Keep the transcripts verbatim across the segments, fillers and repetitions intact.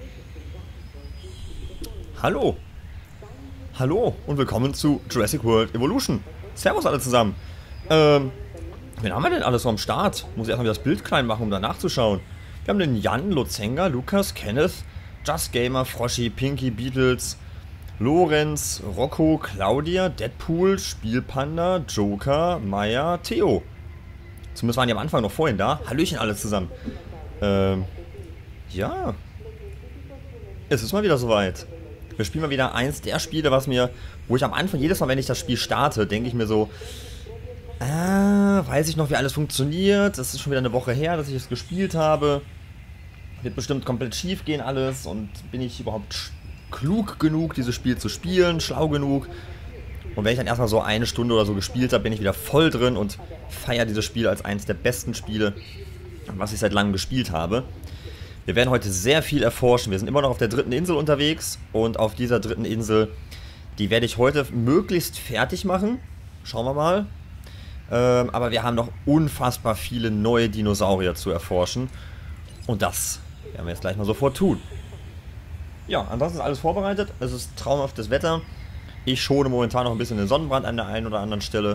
Hallo. Hallo und willkommen zu Jurassic World Evolution. Servus alle zusammen. Ähm, wen haben wir denn alles so am Start? Muss ich erstmal wieder das Bild klein machen, um da nachzuschauen. Wir haben den Jan, Lozenga, Lukas, Kenneth, Just Gamer, Froschi, Pinky, Beatles, Lorenz, Rocco, Claudia, Deadpool, Spielpanda, Joker, Maya, Theo. Zumindest waren die am Anfang noch vorhin da. Hallöchen alle zusammen. Ähm, ja. Es ist mal wieder soweit. Wir spielen mal wieder eins der Spiele, was mir, wo ich am Anfang, jedes Mal, wenn ich das Spiel starte, denke ich mir so, ah, weiß ich noch, wie alles funktioniert. Das ist schon wieder eine Woche her, dass ich es gespielt habe. Wird bestimmt komplett schief gehen alles. Und bin ich überhaupt klug genug, dieses Spiel zu spielen, schlau genug? Und wenn ich dann erstmal so eine Stunde oder so gespielt habe, bin ich wieder voll drin und feiere dieses Spiel als eines der besten Spiele, was ich seit langem gespielt habe. Wir werden heute sehr viel erforschen. Wir sind immer noch auf der dritten Insel unterwegs. Und auf dieser dritten Insel, die werde ich heute möglichst fertig machen. Schauen wir mal. Ähm, aber wir haben noch unfassbar viele neue Dinosaurier zu erforschen. Und das werden wir jetzt gleich mal sofort tun. Ja, ansonsten ist alles vorbereitet. Es ist traumhaftes Wetter. Ich schone momentan noch ein bisschen den Sonnenbrand an der einen oder anderen Stelle.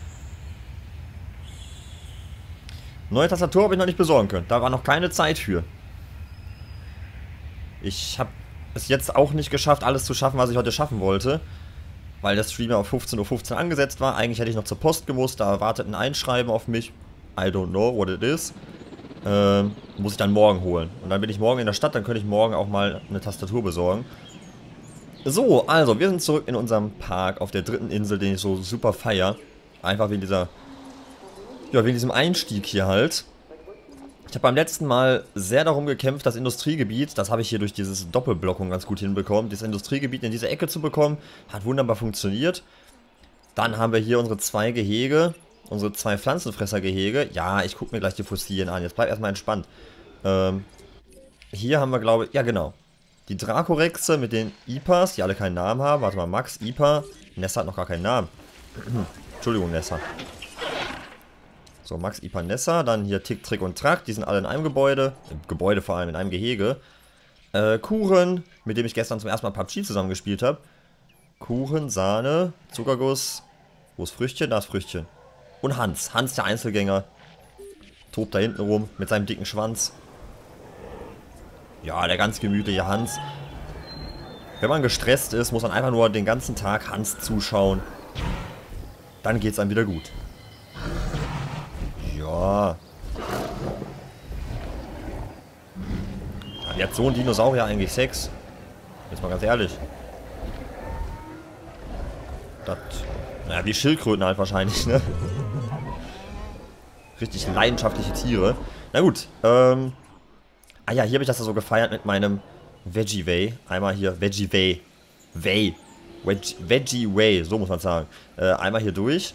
Neue Tastatur habe ich noch nicht besorgen können. Da war noch keine Zeit für. Ich habe es jetzt auch nicht geschafft, alles zu schaffen, was ich heute schaffen wollte. Weil der Stream auf fünfzehn Uhr fünfzehn angesetzt war. Eigentlich hätte ich noch zur Post gemusst. Da wartet ein Einschreiben auf mich. I don't know what it is. Ähm, muss ich dann morgen holen. Und dann bin ich morgen in der Stadt. Dann könnte ich morgen auch mal eine Tastatur besorgen. So, also, wir sind zurück in unserem Park auf der dritten Insel, den ich so super feier. Einfach wegen dieser, ja, wegen diesem Einstieg hier halt. Ich habe beim letzten Mal sehr darum gekämpft, das Industriegebiet, das habe ich hier durch dieses Doppelblockung ganz gut hinbekommen, dieses Industriegebiet in diese Ecke zu bekommen. Hat wunderbar funktioniert. Dann haben wir hier unsere zwei Gehege, unsere zwei Pflanzenfressergehege. Ja, ich gucke mir gleich die Fossilien an, jetzt bleib erstmal entspannt. Ähm, hier haben wir, glaube ich, ja genau, die Dracorexe mit den Ipas, die alle keinen Namen haben. Warte mal, Max, Ipa, Nessa hat noch gar keinen Namen. Entschuldigung, Nessa. So, Max, Ipa, Nessa, dann hier Tick, Trick und Track, die sind alle in einem Gebäude, im Gebäude vor allem, in einem Gehege. Äh, Kuchen, mit dem ich gestern zum ersten Mal P U B G zusammengespielt habe. Kuchen, Sahne, Zuckerguss, wo ist Früchtchen? Da ist Früchtchen. Und Hans, Hans der Einzelgänger, tobt da hinten rum mit seinem dicken Schwanz. Ja, der ganz gemütliche Hans. Wenn man gestresst ist, muss man einfach nur den ganzen Tag Hans zuschauen. Dann geht's einem wieder gut. Ja. Wie hat so ein Dinosaurier eigentlich Sex? Jetzt mal ganz ehrlich. Das, naja, wie Schildkröten halt wahrscheinlich, ne? Richtig leidenschaftliche Tiere. Na gut, ähm... ah ja, hier habe ich das so gefeiert mit meinem Veggie Way. Einmal hier Veggie Way. Way. Veggie, Veggie Way, so muss man sagen. Äh, einmal hier durch.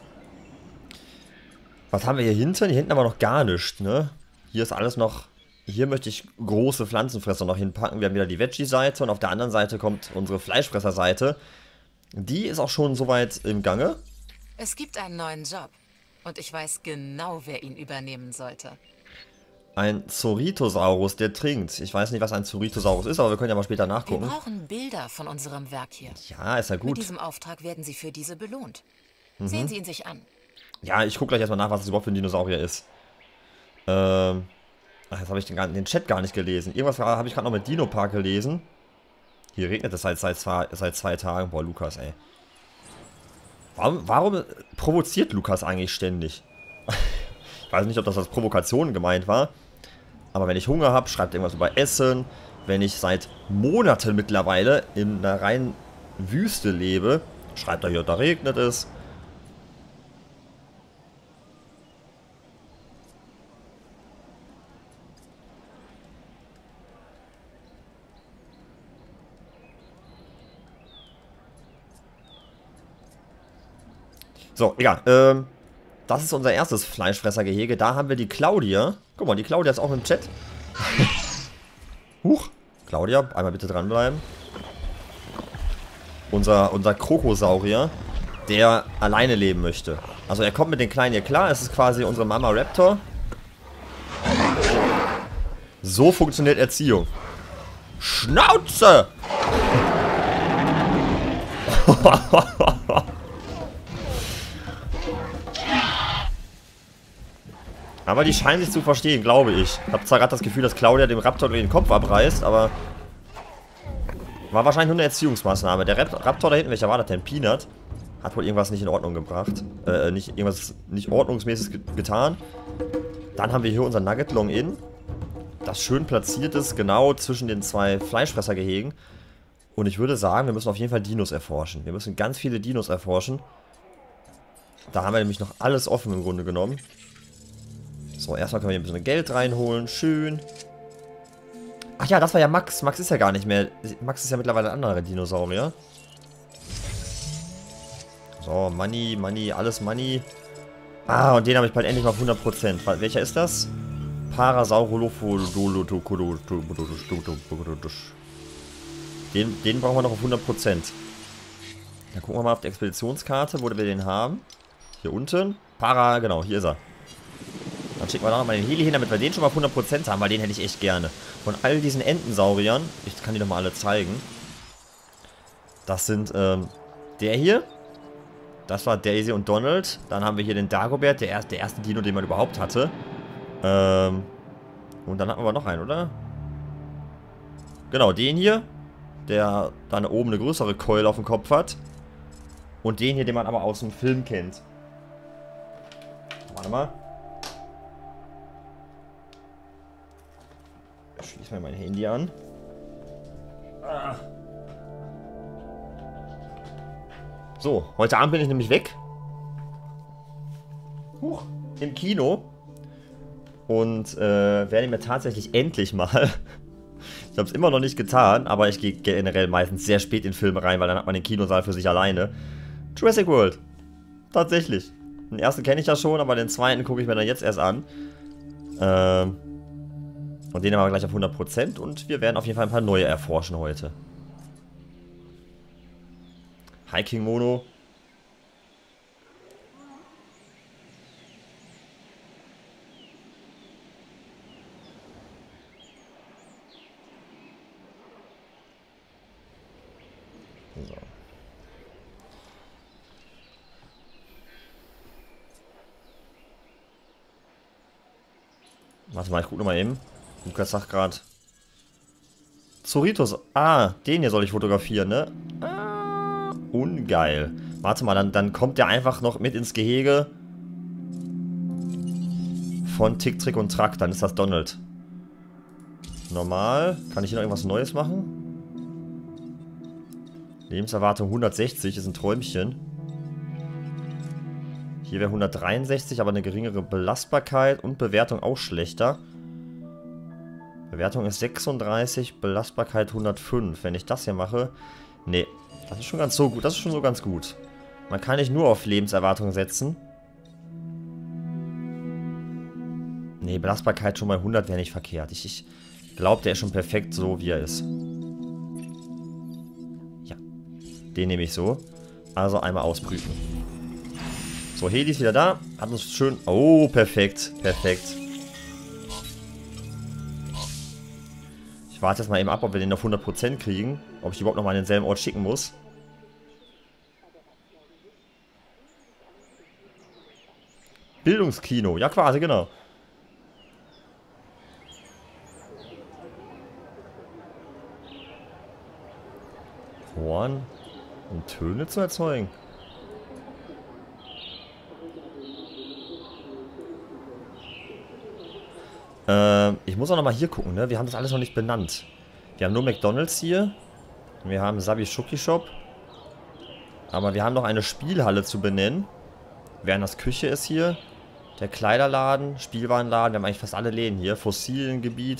Was haben wir hier hinten? Hier hinten aber noch gar nichts, ne? Hier ist alles noch... Hier möchte ich große Pflanzenfresser noch hinpacken. Wir haben wieder die Veggie-Seite und auf der anderen Seite kommt unsere Fleischfresser-Seite. Die ist auch schon soweit im Gange. Es gibt einen neuen Job. Und ich weiß genau, wer ihn übernehmen sollte. Ein Zoritosaurus, der trinkt. Ich weiß nicht, was ein Zoritosaurus ist, aber wir können ja mal später nachgucken. Wir brauchen Bilder von unserem Werk hier. Ja, ist ja gut. Mit diesem Auftrag werden Sie für diese belohnt. Mhm. Sehen Sie ihn sich an. Ja, ich gucke gleich erstmal nach, was es überhaupt für ein Dinosaurier ist. Ähm. Ach, jetzt habe ich den, den Chat gar nicht gelesen. Irgendwas habe ich gerade noch mit Dino Park gelesen. Hier regnet es seit, seit, zwei, seit zwei Tagen. Boah, Lukas, ey. Warum, warum provoziert Lukas eigentlich ständig? Ich weiß nicht, ob das als Provokation gemeint war. Aber wenn ich Hunger habe, schreibt irgendwas über Essen. Wenn ich seit Monaten mittlerweile in einer reinen Wüste lebe, schreibt er hier, da regnet es. So, egal. Ähm, das ist unser erstes Fleischfressergehege. Da haben wir die Claudia. Guck mal, die Claudia ist auch im Chat. Huch. Claudia, einmal bitte dranbleiben. Unser, unser Krokosaurier, der alleine leben möchte. Also er kommt mit den Kleinen hier klar. Es ist quasi unsere Mama Raptor. So funktioniert Erziehung. Schnauze! Aber die scheinen sich zu verstehen, glaube ich. Ich habe zwar gerade das Gefühl, dass Claudia dem Raptor den Kopf abreißt, aber... War wahrscheinlich nur eine Erziehungsmaßnahme. Der Raptor da hinten, welcher war das denn? Peanut. Hat wohl irgendwas nicht in Ordnung gebracht. Äh, nicht irgendwas nicht ordnungsmäßig ge getan. Dann haben wir hier unser Nugget Long-In. Das schön platziert ist, genau zwischen den zwei Fleischfressergehegen. Und ich würde sagen, wir müssen auf jeden Fall Dinos erforschen. Wir müssen ganz viele Dinos erforschen. Da haben wir nämlich noch alles offen im Grunde genommen. So, erstmal können wir hier ein bisschen Geld reinholen. Schön. Ach ja, das war ja Max. Max ist ja gar nicht mehr. Max ist ja mittlerweile ein anderer Dinosaurier. So, Money, Money, alles Money. Ah, und den habe ich bald endlich mal auf hundert Prozent. Welcher ist das? Den, den brauchen wir noch auf hundert Prozent. Dann gucken wir mal auf die Expeditionskarte, wo wir den haben. Hier unten. Para, genau, hier ist er. Dann schicken wir da nochmal den Heli hin, damit wir den schon mal auf hundert Prozent haben, weil den hätte ich echt gerne. Von all diesen Entensauriern, ich kann die nochmal alle zeigen. Das sind, ähm, der hier. Das war Daisy und Donald. Dann haben wir hier den Dagobert, der, erste, der erste Dino, den man überhaupt hatte. Ähm, und dann hatten wir noch einen, oder? Genau, den hier. Der dann oben eine größere Keule auf dem Kopf hat. Und den hier, den man aber aus dem Film kennt. Warte mal. Ich schließe mal mein Handy an. Ah. So, heute Abend bin ich nämlich weg. Huch, im Kino. Und äh, werde mir tatsächlich endlich mal... Ich habe es immer noch nicht getan, aber ich gehe generell meistens sehr spät in Filme rein, weil dann hat man den Kinosaal für sich alleine. Jurassic World. Tatsächlich. Den ersten kenne ich ja schon, aber den zweiten gucke ich mir dann jetzt erst an. Ähm, und den haben wir gleich auf hundert Prozent und wir werden auf jeden Fall ein paar neue erforschen heute. Hiking Mono. So. Warte mal, ich gucke nochmal eben. Lukas sagt gerade. Zoritos. Ah, den hier soll ich fotografieren, ne? Ah, ungeil. Warte mal, dann, dann kommt der einfach noch mit ins Gehege von Tick, Trick und Track. Dann ist das Donald. Normal. Kann ich hier noch irgendwas Neues machen? Lebenserwartung hundertsechzig ist ein Träumchen. Hier wäre hundertdreiundsechzig, aber eine geringere Belastbarkeit und Bewertung auch schlechter. Bewertung ist sechsunddreißig, Belastbarkeit hundertfünf. Wenn ich das hier mache... Nee, das ist schon ganz so gut. Das ist schon so ganz gut. Man kann nicht nur auf Lebenserwartung setzen. Nee, Belastbarkeit schon mal hundert wäre nicht verkehrt. Ich, ich glaube, der ist schon perfekt so, wie er ist. Ja, den nehme ich so. Also einmal ausprüfen. So, Heli ist wieder da. Hat uns schön... Oh, perfekt. Perfekt. Ich warte jetzt mal eben ab, ob wir den auf hundert Prozent kriegen. Ob ich die überhaupt nochmal an denselben Ort schicken muss. Bildungskino. Ja, quasi, genau. Horn, um Töne zu erzeugen. Ähm, ich muss auch nochmal hier gucken, ne? Wir haben das alles noch nicht benannt. Wir haben nur McDonald's hier. Wir haben Sabi Shuki Shop. Aber wir haben noch eine Spielhalle zu benennen. Werners Küche ist hier. Der Kleiderladen, Spielwarenladen. Wir haben eigentlich fast alle Läden hier. Fossiliengebiet.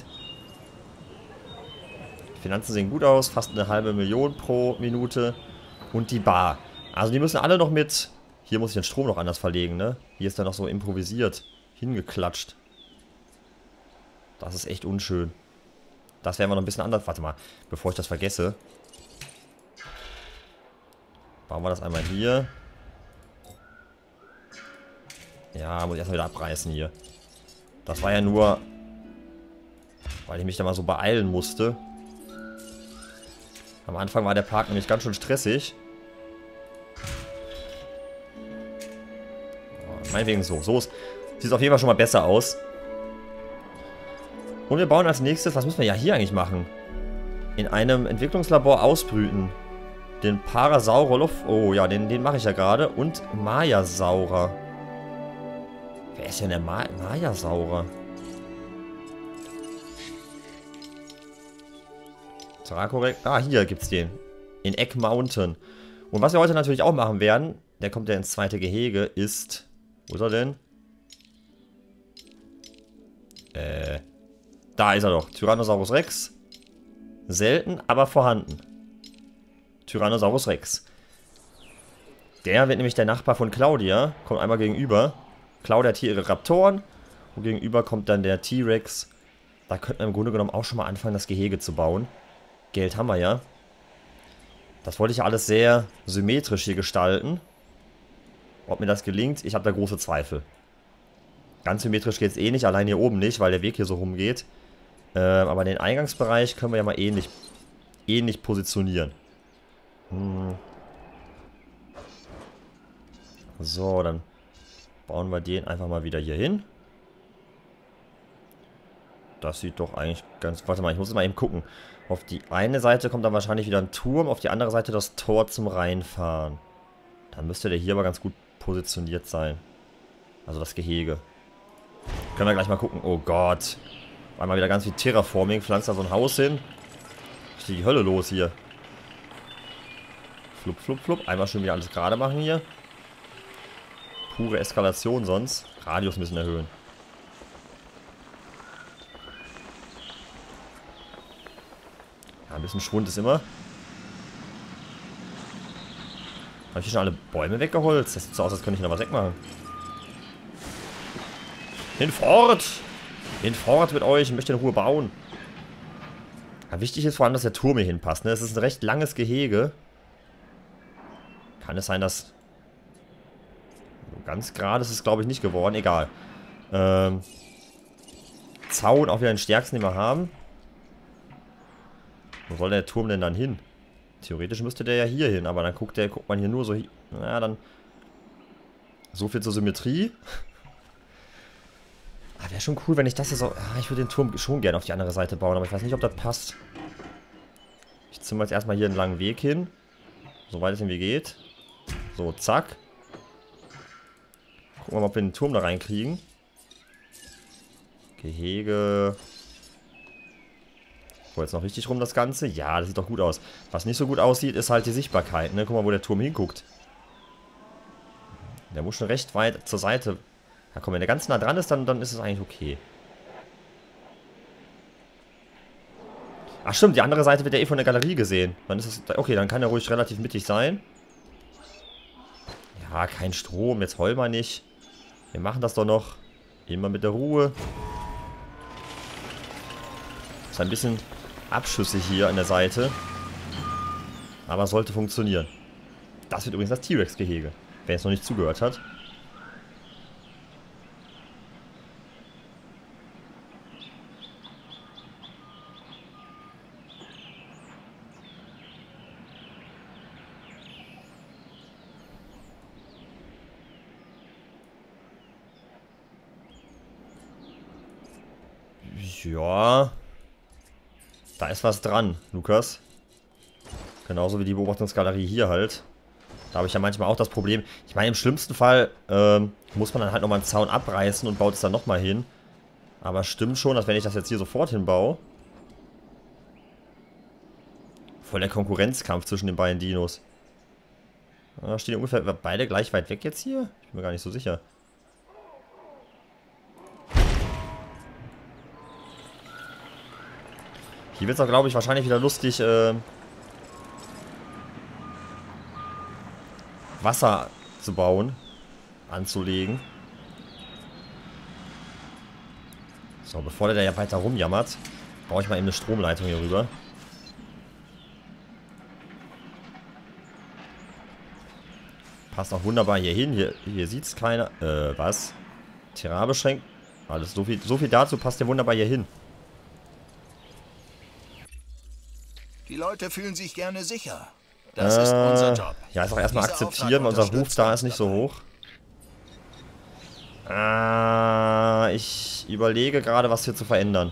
Die Finanzen sehen gut aus. Fast eine halbe Million pro Minute. Und die Bar. Also die müssen alle noch mit... Hier muss ich den Strom noch anders verlegen, ne? Hier ist er noch so improvisiert. Hingeklatscht. Das ist echt unschön. Das werden wir noch ein bisschen anders... Warte mal, bevor ich das vergesse. Bauen wir das einmal hier. Ja, muss ich erstmal wieder abreißen hier. Das war ja nur... Weil ich mich da mal so beeilen musste. Am Anfang war der Park nämlich ganz schön stressig. Oh, meinetwegen so. So ist, sieht auf jeden Fall schon mal besser aus. Und wir bauen als nächstes, was müssen wir ja hier eigentlich machen? In einem Entwicklungslabor ausbrüten. Den Parasaurolof. Oh ja, den, den mache ich ja gerade. Und Majasaurer. Wer ist denn der Ma Majasaurer? Dracorex. Ah, hier gibt's den. In Egg Mountain. Und was wir heute natürlich auch machen werden, der kommt ja ins zweite Gehege, ist... Wo ist er denn? Äh... Da ist er doch. Tyrannosaurus Rex. Selten, aber vorhanden. Tyrannosaurus Rex. Der wird nämlich der Nachbar von Claudia. Kommt einmal gegenüber. Claudia hat hier ihre Raptoren. Und gegenüber kommt dann der T-Rex. Da könnten wir im Grunde genommen auch schon mal anfangen, das Gehege zu bauen. Geld haben wir ja. Das wollte ich ja alles sehr symmetrisch hier gestalten. Ob mir das gelingt, ich habe da große Zweifel. Ganz symmetrisch geht es eh nicht, allein hier oben nicht, weil der Weg hier so rumgeht. Ähm, aber den Eingangsbereich können wir ja mal ähnlich, ähnlich positionieren. Hm. So, dann bauen wir den einfach mal wieder hier hin. Das sieht doch eigentlich ganz... Warte mal, ich muss jetzt mal eben gucken. Auf die eine Seite kommt dann wahrscheinlich wieder ein Turm, auf die andere Seite das Tor zum Reinfahren. Dann müsste der hier aber ganz gut positioniert sein. Also das Gehege. Können wir gleich mal gucken. Oh Gott. Einmal wieder ganz viel Terraforming. Pflanzt da so ein Haus hin. Ist die Hölle los hier. Flup, flup, flup. Einmal schön wieder alles gerade machen hier. Pure Eskalation sonst. Radius ein bisschen erhöhen. Ja, ein bisschen Schwund ist immer. Habe ich hier schon alle Bäume weggeholzt? Das sieht so aus, als könnte ich noch was wegmachen. Hinfort! Hinfort mit euch, ich möchte in Ruhe bauen. Ja, wichtig ist vor allem, dass der Turm hier hinpasst. Ne? Das ist ein recht langes Gehege. Kann es sein, dass... Ganz gerade ist es, glaube ich, nicht geworden. Egal. Ähm... Zaun auch wieder den stärksten, den wir haben. Wo soll der Turm denn dann hin? Theoretisch müsste der ja hier hin, aber dann guckt der, guckt man hier nur so hin. Na, dann... So viel zur Symmetrie. Ah, wäre schon cool, wenn ich das hier so... Ah, ich würde den Turm schon gerne auf die andere Seite bauen, aber ich weiß nicht, ob das passt. Ich zimmer jetzt erstmal hier einen langen Weg hin. Soweit es irgendwie geht. So, zack. Gucken wir mal, ob wir den Turm da reinkriegen. Gehege. Wo jetzt noch richtig rum das Ganze? Ja, das sieht doch gut aus. Was nicht so gut aussieht, ist halt die Sichtbarkeit. Ne? Guck mal, wo der Turm hinguckt. Der muss schon recht weit zur Seite. Ja, komm, wenn der ganz nah dran ist, dann, dann ist es eigentlich okay. Ach stimmt, die andere Seite wird ja eh von der Galerie gesehen. Dann ist es, okay, dann kann er ruhig relativ mittig sein. Ja, kein Strom, jetzt heul mal nicht. Wir machen das doch noch. Immer mit der Ruhe. Ist ein bisschen abschüssig hier an der Seite. Aber sollte funktionieren. Das wird übrigens das T-Rex-Gehege. Wer jetzt noch nicht zugehört hat. Ja. Da ist was dran, Lukas. Genauso wie die Beobachtungsgalerie hier halt. Da habe ich ja manchmal auch das Problem. Ich meine, im schlimmsten Fall ähm, muss man dann halt nochmal einen Zaun abreißen und baut es dann nochmal hin. Aber stimmt schon, dass wenn ich das jetzt hier sofort hinbaue... Voll der Konkurrenzkampf zwischen den beiden Dinos. Da stehen ungefähr beide gleich weit weg jetzt hier? Ich bin mir gar nicht so sicher. Hier wird es auch, glaube ich, wahrscheinlich wieder lustig, äh, Wasser zu bauen, anzulegen. So, bevor der da ja weiter rumjammert, baue ich mal eben eine Stromleitung hier rüber. Passt auch wunderbar hier hin. Hier, hier sieht es keiner. Äh, was? Terrain beschränkt. Alles, so viel, so viel dazu, passt ja wunderbar hier hin. Die Leute fühlen sich gerne sicher. Das äh, ist unser Job. Ja, ist auch erstmal akzeptieren, weil unser Ruf da ist nicht so hoch. Äh, ich überlege gerade, was hier zu verändern.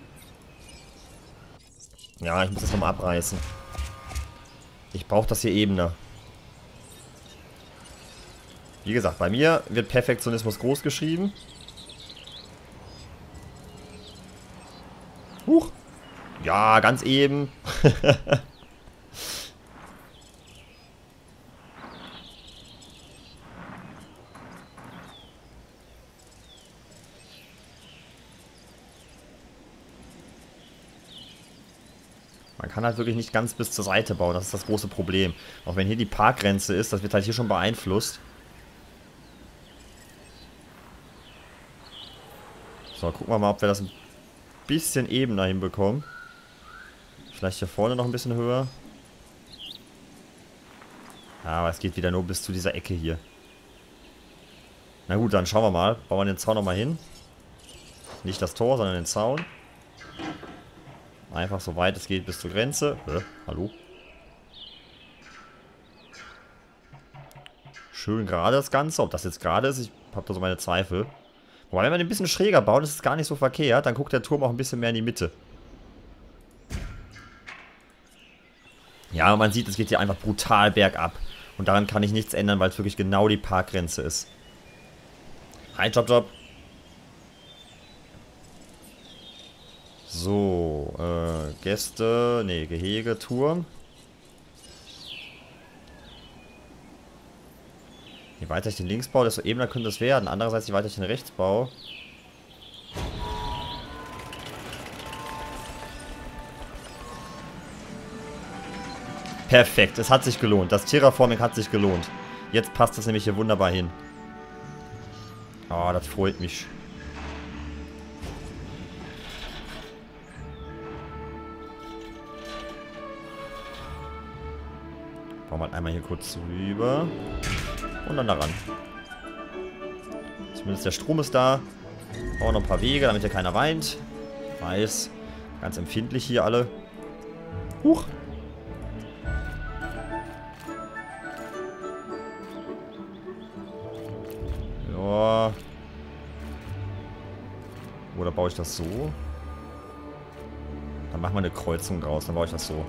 Ja, ich muss das nochmal abreißen. Ich brauche das hier ebener. Wie gesagt, bei mir wird Perfektionismus groß geschrieben. Huch. Ja, ganz eben. Man kann halt wirklich nicht ganz bis zur Seite bauen, das ist das große Problem. Auch wenn hier die Parkgrenze ist, das wird halt hier schon beeinflusst. So, gucken wir mal, ob wir das ein bisschen ebener hinbekommen. Vielleicht hier vorne noch ein bisschen höher. Ja, aber es geht wieder nur bis zu dieser Ecke hier. Na gut, dann schauen wir mal. Bauen wir den Zaun nochmal hin. Nicht das Tor, sondern den Zaun. Einfach so weit es geht bis zur Grenze. Hä? Hallo? Schön gerade das Ganze. Ob das jetzt gerade ist, ich habe da so meine Zweifel. Wobei, wenn man den ein bisschen schräger baut, ist es gar nicht so verkehrt. Dann guckt der Turm auch ein bisschen mehr in die Mitte. Ja, man sieht, es geht hier einfach brutal bergab. Und daran kann ich nichts ändern, weil es wirklich genau die Parkgrenze ist. Hi, Job, Job. So, äh, Gäste, nee, Gehege, Turm. Je weiter ich den links baue, desto ebener könnte es werden. Andererseits, je weiter ich den rechts baue. Perfekt, es hat sich gelohnt. Das Terraforming hat sich gelohnt. Jetzt passt es nämlich hier wunderbar hin. Oh, das freut mich. Bauen wir einmal hier kurz rüber. Und dann daran. Zumindest der Strom ist da. Bauen noch ein paar Wege, damit hier keiner weint. Weiß. Ganz empfindlich hier alle. Huch. Ja. Oder baue ich das so? Dann machen wir eine Kreuzung draus. Dann baue ich das so.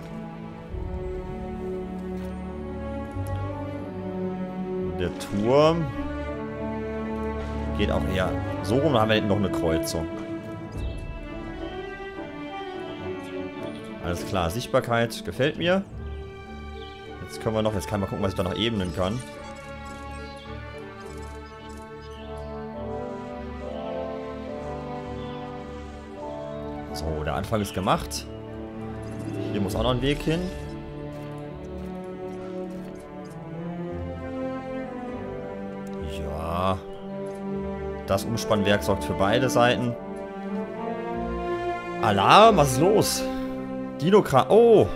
Der Turm geht auch eher so rum, dann haben wir hinten noch eine Kreuzung. Alles klar, Sichtbarkeit gefällt mir. Jetzt können wir noch, jetzt kann man gucken, was ich da noch ebnen kann. So, der Anfang ist gemacht. Hier muss auch noch ein Weg hin. Ja. Das Umspannwerk sorgt für beide Seiten. Alarm, was ist los? Dinokran. Oh!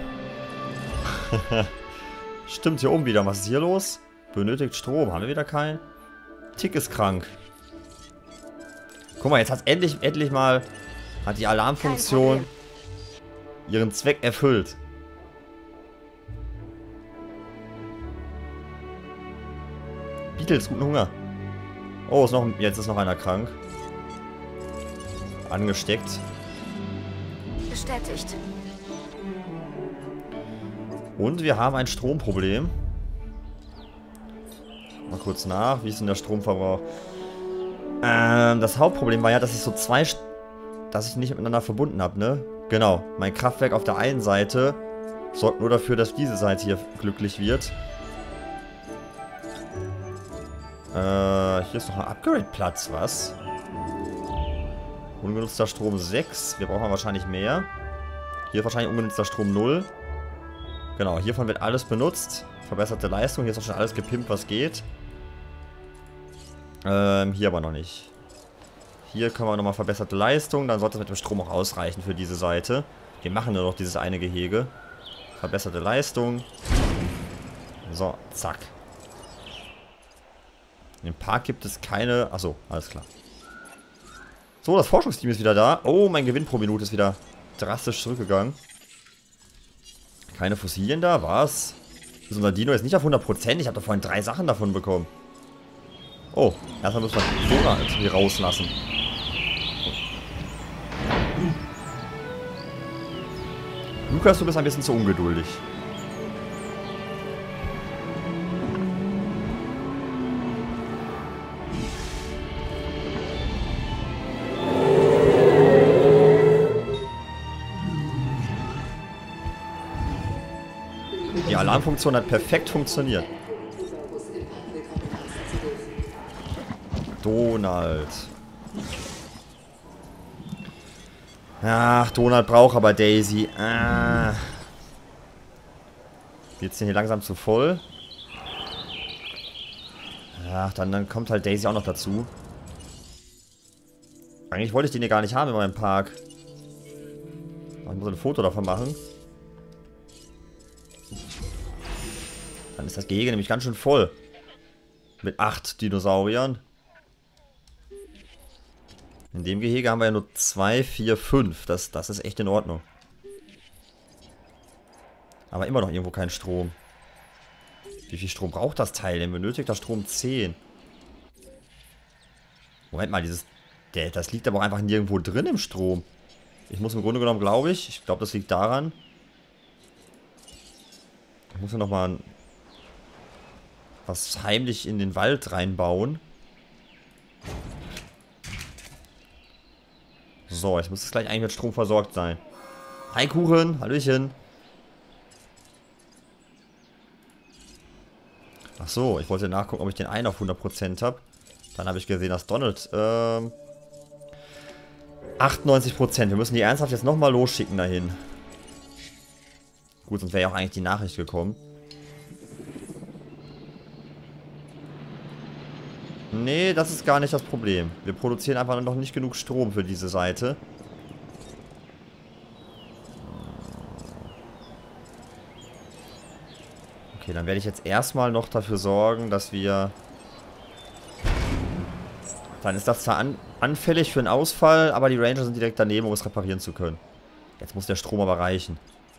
Stimmt, hier oben wieder. Was ist hier los? Benötigt Strom. Haben wir wieder keinen? Tick ist krank. Guck mal, jetzt hat endlich, endlich mal hat die Alarmfunktion ihren Zweck erfüllt. Beatles, guten Hunger. Oh, ist noch, jetzt ist noch einer krank. Angesteckt. Bestätigt. Und wir haben ein Stromproblem. Mal kurz nach. Wie ist denn der Stromverbrauch? Ähm, das Hauptproblem war ja, dass ich so zwei... St dass ich nicht miteinander verbunden habe, ne? Genau. Mein Kraftwerk auf der einen Seite sorgt nur dafür, dass diese Seite hier glücklich wird. Äh, hier ist noch ein Upgrade-Platz, was? Ungenutzter Strom sechs. Wir brauchen wahrscheinlich mehr. Hier wahrscheinlich ungenutzter Strom null. Genau, hiervon wird alles benutzt. Verbesserte Leistung. Hier ist auch schon alles gepimpt, was geht. Ähm, hier aber noch nicht. Hier können wir nochmal verbesserte Leistung. Dann sollte es mit dem Strom auch ausreichen für diese Seite. Wir machen nur noch dieses eine Gehege. Verbesserte Leistung. So, zack. Im Park gibt es keine... Achso, alles klar. So, das Forschungsteam ist wieder da. Oh, mein Gewinn pro Minute ist wieder drastisch zurückgegangen. Keine Fossilien da? Was? Ist unser Dino jetzt nicht auf hundert Prozent? Ich habe doch vorhin drei Sachen davon bekommen. Oh, erstmal müssen wir Dora irgendwie rauslassen. Lukas, du bist ein bisschen zu ungeduldig. Die Alarmfunktion hat perfekt funktioniert. Donald. Ach, Donald braucht aber Daisy. Ah. Wird's denn hier langsam zu voll? Ach, dann, dann kommt halt Daisy auch noch dazu. Eigentlich wollte ich den hier gar nicht haben in meinem Park. Aber ich muss ein Foto davon machen. Dann ist das Gehege nämlich ganz schön voll. Mit acht Dinosauriern. In dem Gehege haben wir ja nur zwei, vier, fünf. Das, das ist echt in Ordnung. Aber immer noch irgendwo kein Strom. Wie viel Strom braucht das Teil denn? Benötigt das Strom zehn? Moment mal, dieses... Der, das liegt aber auch einfach nirgendwo drin im Strom. Ich muss im Grunde genommen, glaube ich... Ich glaube, das liegt daran... Ich muss ja nochmal... was heimlich in den Wald reinbauen. So, jetzt muss es gleich eigentlich mit Strom versorgt sein. Hi Kuchen, hallöchen. Ach so, ich wollte nachgucken, ob ich den einen auf hundert Prozent habe. Dann habe ich gesehen, dass Donald ähm, achtundneunzig Prozent. Wir müssen die ernsthaft jetzt nochmal losschicken dahin. Gut, sonst wäre ja auch eigentlich die Nachricht gekommen. Nee, das ist gar nicht das Problem. Wir produzieren einfach noch nicht genug Strom für diese Seite. Okay, dann werde ich jetzt erstmal noch dafür sorgen, dass wir... Dann ist das zwar an anfällig für einen Ausfall, aber die Ranger sind direkt daneben, um es reparieren zu können. Jetzt muss der Strom aber reichen.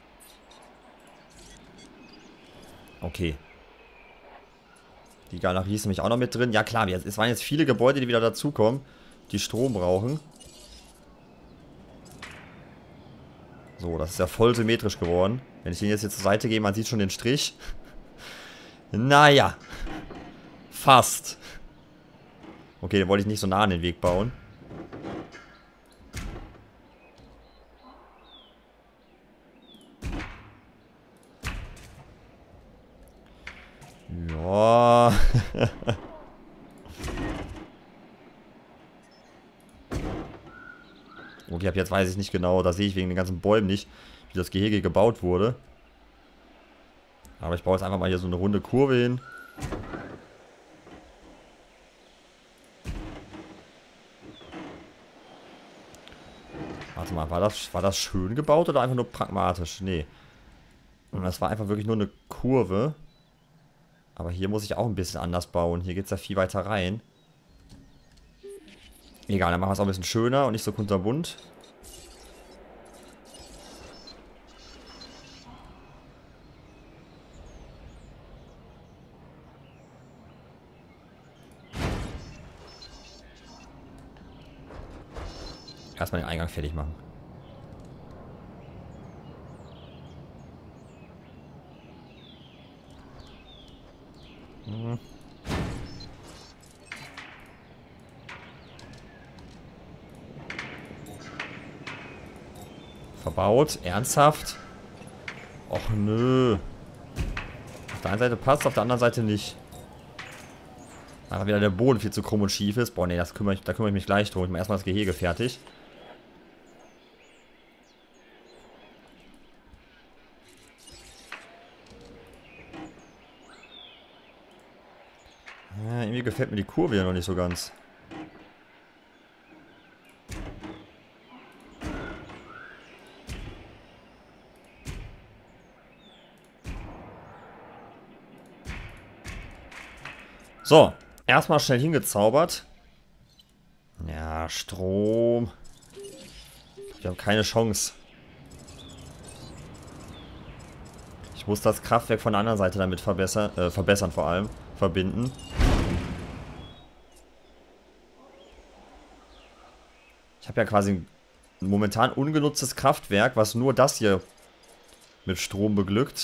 Okay. Die Galerie ist nämlich auch noch mit drin. Ja klar, es waren jetzt viele Gebäude, die wieder dazukommen, die Strom brauchen. So, das ist ja voll symmetrisch geworden. Wenn ich den jetzt hier zur Seite gehe, man sieht schon den Strich. Naja. Fast. Okay, den wollte ich nicht so nah an den Weg bauen. Ja. Okay, ab jetzt weiß ich nicht genau. Da sehe ich wegen den ganzen Bäumen nicht, wie das Gehege gebaut wurde. Aber ich baue jetzt einfach mal hier so eine runde Kurve hin. Warte mal, war das, war das schön gebaut oder einfach nur pragmatisch? Nee. Und das war einfach wirklich nur eine Kurve. Aber hier muss ich auch ein bisschen anders bauen. Hier geht es ja viel weiter rein. Egal, dann machen wir es auch ein bisschen schöner und nicht so kunterbunt. Erstmal den Eingang fertig machen. Hm. Verbaut? Ernsthaft? Och nö. Auf der einen Seite passt, auf der anderen Seite nicht. Aber wieder der Boden viel zu krumm und schief ist. Boah, nee, das kümmere ich, da kümmere ich mich gleich drum. Ich mache erstmal das Gehege fertig. Ja, irgendwie gefällt mir die Kurve ja noch nicht so ganz. So, erstmal schnell hingezaubert. Ja, Strom. Wir haben keine Chance. Ich muss das Kraftwerk von der anderen Seite damit verbessern, äh, verbessern vor allem, verbinden. Ich habe ja quasi ein momentan ungenutztes Kraftwerk, was nur das hier mit Strom beglückt.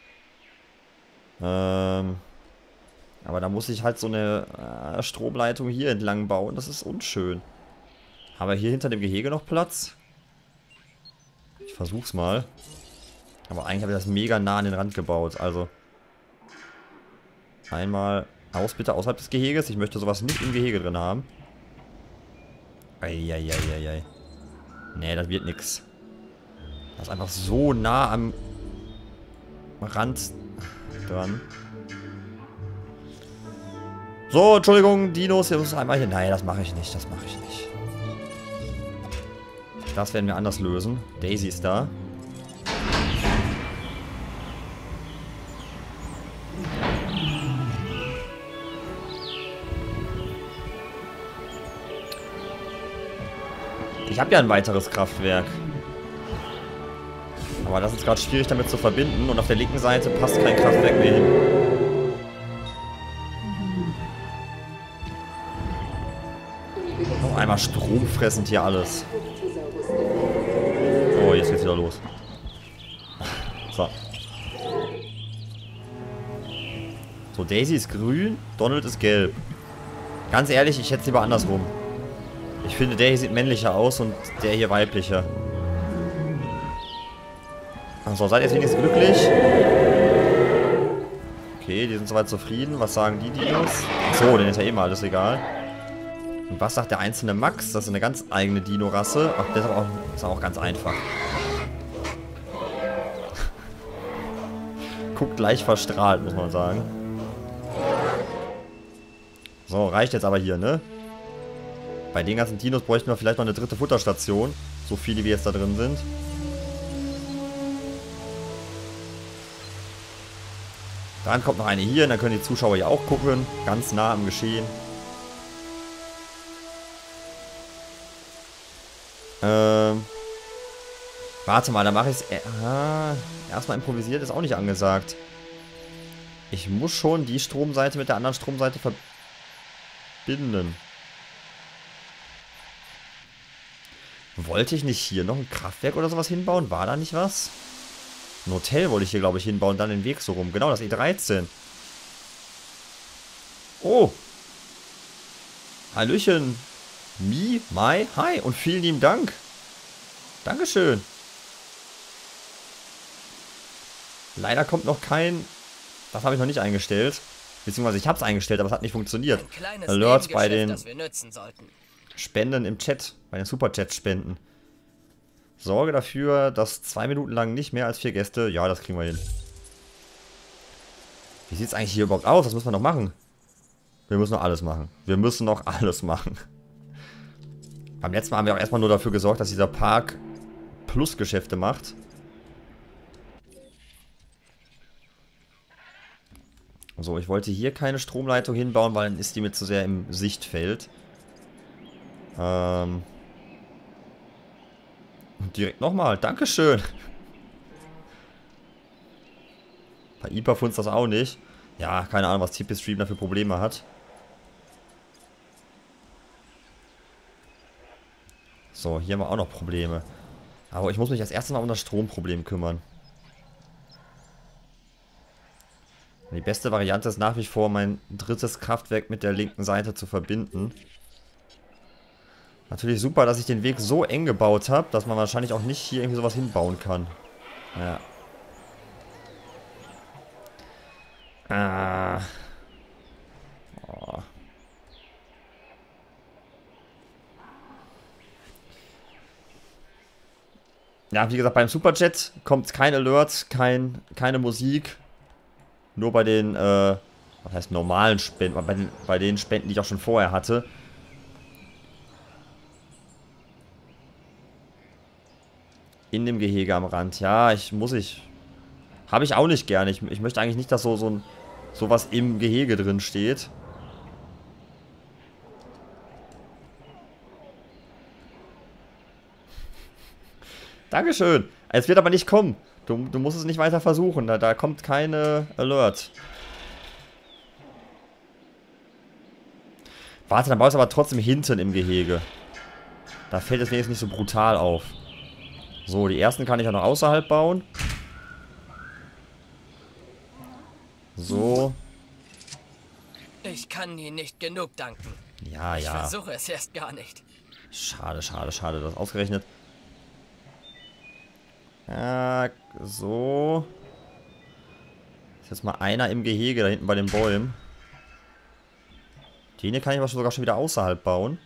Ähm, aber da muss ich halt so eine äh, Stromleitung hier entlang bauen. Das ist unschön. Haben wir hier hinter dem Gehege noch Platz? Ich versuch's mal. Aber eigentlich habe ich das mega nah an den Rand gebaut. Also einmal aus bitte außerhalb des Geheges. Ich möchte sowas nicht im Gehege drin haben. Eieieiei. Nee, das wird nix. Das ist einfach so nah am Rand dran. So, Entschuldigung, Dinos, hier muss einmal hier. Nein, das mache ich nicht, das mache ich nicht. Das werden wir anders lösen. Daisy ist da. Ich habe ja ein weiteres Kraftwerk. Aber das ist gerade schwierig damit zu verbinden. Und auf der linken Seite passt kein Kraftwerk mehr hin. Noch einmal stromfressend hier alles. Oh, jetzt geht's wieder los. So. So, Daisy ist grün, Donald ist gelb. Ganz ehrlich, ich hätte es lieber andersrum. Ich finde, der hier sieht männlicher aus und der hier weiblicher. So, seid ihr jetzt wenigstens glücklich? Okay, die sind soweit zufrieden. Was sagen die Dinos? Achso, denen ist ja eh mal alles egal. Und was sagt der einzelne Max? Das ist eine ganz eigene Dino-Rasse. Ach, das ist aber auch, ist auch ganz einfach. Guckt leicht verstrahlt, muss man sagen. So, reicht jetzt aber hier, ne? Bei den ganzen Dinos bräuchten wir vielleicht noch eine dritte Futterstation. So viele, wie jetzt da drin sind. Dann kommt noch eine hier, und dann können die Zuschauer hier auch gucken. Ganz nah am Geschehen. Ähm. Warte mal, da mache ich es. Äh, erstmal improvisiert ist auch nicht angesagt. Ich muss schon die Stromseite mit der anderen Stromseite verbinden. Wollte ich nicht hier noch ein Kraftwerk oder sowas hinbauen? War da nicht was? Ein Hotel wollte ich hier, glaube ich, hinbauen. Dann den Weg so rum. Genau, das E dreizehn. Oh. Hallöchen. Mi, Mai, hi. Und vielen lieben Dank. Dankeschön. Leider kommt noch kein... Das habe ich noch nicht eingestellt. Beziehungsweise ich habe es eingestellt, aber es hat nicht funktioniert. Alerts bei den Spenden im Chat. Bei den Superchat-Spenden. Sorge dafür, dass zwei Minuten lang nicht mehr als vier Gäste... Ja, das kriegen wir hin. Wie sieht es eigentlich hier überhaupt aus? Was müssen wir noch machen? Wir müssen noch alles machen. Wir müssen noch alles machen. Beim letzten Mal haben wir auch erstmal nur dafür gesorgt, dass dieser Park Plusgeschäfte macht. So, ich wollte hier keine Stromleitung hinbauen, weil dann ist die mit zu sehr im Sichtfeld. Ähm... Direkt nochmal. Dankeschön. Bei I P A funzt das auch nicht. Ja, keine Ahnung, was T P Stream da für Probleme hat. So, hier haben wir auch noch Probleme. Aber ich muss mich als erstes mal um das Stromproblem kümmern. Die beste Variante ist nach wie vor, mein drittes Kraftwerk mit der linken Seite zu verbinden. Natürlich super, dass ich den Weg so eng gebaut habe, dass man wahrscheinlich auch nicht hier irgendwie sowas hinbauen kann. Ja. Ah. Oh. Ja, wie gesagt, beim Superchat kommt kein Alert, kein, keine Musik. Nur bei den, äh, was heißt normalen Spenden, bei den, bei den Spenden, die ich auch schon vorher hatte. In dem Gehege am Rand. Ja, ich muss ich. Habe ich auch nicht gerne. Ich, ich möchte eigentlich nicht, dass so, so ein sowas im Gehege drin steht. Dankeschön. Es wird aber nicht kommen. Du, du musst es nicht weiter versuchen. Da, da kommt keine Alert. Warte, dann baust du aber trotzdem hinten im Gehege. Da fällt es wenigstens nicht so brutal auf. So, die ersten kann ich ja noch außerhalb bauen. So. Ich kann Ihnen nicht genug danken. Ja, Ich ja. versuche es erst gar nicht. Schade, schade, schade. Das ausgerechnet. Ja, so. Ist jetzt mal einer im Gehege da hinten bei den Bäumen. Den hier kann ich aber sogar schon wieder außerhalb bauen.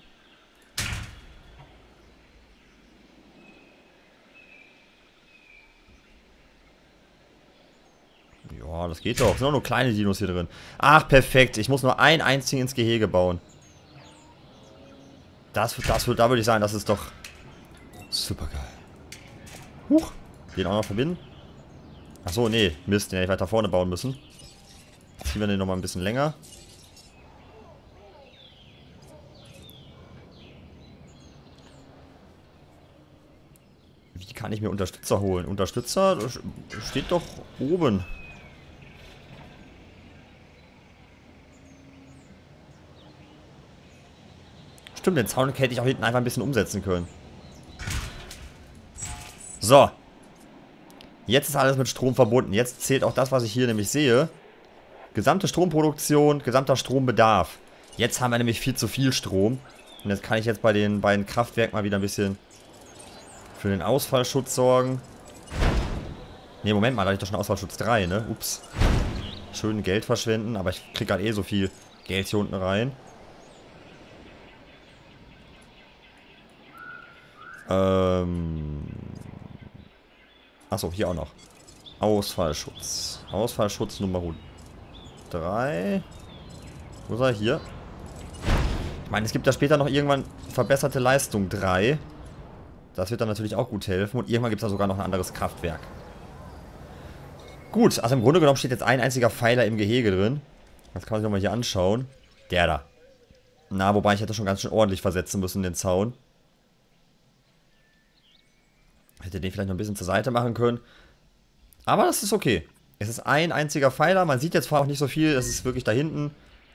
Ja, das geht doch. Es sind auch nur kleine Dinos hier drin. Ach, perfekt. Ich muss nur einen einzigen ins Gehege bauen. Das, das, da würde ich sagen, das ist doch super geil. Huch. Den auch noch verbinden. Achso, nee. Mist, den hätte ich weiter vorne bauen müssen. Jetzt ziehen wir den nochmal ein bisschen länger. Wie kann ich mir Unterstützer holen? Unterstützer steht doch oben. Stimmt, den Zaun hätte ich auch hinten einfach ein bisschen umsetzen können. So. Jetzt ist alles mit Strom verbunden. Jetzt zählt auch das, was ich hier nämlich sehe. Gesamte Stromproduktion, gesamter Strombedarf. Jetzt haben wir nämlich viel zu viel Strom. Und jetzt kann ich jetzt bei den beiden Kraftwerken mal wieder ein bisschen für den Ausfallschutz sorgen. Ne, Moment mal, da hatte ich doch schon Ausfallschutz drei, ne? Ups. Schön Geld verschwenden, aber ich kriege halt eh so viel Geld hier unten rein. Ähm... Achso, hier auch noch. Ausfallschutz. Ausfallschutz Nummer drei. Wo ist er? Hier. Ich meine, es gibt ja später noch irgendwann verbesserte Leistung drei. Das wird dann natürlich auch gut helfen. Und irgendwann gibt es da sogar noch ein anderes Kraftwerk. Gut, also im Grunde genommen steht jetzt ein einziger Pfeiler im Gehege drin. Das kann man sich nochmal hier anschauen. Der da. Na, wobei ich hätte schon ganz schön ordentlich versetzen müssen, den Zaun. Hätte den vielleicht noch ein bisschen zur Seite machen können. Aber das ist okay. Es ist ein einziger Pfeiler. Man sieht jetzt zwar auch nicht so viel. Es ist wirklich da hinten.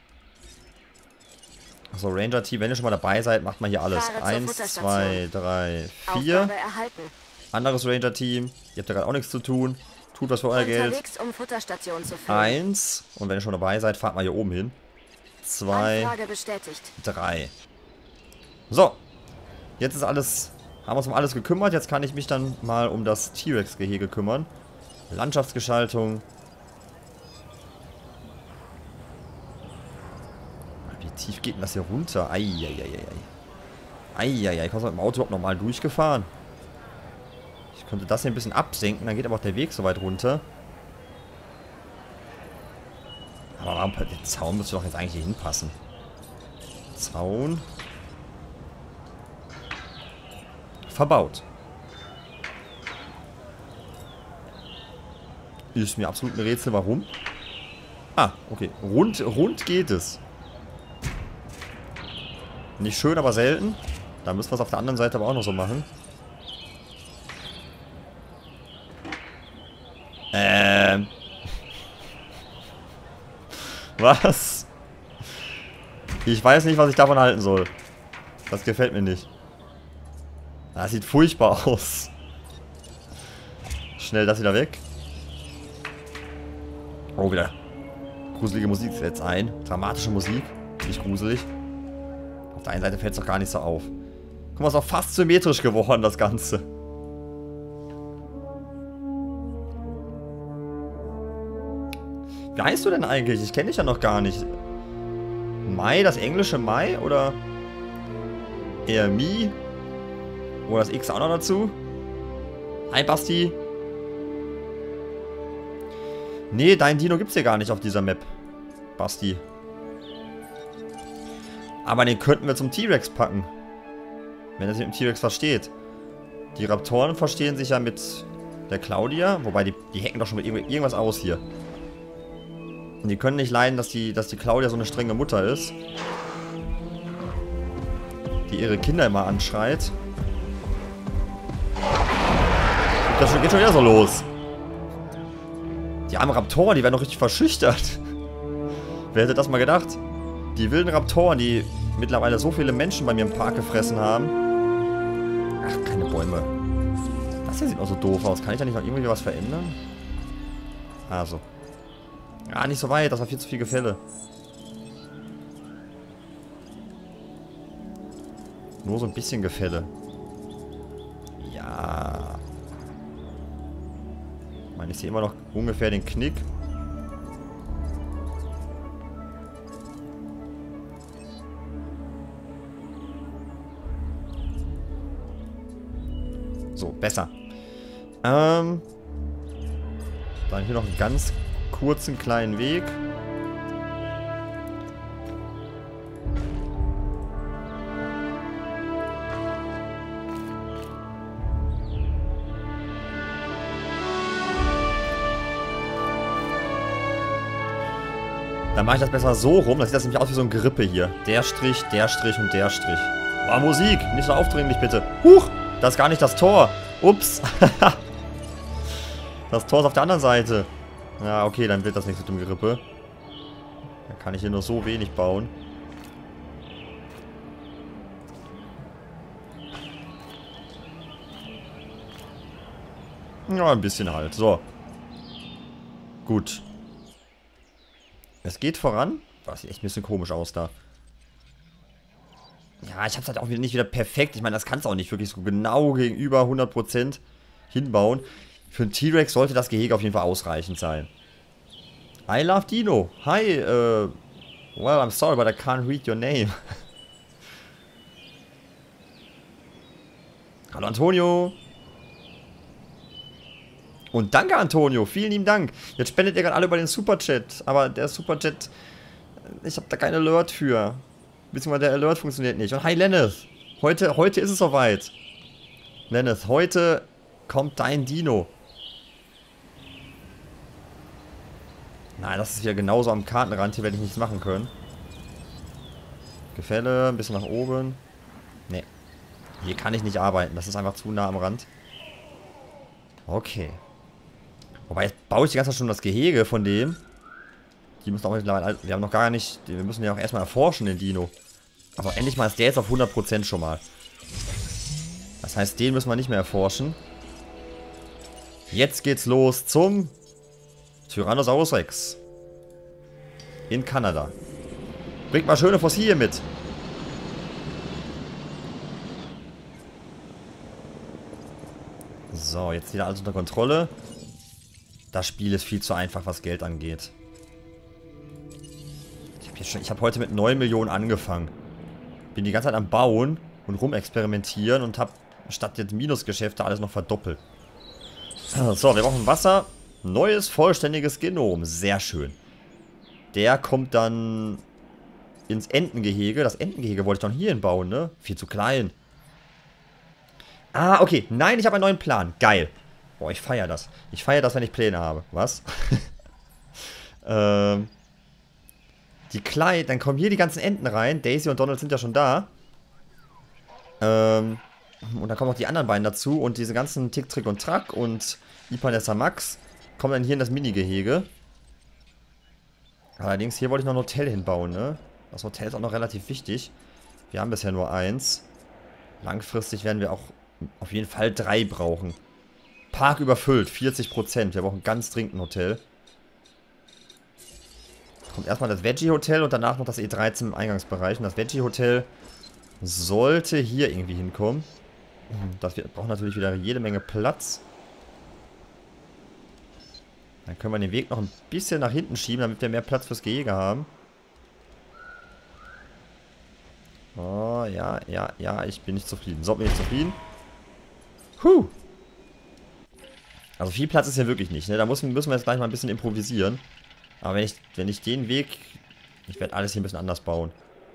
Achso, Ranger-Team, wenn ihr schon mal dabei seid, macht mal hier alles. Eins, zwei, drei, vier. Anderes Ranger-Team. Ihr habt ja gerade auch nichts zu tun. Tut was für euer Geld. Um Futterstation zu füllen. Eins. Und wenn ihr schon dabei seid, fahrt mal hier oben hin. Zwei. Drei. So. Jetzt ist alles... Haben wir uns um alles gekümmert. Jetzt kann ich mich dann mal um das T-Rex-Gehege kümmern. Landschaftsgestaltung. Wie tief geht denn das hier runter? Eieieiei. Eieiei. Kommst du mit dem Auto überhaupt nochmal durchgefahren? Ich könnte das hier ein bisschen absenken. Dann geht aber auch der Weg so weit runter. Aber warum, der Zaun müsste doch jetzt eigentlich hier hinpassen. Zaun. Verbaut. Ist mir absolut ein Rätsel, warum. Ah, okay. Rund, rund geht es. Nicht schön, aber selten. Da müssen wir es auf der anderen Seite aber auch noch so machen. Ähm. Was? Ich weiß nicht, was ich davon halten soll. Das gefällt mir nicht. Das sieht furchtbar aus. Schnell das wieder weg. Oh, wieder gruselige Musik setzt ein. Dramatische Musik. Nicht gruselig. Auf der einen Seite fällt es doch gar nicht so auf. Guck mal, ist auch fast symmetrisch geworden, das Ganze. Wie heißt du denn eigentlich? Ich kenne dich ja noch gar nicht. Mai, das englische Mai? Oder eher Mi? Oder das X auch noch dazu? Hi, Basti. Nee, dein Dino gibt's hier gar nicht auf dieser Map. Basti. Aber den könnten wir zum T-Rex packen. Wenn er sich mit dem T-Rex versteht. Die Raptoren verstehen sich ja mit der Claudia. Wobei, die, die hacken doch schon mit irgendwas aus hier. Und die können nicht leiden, dass die, dass die Claudia so eine strenge Mutter ist. Die ihre Kinder immer anschreit. Das geht schon wieder so los. Die armen Raptoren, die werden doch richtig verschüchtert. Wer hätte das mal gedacht? Die wilden Raptoren, die mittlerweile so viele Menschen bei mir im Park gefressen haben. Ach, keine Bäume. Das hier sieht auch so doof aus. Kann ich da nicht noch irgendwie was verändern? Also. Ah, nicht so weit. Das war viel zu viel Gefälle. Nur so ein bisschen Gefälle. Ja. Ich meine, ich sehe immer noch ungefähr den Knick. So, besser. Ähm. Dann hier noch einen ganz kurzen kleinen Weg. Dann mache ich das besser so rum. Das sieht das nämlich aus wie so ein Gerippe hier. Der Strich, der Strich und der Strich. Oh, Musik. Nicht so aufdringlich, bitte. Huch! Das ist gar nicht das Tor. Ups. Das Tor ist auf der anderen Seite. Ja, okay, dann wird das nichts mit dem Gerippe. Dann kann ich hier nur so wenig bauen. Ja, ein bisschen halt. So. Gut. Es geht voran. Das sieht echt ein bisschen komisch aus da. Ja, ich hab's halt auch wieder nicht wieder perfekt. Ich meine, das kannst du auch nicht wirklich so genau gegenüber hundert Prozent hinbauen. Für einen T-Rex sollte das Gehege auf jeden Fall ausreichend sein. I love Dino. Hi, uh, well, I'm sorry, but I can't read your name. Hallo Antonio. Und danke Antonio, vielen lieben Dank. Jetzt spendet ihr gerade alle über den Superchat. Aber der Superchat, ich habe da kein Alert für. Beziehungsweise der Alert funktioniert nicht. Und hi Lenneth, heute, heute ist es soweit. Lenneth, heute kommt dein Dino. Nein, das ist ja genauso am Kartenrand. Hier werde ich nichts machen können. Gefälle, ein bisschen nach oben. Nee. Hier kann ich nicht arbeiten. Das ist einfach zu nah am Rand. Okay. Wobei, jetzt baue ich die ganze Zeit schon das Gehege von dem. Die müssen auch mittlerweile... Wir haben noch gar nicht... Wir müssen ja auch erstmal erforschen, den Dino. Aber endlich mal ist der jetzt auf hundert Prozent schon mal. Das heißt, den müssen wir nicht mehr erforschen. Jetzt geht's los zum... Tyrannosaurus Rex. In Kanada. Bringt mal schöne Fossilien mit. So, jetzt wieder alles unter Kontrolle. Das Spiel ist viel zu einfach, was Geld angeht. Ich habe schon, ich habe heute mit neun Millionen angefangen. Bin die ganze Zeit am Bauen und rumexperimentieren und habe statt jetzt Minusgeschäfte alles noch verdoppelt. So, wir brauchen Wasser. Neues, vollständiges Genom. Sehr schön. Der kommt dann ins Entengehege. Das Entengehege wollte ich doch hier hinbauen, ne? Viel zu klein. Ah, okay. Nein, ich habe einen neuen Plan. Geil. Boah, ich feiere das. Ich feiere das, wenn ich Pläne habe. Was? ähm... Die Kleid, dann kommen hier die ganzen Enten rein. Daisy und Donald sind ja schon da. Ähm, und dann kommen auch die anderen beiden dazu. Und diese ganzen Tick, Trick und Track und Ipanessa Max kommen dann hier in das Mini-Gehege. Allerdings, hier wollte ich noch ein Hotel hinbauen, ne? Das Hotel ist auch noch relativ wichtig. Wir haben bisher nur eins. Langfristig werden wir auch auf jeden Fall drei brauchen. Park überfüllt, vierzig Prozent. Wir brauchen ganz dringend ein Hotel. Kommt erstmal das Veggie-Hotel und danach noch das E dreizehn im Eingangsbereich. Und das Veggie-Hotel sollte hier irgendwie hinkommen. Das braucht natürlich wieder jede Menge Platz. Dann können wir den Weg noch ein bisschen nach hinten schieben, damit wir mehr Platz fürs Gehege haben. Oh, ja, ja, ja, ich bin nicht zufrieden. So, bin ich zufrieden. Huh. Also viel Platz ist ja wirklich nicht, ne? Da müssen, müssen wir jetzt gleich mal ein bisschen improvisieren. Aber wenn ich, wenn ich den Weg... Ich werde alles hier ein bisschen anders bauen.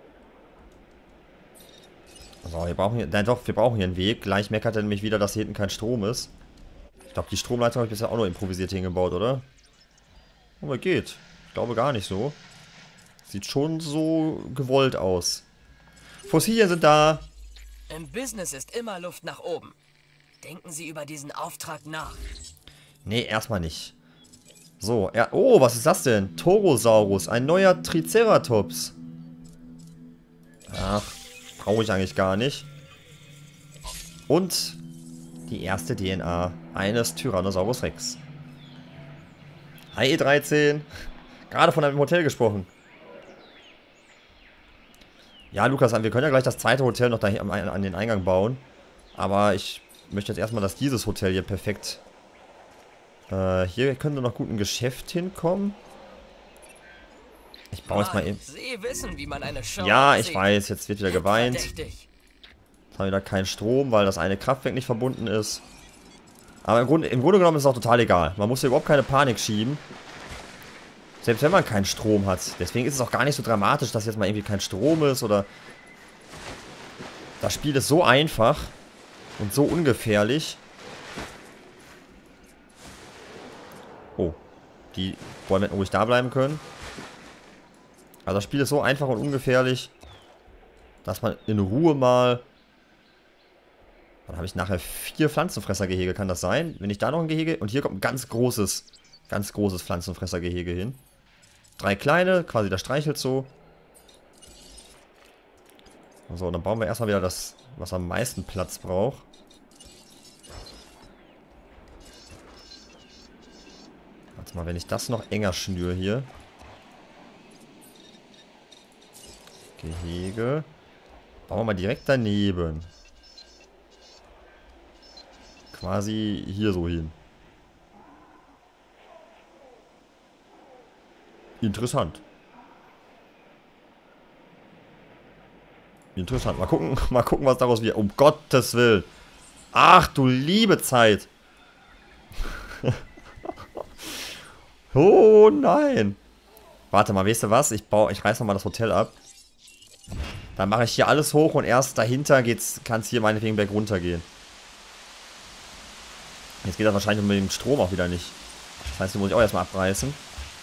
So, wir brauchen hier... Nein, doch, wir brauchen hier einen Weg. Gleich meckert er nämlich wieder, dass hier hinten kein Strom ist. Ich glaube, die Stromleitung habe ich bisher auch nur improvisiert hingebaut, oder? Aber geht. Ich glaube gar nicht so. Sieht schon so gewollt aus. Fossilien sind da. Im Business ist immer Luft nach oben. Denken Sie über diesen Auftrag nach. Nee, erstmal nicht. So, ja. Oh, was ist das denn? Torosaurus, ein neuer Triceratops. Ach, brauche ich eigentlich gar nicht. Und die erste D N A eines Tyrannosaurus Rex. Hi E dreizehn. Gerade von einem Hotel gesprochen. Ja, Lukas, wir können ja gleich das zweite Hotel noch da an den Eingang bauen. Aber ich möchte jetzt erstmal, dass dieses Hotel hier perfekt... Äh, hier könnte noch gut ein Geschäft hinkommen. Ich baue jetzt mal eben... Sie wissen, wie man eine Show Ja, ich sieht. weiß, jetzt wird wieder geweint. Verdächtig. Jetzt haben wir wieder keinen Strom, weil das eine Kraftwerk nicht verbunden ist. Aber im Grunde, im Grunde genommen ist es auch total egal. Man muss hier überhaupt keine Panik schieben. Selbst wenn man keinen Strom hat. Deswegen ist es auch gar nicht so dramatisch, dass jetzt mal irgendwie kein Strom ist oder... Das Spiel ist so einfach und so ungefährlich. Oh, die Bäume hätten ruhig da bleiben können. Also das Spiel ist so einfach und ungefährlich, dass man in Ruhe mal... Dann habe ich nachher vier Pflanzenfressergehege, kann das sein? Wenn ich da noch ein Gehege... Und hier kommt ein ganz großes, ganz großes Pflanzenfressergehege hin. Drei kleine, quasi der Streichelzoo. So, dann bauen wir erstmal wieder das, was am meisten Platz braucht. Warte mal, wenn ich das noch enger schnüre hier. Gehege. Bauen wir mal direkt daneben. Quasi hier so hin. Interessant. Interessant. Mal gucken, mal gucken, was daraus wird. Um Gottes Willen. Ach du liebe Zeit. Oh nein. Warte mal, weißt du was? Ich baue, ich reiß nochmal das Hotel ab. Dann mache ich hier alles hoch und erst dahinter kann es hier meinetwegen berg runtergehen. Jetzt geht das wahrscheinlich mit dem Strom auch wieder nicht. Das heißt, den muss ich auch erstmal abreißen.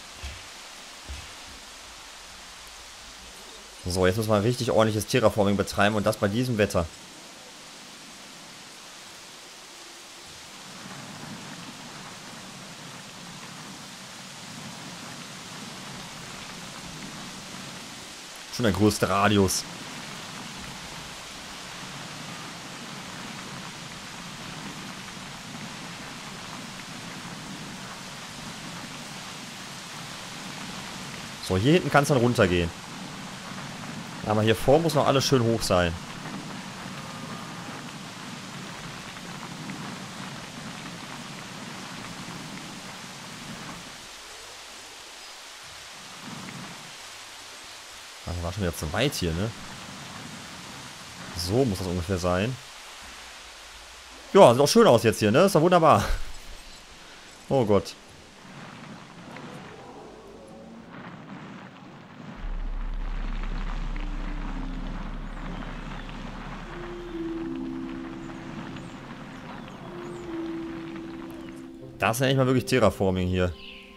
So, jetzt müssen wir ein richtig ordentliches Terraforming betreiben und das bei diesem Wetter. Schon der größte Radius. So, hier hinten kann es dann runtergehen. Aber hier vor muss noch alles schön hoch sein. Das war schon wieder zu weit hier, ne? So muss das ungefähr sein. Ja, sieht auch schön aus jetzt hier, ne? Ist doch wunderbar. Oh Gott. Das ist ja nicht mal wirklich Terraforming hier.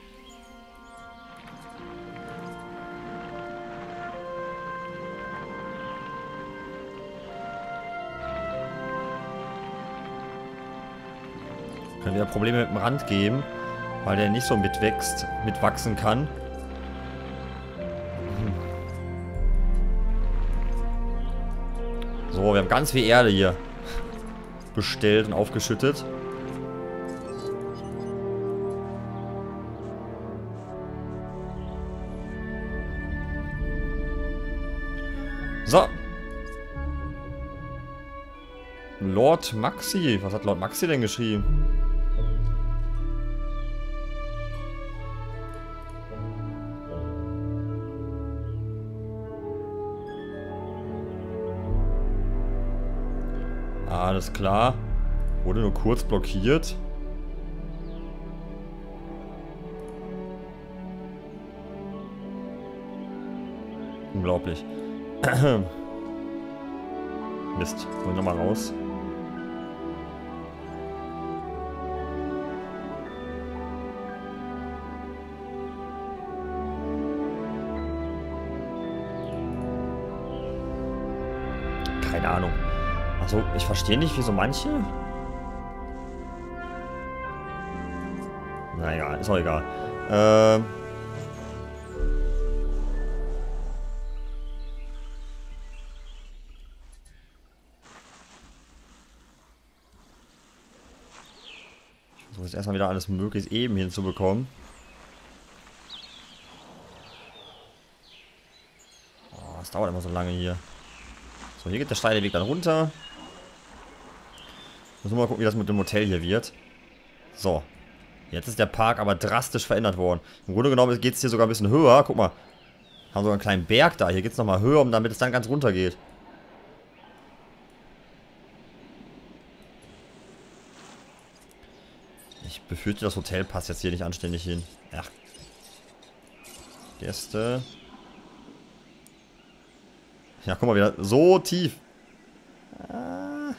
Können wieder Probleme mit dem Rand geben, weil der nicht so mitwächst, mitwachsen kann. So, wir haben ganz viel Erde hier bestellt und aufgeschüttet. So. Lord Maxi. Was hat Lord Maxi denn geschrieben? Alles klar. Wurde nur kurz blockiert. Unglaublich. Mist. Wollen wir nochmal raus? Keine Ahnung. Also, ich verstehe nicht, wieso manche... Naja, ist auch egal. Ähm. Ich versuche jetzt erstmal wieder alles möglichst eben hinzubekommen. Oh, das dauert immer so lange hier. So, hier geht der steile Weg dann runter. Müssen wir mal gucken, wie das mit dem Hotel hier wird. So. Jetzt ist der Park aber drastisch verändert worden. Im Grunde genommen geht es hier sogar ein bisschen höher. Guck mal. Haben sogar einen kleinen Berg da. Hier geht es nochmal höher, damit es dann ganz runter geht. Ich befürchte, das Hotel passt jetzt hier nicht anständig hin. Ja. Gäste. Ja, guck mal wieder. So tief. Ah.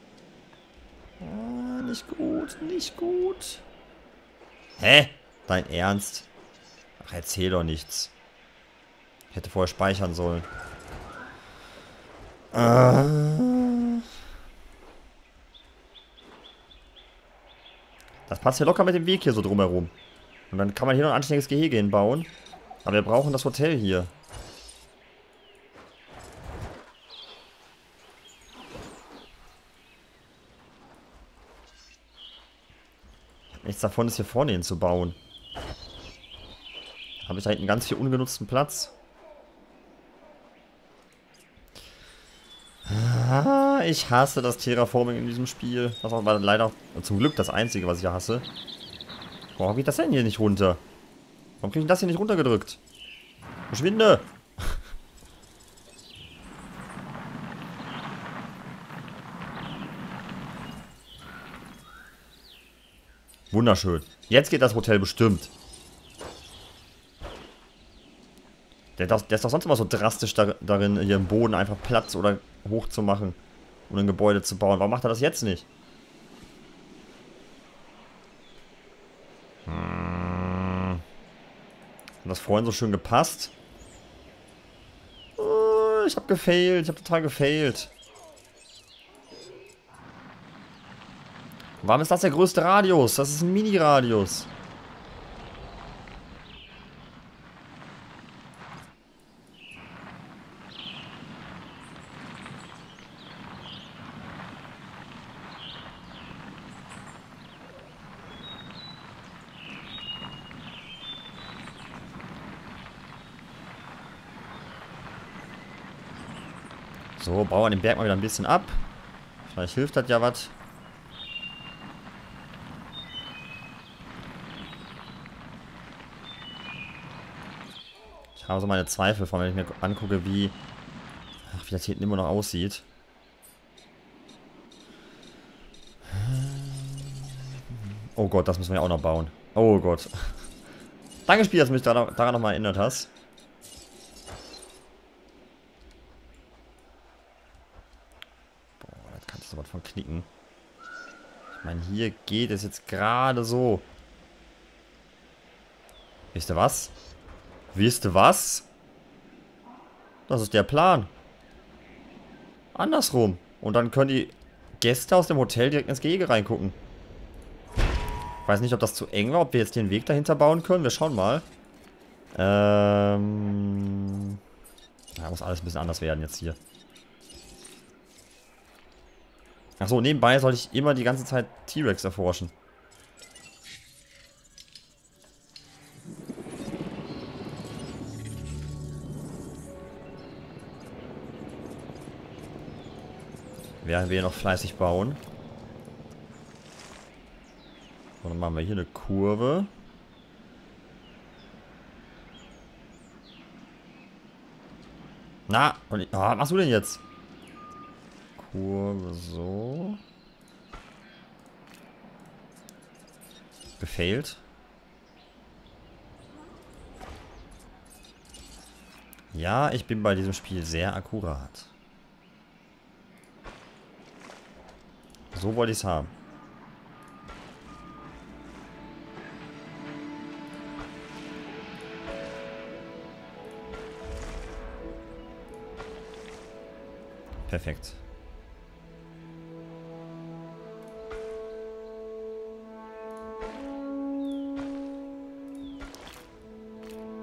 Ah, nicht gut. Nicht gut. Hä? Dein Ernst? Ach, erzähl doch nichts. Ich hätte vorher speichern sollen. Äh. Das passt ja locker mit dem Weg hier so drumherum. Und dann kann man hier noch ein anständiges Gehege hinbauen. Aber wir brauchen das Hotel hier. Ich habe nichts davon, es hier vorne hin zu bauen. Habe ich da hinten ganz viel ungenutzten Platz. Ah, ich hasse das Terraforming in diesem Spiel. Das war leider zum Glück das Einzige, was ich hier hasse. Warum geht das denn hier nicht runter? Warum kriege ich das hier nicht runtergedrückt? Verschwinde! Wunderschön. Jetzt geht das Hotel bestimmt. Der, der ist doch sonst immer so drastisch da, darin, hier im Boden einfach Platz oder hoch zu machen, um ein Gebäude zu bauen. Warum macht er das jetzt nicht? Hm. Hat das vorhin so schön gepasst? Oh, ich habe gefailt. Ich habe total gefailt. Warum ist das der größte Radius? Das ist ein Mini-Radius. So, bauen wir den Berg mal wieder ein bisschen ab. Vielleicht hilft das ja was. Ich habe so meine Zweifel von, wenn ich mir angucke, wie, ach, wie das hier hinten immer noch aussieht. Oh Gott, das müssen wir ja auch noch bauen. Oh Gott. Danke, Spiel, dass du mich daran, daran nochmal erinnert hast. Boah, da kannst du was von knicken. Ich meine, hier geht es jetzt gerade so. Wisst ihr was? Wisst ihr was? Das ist der Plan. Andersrum. Und dann können die Gäste aus dem Hotel direkt ins Gehege reingucken. Ich weiß nicht, ob das zu eng war, ob wir jetzt den Weg dahinter bauen können. Wir schauen mal. Ähm... Ja, muss alles ein bisschen anders werden jetzt hier. Achso, nebenbei soll ich immer die ganze Zeit T-Rex erforschen. Während wir noch fleißig bauen. Und dann machen wir hier eine Kurve. Na, und ich, oh, was machst du denn jetzt? Kurve so. Gefailt. Ja, ich bin bei diesem Spiel sehr akkurat. So wollte ich es haben. Perfekt.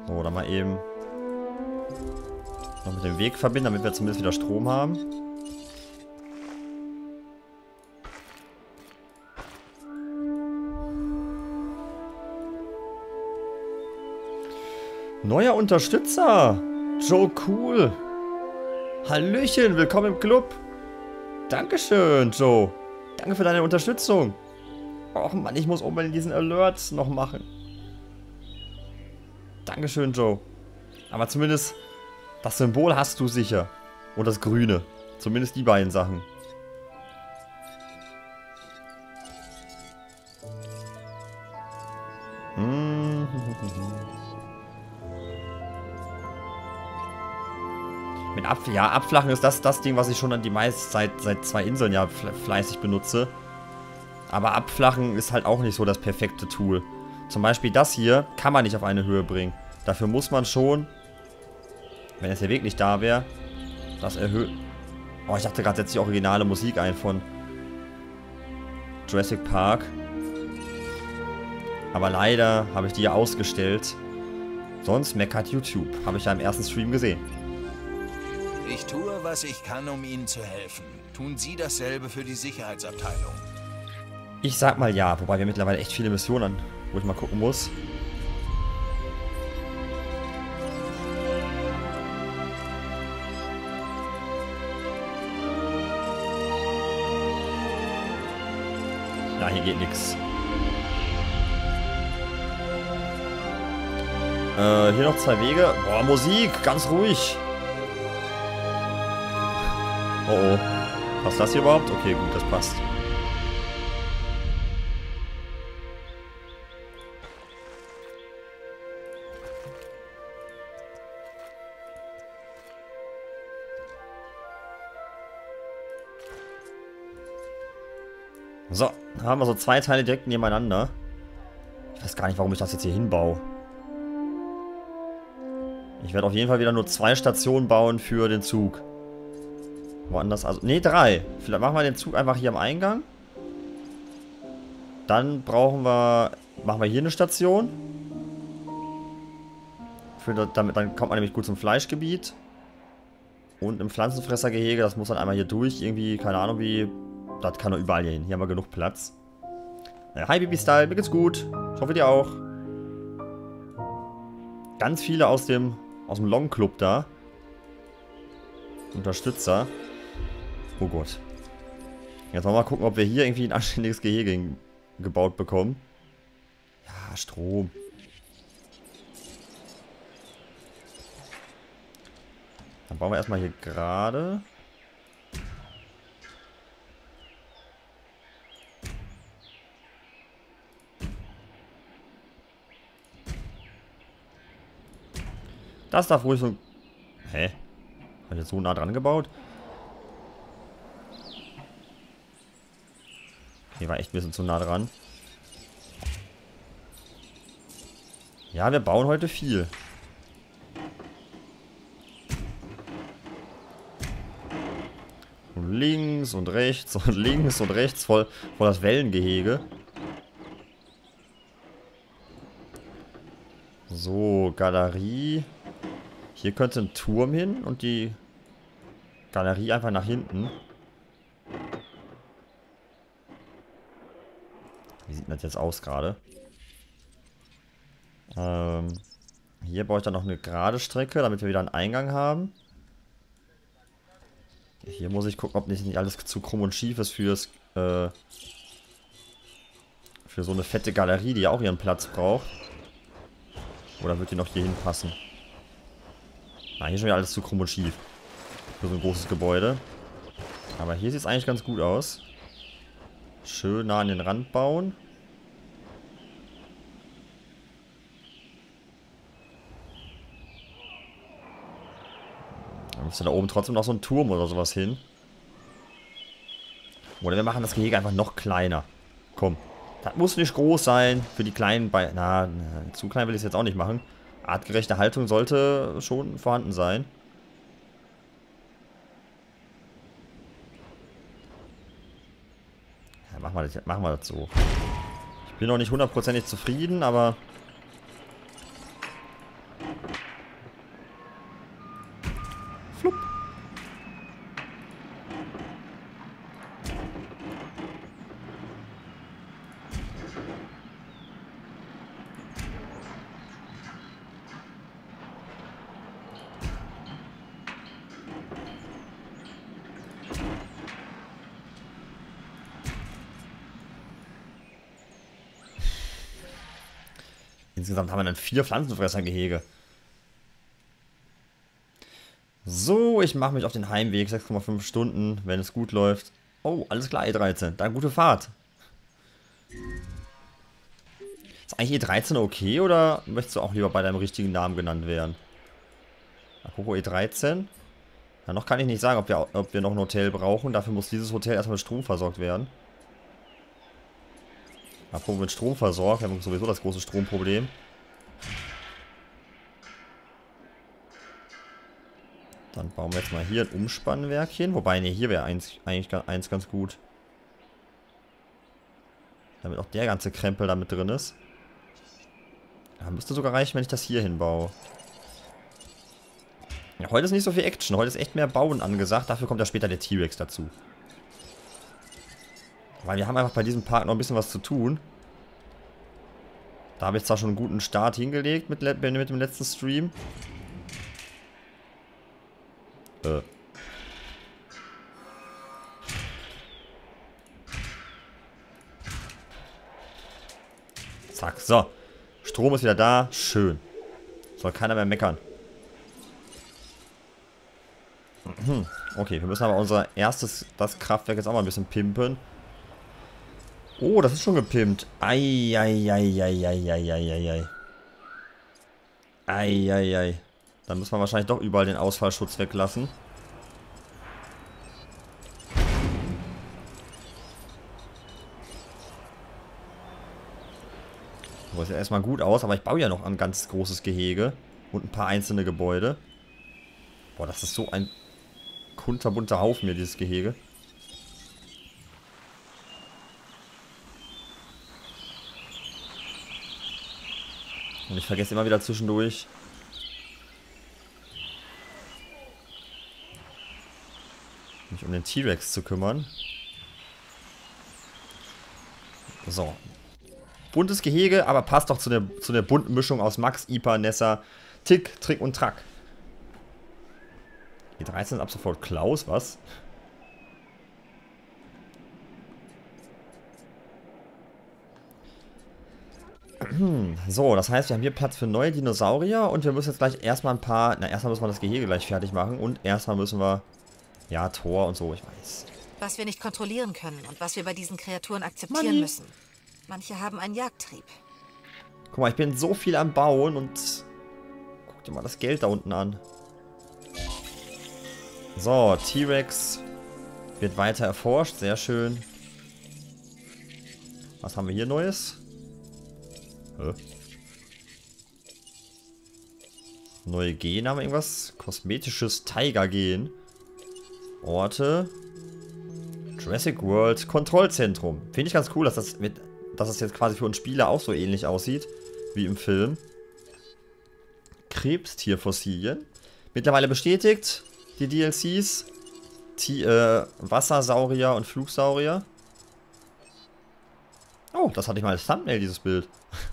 So, dann mal eben noch mit dem Weg verbinden, damit wir zumindest wieder Strom haben. Neuer Unterstützer! Joe Cool! Hallöchen, willkommen im Club! Dankeschön, Joe! Danke für deine Unterstützung! Och Mann, ich muss unbedingt diesen Alert noch machen. Dankeschön, Joe. Aber zumindest das Symbol hast du sicher. Und das Grüne. Zumindest die beiden Sachen. Hm. Mit Ab ja, Abflachen ist das das Ding, was ich schon an die meiste Zeit seit zwei Inseln ja fleißig benutze. Aber Abflachen ist halt auch nicht so das perfekte Tool. Zum Beispiel das hier kann man nicht auf eine Höhe bringen. Dafür muss man schon, wenn es ja wirklich da wäre, das erhöhen. Oh, ich dachte gerade, setzt die originale Musik ein von Jurassic Park. Aber leider habe ich die ja ausgestellt. Sonst meckert YouTube. Habe ich ja im ersten Stream gesehen. Ich tue, was ich kann, um Ihnen zu helfen. Tun Sie dasselbe für die Sicherheitsabteilung. Ich sag mal ja, wobei wir mittlerweile echt viele Missionen an, wo ich mal gucken muss. Ja, hier geht nichts. Äh, hier noch zwei Wege. Boah, Musik, ganz ruhig. Oh oh. Passt das hier überhaupt? Okay, gut, das passt. So, haben wir so zwei Teile direkt nebeneinander. Ich weiß gar nicht, warum ich das jetzt hier hinbaue. Ich werde auf jeden Fall wieder nur zwei Stationen bauen für den Zug. Woanders, also, ne, drei. Vielleicht machen wir den Zug einfach hier am Eingang. Dann brauchen wir, machen wir hier eine Station. Für, damit, dann kommt man nämlich gut zum Fleischgebiet. Und im Pflanzenfressergehege, das muss dann einmal hier durch. Irgendwie, keine Ahnung wie... Das kann doch überall hier hin. Hier haben wir genug Platz. Ja, hi Bibi-Style, mir geht's gut. Ich hoffe dir auch. Ganz viele aus dem aus dem Long Club da. Unterstützer. Oh Gott. Jetzt wollen wir mal gucken, ob wir hier irgendwie ein anständiges Gehege gebaut bekommen. Ja, Strom. Dann bauen wir erstmal hier gerade. Das darf ruhig so... Hä? Hab ich jetzt so nah dran gebaut? Hier war echt ein bisschen zu nah dran. Ja, wir bauen heute viel. Und links und rechts und links und rechts voll, voll das Wellengehege. So, Galerie. Hier könnte ein Turm hin und die Galerie einfach nach hinten. Wie sieht das jetzt aus gerade? Ähm, hier baue ich dann noch eine gerade Strecke, damit wir wieder einen Eingang haben. Hier muss ich gucken, ob nicht, nicht alles zu krumm und schief ist fürs, äh, für so eine fette Galerie, die ja auch ihren Platz braucht. Oder wird die noch hier hinpassen? Ah, hier ist schon wieder alles zu krumm und schief. Für so ein großes Gebäude. Aber hier sieht es eigentlich ganz gut aus. Schön nah an den Rand bauen. Dann müsste da oben trotzdem noch so ein Turm oder sowas hin. Oder wir machen das Gehege einfach noch kleiner. Komm. Das muss nicht groß sein. Für die kleinen Be Na, na zu klein will ich es jetzt auch nicht machen. Artgerechte Haltung sollte schon vorhanden sein. Ja, machen wir das, machen wir das so. Ich bin noch nicht hundertprozentig zufrieden, aber Insgesamt haben wir dann vier Pflanzenfressergehege. So, ich mache mich auf den Heimweg. sechs Komma fünf Stunden, wenn es gut läuft. Oh, alles klar, E dreizehn. Dann gute Fahrt. Ist eigentlich E dreizehn okay oder möchtest du auch lieber bei deinem richtigen Namen genannt werden? Apropos E dreizehn. Ja, noch kann ich nicht sagen, ob wir, ob wir noch ein Hotel brauchen. Dafür muss dieses Hotel erstmal mit Strom versorgt werden. Apropos mit Strom versorgt. Wir haben sowieso das große Stromproblem. Dann bauen wir jetzt mal hier ein Umspannwerkchen. Wobei, ne, hier wäre eins, eigentlich eins ganz gut. Damit auch der ganze Krempel da mit drin ist. Ja, müsste sogar reichen, wenn ich das hier hinbaue. Ja, heute ist nicht so viel Action. Heute ist echt mehr Bauen angesagt. Dafür kommt ja später der T-Rex dazu. Weil wir haben einfach bei diesem Park noch ein bisschen was zu tun. Da habe ich zwar schon einen guten Start hingelegt mit, mit dem letzten Stream. Äh. Zack, so. Strom ist wieder da. Schön. Soll keiner mehr meckern. Okay, wir müssen aber unser erstes, das Kraftwerk jetzt auch mal ein bisschen pimpen. Oh, das ist schon gepimpt. Eieieiei. Eieiei. Dann muss man wahrscheinlich doch überall den Ausfallschutz weglassen. Das sieht ja erstmal gut aus, aber ich baue ja noch ein ganz großes Gehege. Und ein paar einzelne Gebäude. Boah, das ist so ein kunterbunter Haufen hier, dieses Gehege. Und ich vergesse immer wieder zwischendurch. Mich um den T-Rex zu kümmern. So. Buntes Gehege, aber passt doch zu der, zu der bunten Mischung aus Max, Ipa, Nessa, Tick, Trick und Track. E dreizehn ist ab sofort Klaus, was? So, das heißt, wir haben hier Platz für neue Dinosaurier und wir müssen jetzt gleich erstmal ein paar... Na, erstmal müssen wir das Gehege gleich fertig machen und erstmal müssen wir... Ja, Tor und so, ich weiß. Was wir nicht kontrollieren können und was wir bei diesen Kreaturen akzeptieren Money. müssen. Manche haben einen Jagdtrieb. Guck mal, ich bin so viel am Bauen und... Guck dir mal das Geld da unten an. So, T-Rex wird weiter erforscht, sehr schön. Was haben wir hier Neues? Hä? Neue Gene haben wir irgendwas? Kosmetisches Tiger-Gen. Orte. Jurassic World Kontrollzentrum. Finde ich ganz cool, dass das, mit, dass das jetzt quasi für uns Spieler auch so ähnlich aussieht wie im Film. Krebstierfossilien. Mittlerweile bestätigt, die D L Cs. Die, äh, Wassersaurier und Flugsaurier. Oh, das hatte ich mal als Thumbnail, dieses Bild.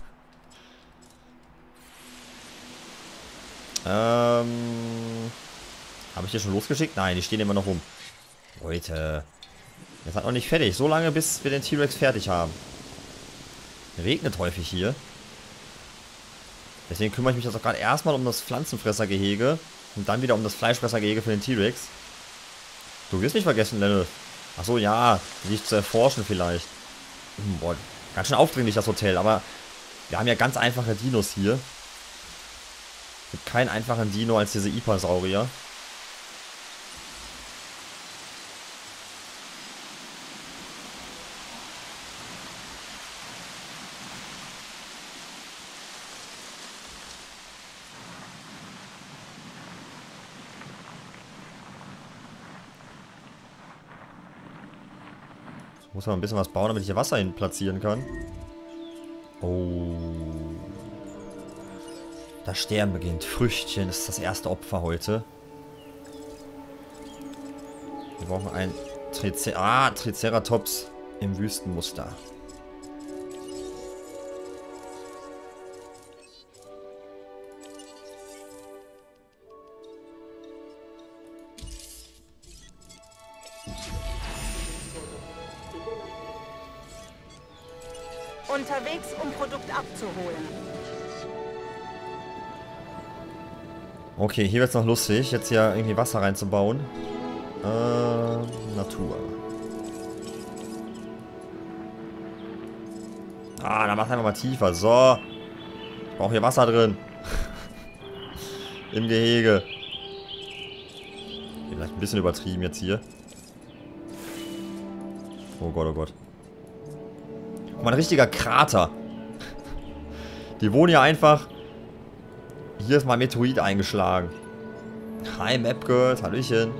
ähm... Habe ich hier schon losgeschickt? Nein, die stehen immer noch rum. Leute. Wir sind noch nicht fertig. So lange, bis wir den T-Rex fertig haben. Regnet häufig hier. Deswegen kümmere ich mich jetzt auch gerade erstmal um das Pflanzenfressergehege. Und dann wieder um das Fleischfressergehege für den T-Rex. Du wirst nicht vergessen, Lenne. Achso, ja. Dich zu erforschen vielleicht. Hm, boah, ganz schön aufdringlich das Hotel. Aber wir haben ja ganz einfache Dinos hier. Es gibt keinen einfachen Dino als diese Ipa-Saurier. Muss man ein bisschen was bauen, damit ich hier Wasser hin platzieren kann. Oh. Das Sterben beginnt. Früchtchen ist das erste Opfer heute. Wir brauchen ein Tricer ah, Triceratops im Wüstenmuster. Unterwegs, um Produkt abzuholen. Okay, hier wird es noch lustig, jetzt hier irgendwie Wasser reinzubauen. Äh, Natur. Ah, dann macht einfach mal tiefer. So. Ich brauche hier Wasser drin. Im Gehege. Vielleicht ein bisschen übertrieben jetzt hier. Oh Gott, oh Gott. Guck mal, ein richtiger Krater. Die wohnen ja einfach... Hier ist mal ein Meteorit eingeschlagen. Hi, Mapgirl. Hallöchen.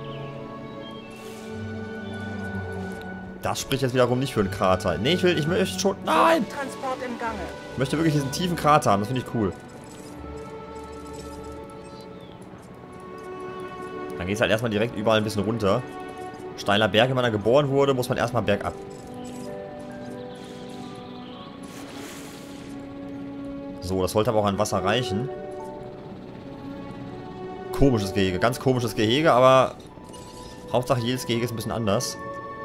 Das spricht jetzt wiederum nicht für einen Krater. Nee, ich will, ich möchte schon... Nein! Transport im Gange. Ich möchte wirklich diesen tiefen Krater haben. Das finde ich cool. Dann geht es halt erstmal direkt überall ein bisschen runter. Steiler Berg, wenn man da geboren wurde, muss man erstmal bergab. So, das sollte aber auch an Wasser reichen. Komisches Gehege, ganz komisches Gehege, aber Hauptsache jedes Gehege ist ein bisschen anders.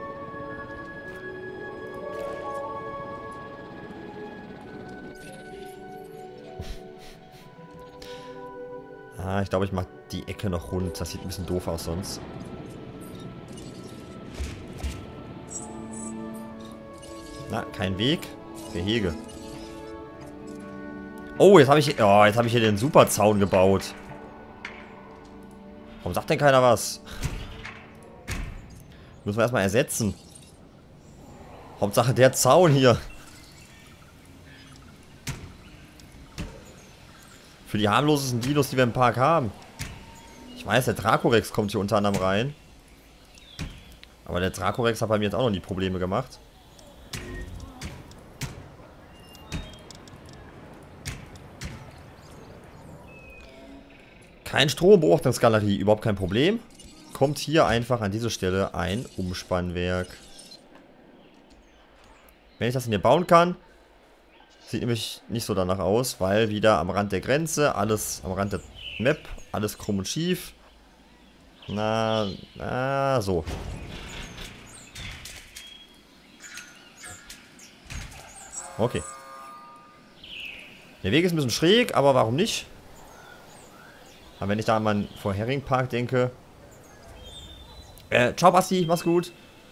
Ah, ich glaube, ich mache die Ecke noch rund. Das sieht ein bisschen doof aus sonst. Na, kein Weg. Gehege. Oh, jetzt habe ich, oh, jetzt habe ich hier den Superzaun gebaut. Warum sagt denn keiner was? Müssen wir erstmal ersetzen. Hauptsache der Zaun hier. Für die harmlosesten Dinos, die wir im Park haben. Ich weiß, der Dracorex kommt hier unter anderem rein. Aber der Dracorex hat bei mir jetzt auch noch nie Probleme gemacht. Kein Strombeobachtungsgalerie, überhaupt kein Problem. Kommt hier einfach an diese Stelle ein Umspannwerk. Wenn ich das hier bauen kann, sieht nämlich nicht so danach aus, weil wieder am Rand der Grenze, alles am Rand der Map, alles krumm und schief. Na, na, so. Okay. Der Weg ist ein bisschen schräg, aber warum nicht? Aber wenn ich da an meinen vorherigen Park denke... Äh, ciao Basti, mach's gut.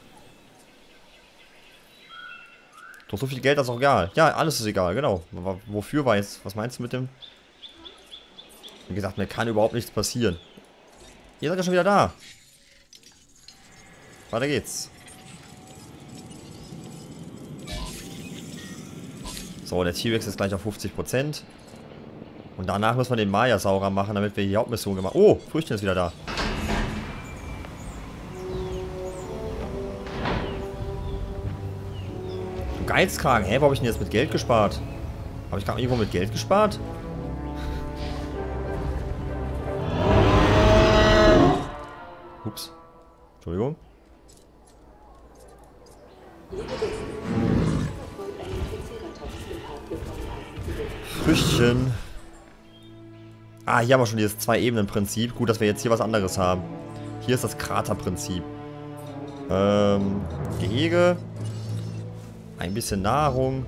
Doch so viel Geld, das ist auch egal. Ja, alles ist egal, genau. Wofür war jetzt? Was meinst du mit dem? Wie gesagt, mir kann überhaupt nichts passieren. Ihr seid ja schon wieder da. Weiter geht's. So, der T-Rex ist gleich auf fünfzig Prozent. Und danach müssen wir den Maya saurer machen, damit wir die Hauptmission gemacht haben. Oh, Früchtchen ist wieder da. Du Geizkragen. Hä, wo habe ich denn jetzt mit Geld gespart? Habe ich gerade irgendwo mit Geld gespart? Ups. Entschuldigung. Früchtchen. Ah, hier haben wir schon dieses Zwei-Ebenen-Prinzip. Gut, dass wir jetzt hier was anderes haben. Hier ist das Kraterprinzip. Ähm, Gehege. Ein bisschen Nahrung.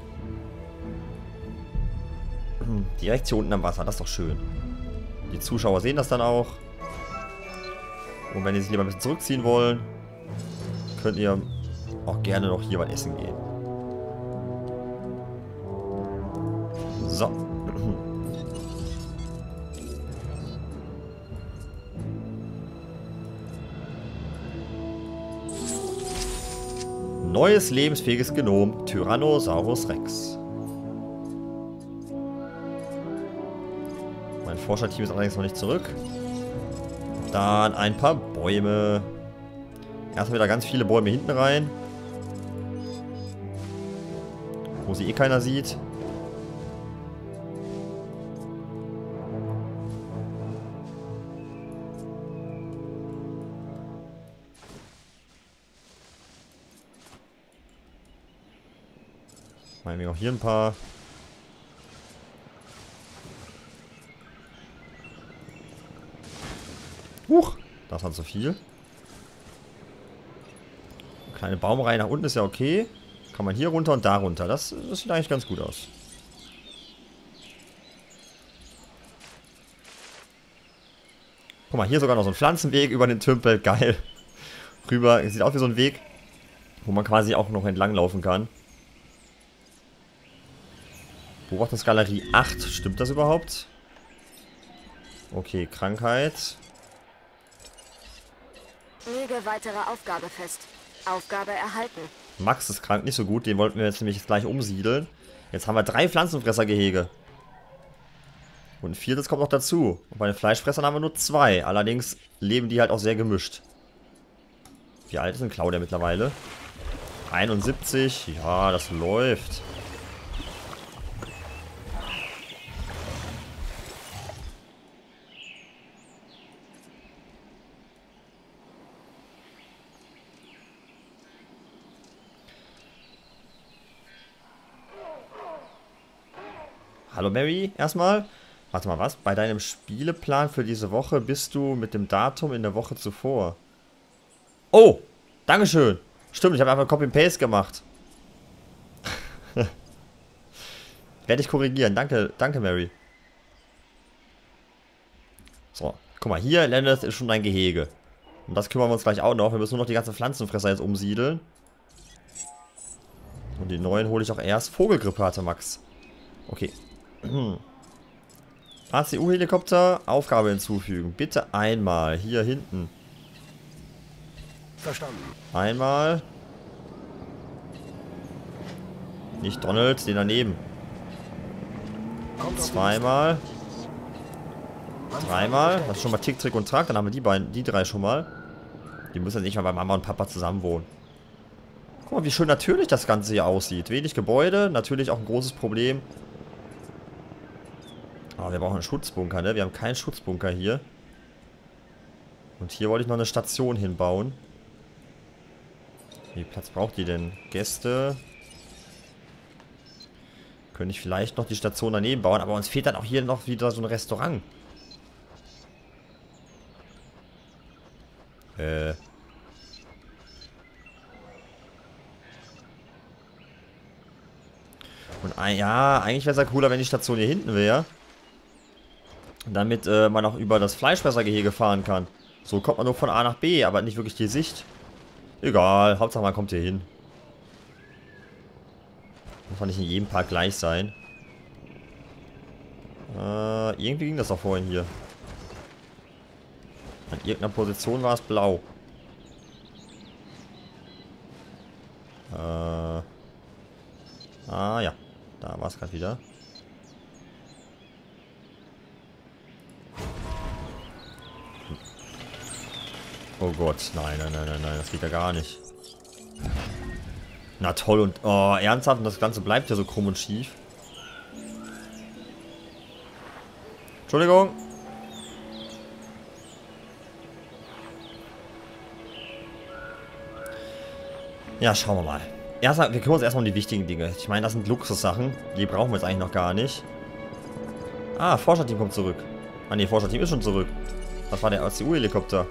Direkt hier unten am Wasser, das ist doch schön. Die Zuschauer sehen das dann auch. Und wenn die sich lieber ein bisschen zurückziehen wollen, könnt ihr auch gerne noch hier was essen gehen. So. Neues lebensfähiges Genom, Tyrannosaurus Rex. Mein Forscherteam ist allerdings noch nicht zurück. Dann ein paar Bäume. Erstmal wieder ganz viele Bäume hinten rein. Wo sie eh keiner sieht. Machen wir auch hier ein paar. Huch, das hat so viel. Kleine Baumreihe nach unten ist ja okay. Kann man hier runter und da runter. Das, das sieht eigentlich ganz gut aus. Guck mal, hier sogar noch so ein Pflanzenweg über den Tümpel. Geil. Rüber. Sieht aus wie so ein Weg, wo man quasi auch noch entlang laufen kann. Beobachtungsgalerie acht. Stimmt das überhaupt? Okay, Krankheit. Lege weitere Aufgabe fest. Aufgabe erhalten. Max ist krank, nicht so gut. Den wollten wir jetzt nämlich gleich umsiedeln. Jetzt haben wir drei Pflanzenfressergehege. Und ein viertes kommt noch dazu. Und bei den Fleischfressern haben wir nur zwei. Allerdings leben die halt auch sehr gemischt. Wie alt ist denn Claudia mittlerweile? einundsiebzig. Ja, das läuft. Hallo Mary, erstmal. Warte mal, was? Bei deinem Spieleplan für diese Woche bist du mit dem Datum in der Woche zuvor. Oh, Dankeschön. Stimmt, ich habe einfach Copy-Paste gemacht. Werde ich korrigieren. Danke, danke Mary. So, guck mal, hier, Lenneth, ist schon dein Gehege. Und das kümmern wir uns gleich auch noch. Wir müssen nur noch die ganzen Pflanzenfresser jetzt umsiedeln. Und die neuen hole ich auch erst. Vogelgrippe hatte Max. Okay. A C U-Helikopter, Aufgabe hinzufügen. Bitte einmal, hier hinten. Verstanden. Einmal. Nicht Donald, den daneben. Zweimal. Dreimal. Das ist schon mal Tick, Trick und Track. Dann haben wir die beiden, die drei schon mal. Die müssen jetzt nicht mal bei Mama und Papa zusammen wohnen. Guck mal, wie schön natürlich das Ganze hier aussieht. Wenig Gebäude, natürlich auch ein großes Problem. Aber wir brauchen einen Schutzbunker, ne? Wir haben keinen Schutzbunker hier. Und hier wollte ich noch eine Station hinbauen. Wie viel Platz braucht die denn? Gäste. Könnte ich vielleicht noch die Station daneben bauen, aber uns fehlt dann auch hier noch wieder so ein Restaurant. Äh. Und ein, ja, eigentlich wäre es ja cooler, wenn die Station hier hinten wäre. Damit äh, man auch über das Fleischfressergehege fahren kann. So kommt man nur von A nach B, aber nicht wirklich die Sicht. Egal, Hauptsache man kommt hier hin. Muss man nicht in jedem Park gleich sein. Äh, irgendwie ging das doch vorhin hier. An irgendeiner Position war es blau. Äh. Ah ja, da war es gerade wieder. Oh Gott, nein, nein, nein, nein, nein, das geht ja gar nicht. Na toll und, oh, ernsthaft, und das Ganze bleibt ja so krumm und schief. Entschuldigung. Ja, schauen wir mal. Erstmal, wir kümmern uns erstmal um die wichtigen Dinge. Ich meine, das sind Luxussachen. Die brauchen wir jetzt eigentlich noch gar nicht. Ah, Forscherteam kommt zurück. Ah ne, Forscherteam ist schon zurück. Das war der A C U-Helikopter.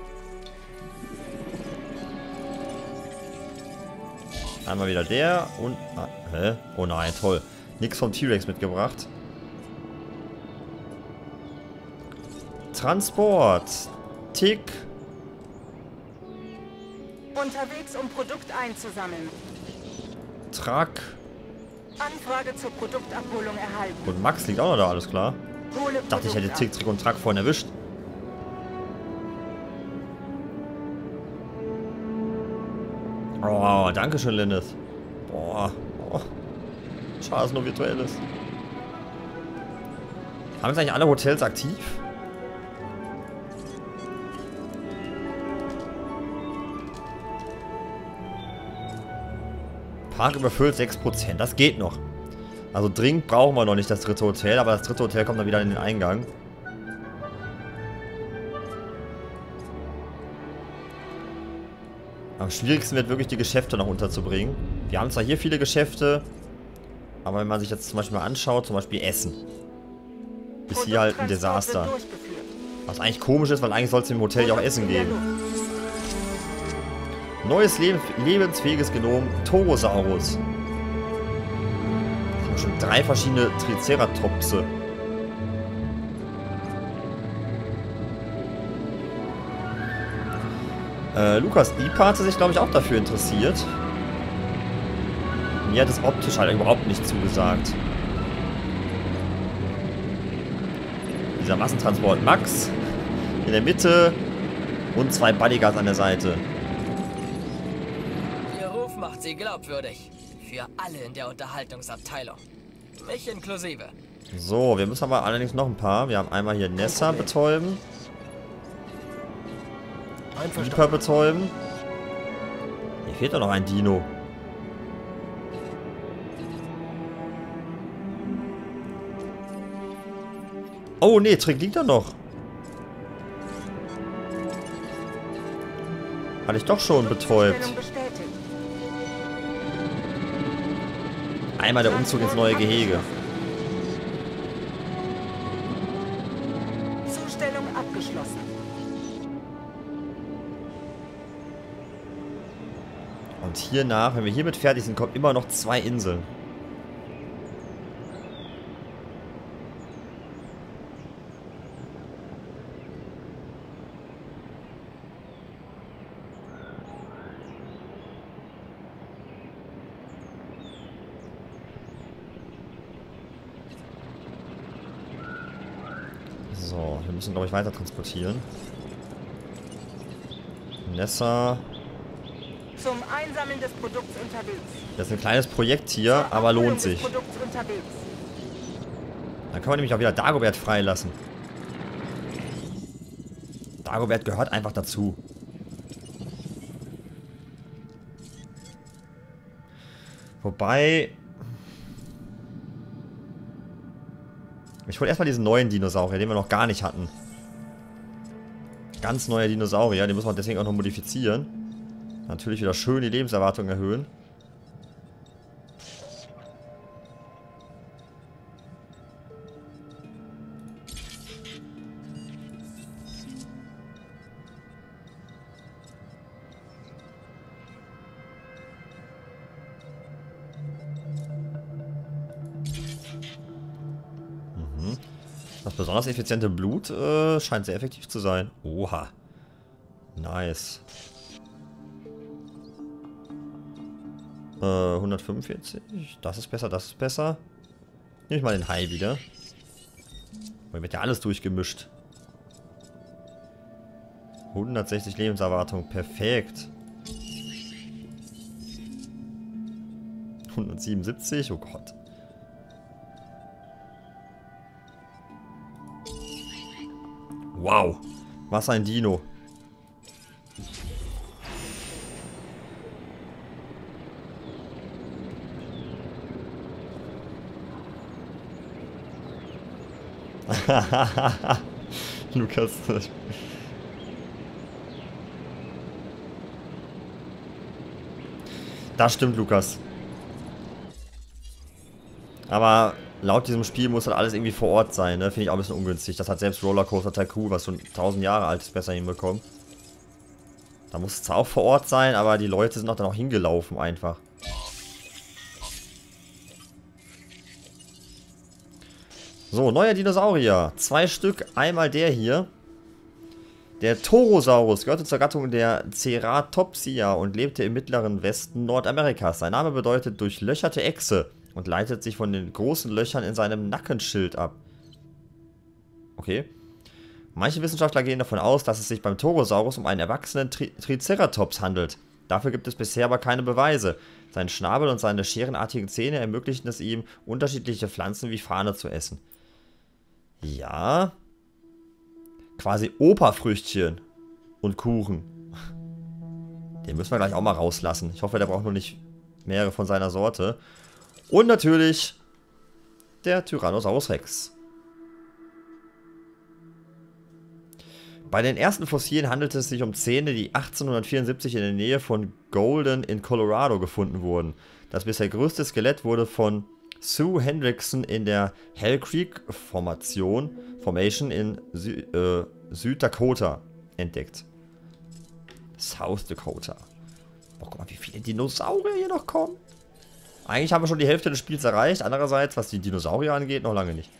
Einmal wieder der und... Ah, hä? Oh nein, toll. Nix vom T-Rex mitgebracht. Transport. Tick. Unterwegs, um Produkt einzusammeln. Truck. Anfrage zur Produktabholung erhalten. Und Max liegt auch noch da, alles klar. Hole Ich dachte, ich hätte Produkt Tick, Trick und Truck vorhin erwischt. Oh, danke schön, Lenneth. Boah. Oh. Schade, dass es nur virtuell ist. Haben jetzt eigentlich alle Hotels aktiv? Park überfüllt sechs Prozent. Das geht noch. Also dringend brauchen wir noch nicht das dritte Hotel, aber das dritte Hotel kommt dann wieder in den Eingang. Am schwierigsten wird wirklich die Geschäfte noch unterzubringen. Wir haben zwar hier viele Geschäfte, aber wenn man sich jetzt zum Beispiel mal anschaut, zum Beispiel Essen, ist hier halt ein Desaster. Was eigentlich komisch ist, weil eigentlich soll es im Hotel ja auch Essen geben. Neues Leb lebensfähiges Genom, Torosaurus. Das sind schon drei verschiedene Triceratopse. Äh, Lukas Ipa hatte sich, glaube ich, auch dafür interessiert. Mir hat es optisch halt überhaupt nicht zugesagt. Dieser Massentransport Max in der Mitte und zwei Bodyguards an der Seite. Ihr Ruf macht sie glaubwürdig. Für alle in der Unterhaltungsabteilung. Mich inklusive. So, wir müssen aber allerdings noch ein paar. Wir haben einmal hier Nessa betäuben. Ipa betäuben. Hier fehlt doch noch ein Dino. Oh nee, Trick liegt da noch. Hatte ich doch schon betäubt. Einmal der Umzug ins neue Gehege. Zustellung abgeschlossen. Und hiernach, wenn wir hiermit fertig sind, kommen immer noch zwei Inseln. So, wir müssen, glaube ich, weiter transportieren. Nessa. Zum Einsammeln des Produkts unterwegs. Das ist ein kleines Projekt hier, aber lohnt sich. Dann können wir nämlich auch wieder Dagobert freilassen. Dagobert gehört einfach dazu. Wobei... Ich hole erstmal diesen neuen Dinosaurier, den wir noch gar nicht hatten. Ganz neuer Dinosaurier, den muss man deswegen auch noch modifizieren. Natürlich wieder schön die Lebenserwartung erhöhen. Das besonders effiziente Blut äh, scheint sehr effektiv zu sein. Oha. Nice. Äh, hundertfünfundvierzig. Das ist besser, das ist besser. Nehme ich mal den Hai wieder. Weil wird ja alles durchgemischt. hundertsechzig Lebenserwartung. Perfekt. hundertsiebenundsiebzig. Oh Gott. Wow, was ein Dino. Lukas. Das stimmt, Lukas. Aber laut diesem Spiel muss halt alles irgendwie vor Ort sein, ne? Finde ich auch ein bisschen ungünstig. Das hat selbst Rollercoaster Tycoon, was schon tausend Jahre alt ist, besser hinbekommen. Da muss es zwar auch vor Ort sein, aber die Leute sind auch dann auch hingelaufen einfach. So, neuer Dinosaurier. Zwei Stück. Einmal der hier. Der Torosaurus gehörte zur Gattung der Ceratopsia und lebte im mittleren Westen Nordamerikas. Sein Name bedeutet durchlöcherte Echse und leitet sich von den großen Löchern in seinem Nackenschild ab. Okay. Manche Wissenschaftler gehen davon aus, dass es sich beim Torosaurus um einen erwachsenen Tri Triceratops handelt. Dafür gibt es bisher aber keine Beweise. Sein Schnabel und seine scherenartigen Zähne ermöglichen es ihm, unterschiedliche Pflanzen wie Farne zu essen. Ja. Quasi Opa-Früchtchen und Kuchen. Den müssen wir gleich auch mal rauslassen. Ich hoffe, der braucht nur nicht mehrere von seiner Sorte. Und natürlich der Tyrannosaurus Rex. Bei den ersten Fossilien handelte es sich um Zähne, die achtzehnhundertvierundsiebzig in der Nähe von Golden in Colorado gefunden wurden. Das bisher größte Skelett wurde von Sue Hendrickson in der Hell Creek Formation, Formation in Sü äh, Süddakota entdeckt. South Dakota. Boah, guck mal, wie viele Dinosaurier hier noch kommen. Eigentlich haben wir schon die Hälfte des Spiels erreicht. Andererseits, was die Dinosaurier angeht, noch lange nicht.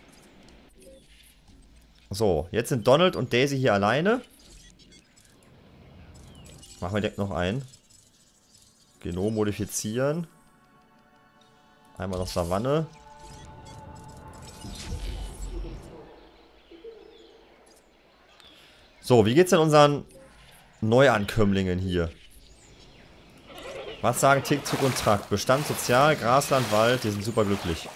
So, jetzt sind Donald und Daisy hier alleine. Machen wir direkt noch ein. Genom modifizieren. Einmal noch Savanne. So, wie geht's denn unseren Neuankömmlingen hier? Was sagen Tick, Zuck und Track? Bestand, Sozial, Grasland, Wald, die sind super glücklich.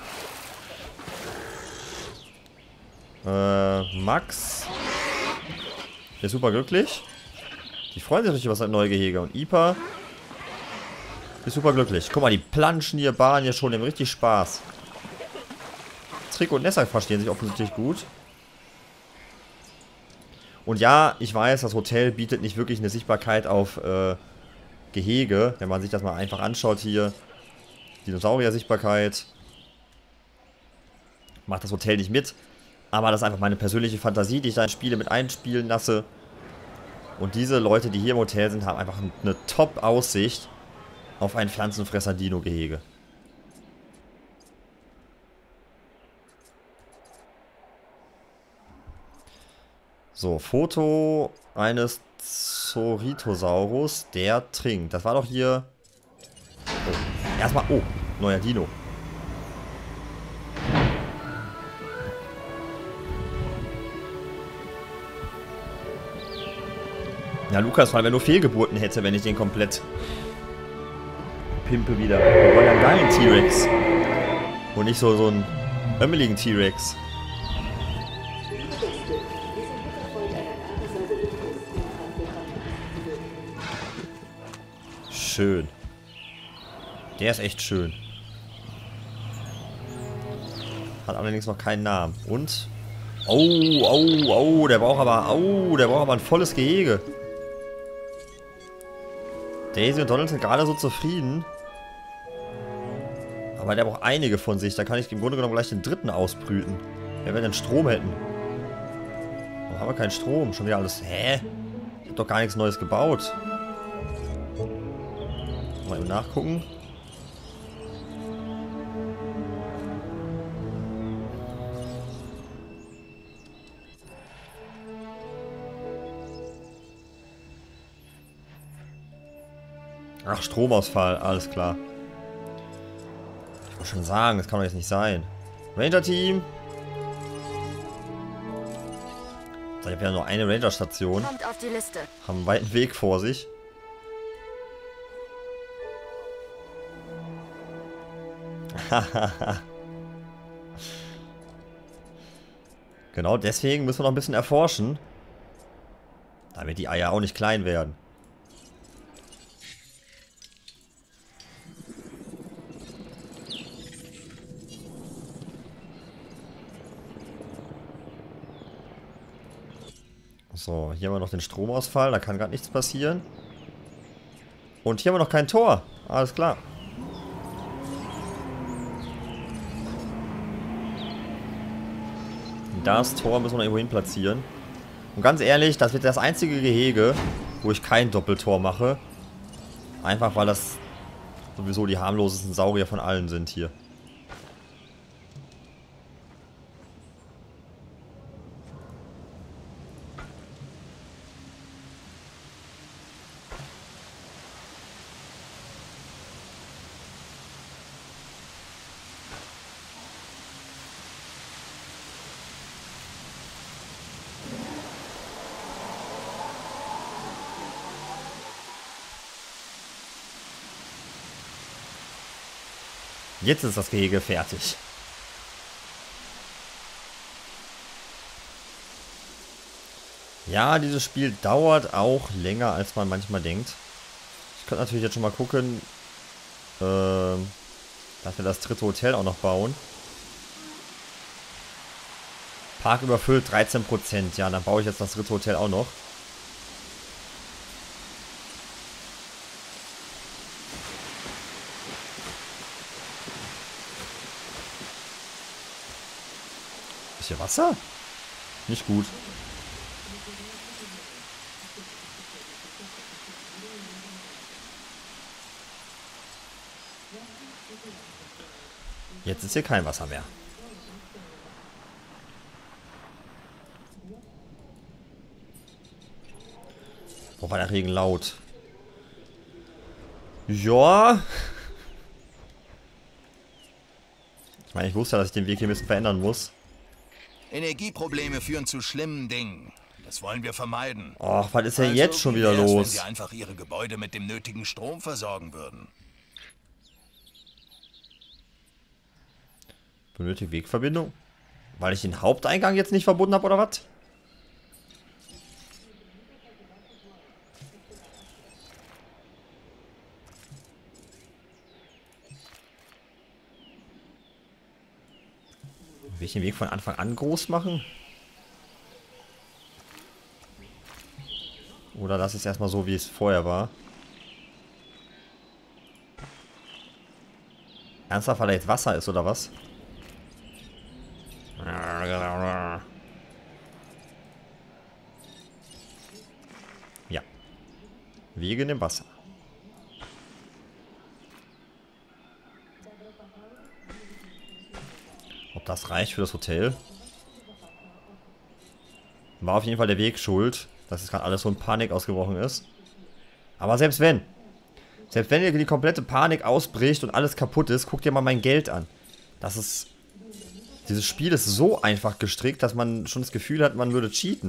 Äh, Max ist super glücklich. Die freuen sich richtig über das neue Gehege. Und Ipa ist super glücklich. Guck mal, die planschen hier, Bahn hier schon, die haben richtig Spaß. Trick und Nessa verstehen sich offensichtlich gut. Und ja, ich weiß, das Hotel bietet nicht wirklich eine Sichtbarkeit auf äh, Gehege. Wenn man sich das mal einfach anschaut hier. Dinosaurier-Sichtbarkeit. Macht das Hotel nicht mit. Aber das ist einfach meine persönliche Fantasie, die ich da in Spiele mit einspielen lasse. Und diese Leute, die hier im Hotel sind, haben einfach eine Top-Aussicht auf ein Pflanzenfresser-Dino-Gehege. So, Foto eines Zoritosaurus, der trinkt. Das war doch hier... Oh, erstmal... Oh, neuer Dino. Ja, Lukas, weil wenn nur Fehlgeburten hätte, wenn ich den komplett pimpe wieder. Wir wollen ja einen geilen T-Rex. Und nicht so, so einen ömmeligen T-Rex. Schön. Der ist echt schön. Hat allerdings noch keinen Namen. Und... Oh, oh, oh, der braucht aber... Oh, der braucht aber ein volles Gehege. Daisy und Donald sind gerade so zufrieden. Aber der braucht einige von sich. Da kann ich im Grunde genommen gleich den dritten ausbrüten. Wenn wir denn Strom hätten. Warum haben wir keinen Strom? Schon wieder alles... Hä? Ich hab doch gar nichts Neues gebaut. Mal eben nachgucken. Ach, Stromausfall, alles klar. Ich wollte schon sagen, das kann doch jetzt nicht sein. Ranger-Team. Ich habe ja nur eine Ranger-Station. Kommt auf die Liste. Haben einen weiten Weg vor sich. Genau deswegen müssen wir noch ein bisschen erforschen. Damit die Eier auch nicht klein werden. So, hier haben wir noch den Stromausfall, da kann gerade nichts passieren. Und hier haben wir noch kein Tor. Alles klar. Das Tor müssen wir noch irgendwo hin platzieren. Und ganz ehrlich, das wird das einzige Gehege, wo ich kein Doppeltor mache. Einfach weil das sowieso die harmlosesten Saurier von allen sind hier. Jetzt ist das Gehege fertig. Ja, dieses Spiel dauert auch länger, als man manchmal denkt. Ich könnte natürlich jetzt schon mal gucken, äh, dass wir das dritte Hotel auch noch bauen. Park überfüllt, dreizehn Prozent. Ja, dann baue ich jetzt das dritte Hotel auch noch. Ist hier Wasser? Nicht gut. Jetzt ist hier kein Wasser mehr. Oh, war der Regen laut. Ja. Ich meine, ich wusste ja, dass ich den Weg hier ein bisschen verändern muss. Energieprobleme führen zu schlimmen Dingen. Das wollen wir vermeiden. Och, was ist denn Also, jetzt schon wie wieder wär's, los? wenn Sie einfach Ihre Gebäude mit dem nötigen Strom versorgen würden? Benötigt Wegverbindung? Weil ich den Haupteingang jetzt nicht verbunden habe, oder was? Will ich den Weg von Anfang an groß machen? Oder lass es erstmal so, wie es vorher war? Ernsthaft, weil da jetzt Wasser ist, oder was? Ja. Wegen dem Wasser. Ob das reicht für das Hotel? War auf jeden Fall der Weg schuld, dass es gerade alles so in Panik ausgebrochen ist. Aber selbst wenn, selbst wenn hier die komplette Panik ausbricht und alles kaputt ist, guck dir mal mein Geld an. Das ist, dieses Spiel ist so einfach gestrickt, dass man schon das Gefühl hat, man würde cheaten.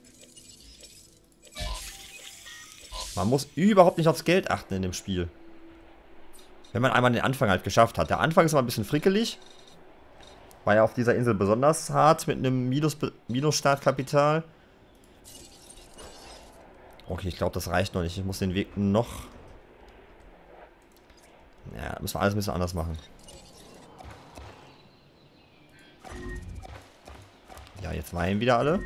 Man muss überhaupt nicht aufs Geld achten in dem Spiel. Wenn man einmal den Anfang halt geschafft hat. Der Anfang ist immer ein bisschen frickelig. War ja auf dieser Insel besonders hart mit einem Minus, Minus-Startkapital. Okay, ich glaube, das reicht noch nicht. Ich muss den Weg noch... Ja, müssen wir alles ein bisschen anders machen. Ja, jetzt weinen wieder alle.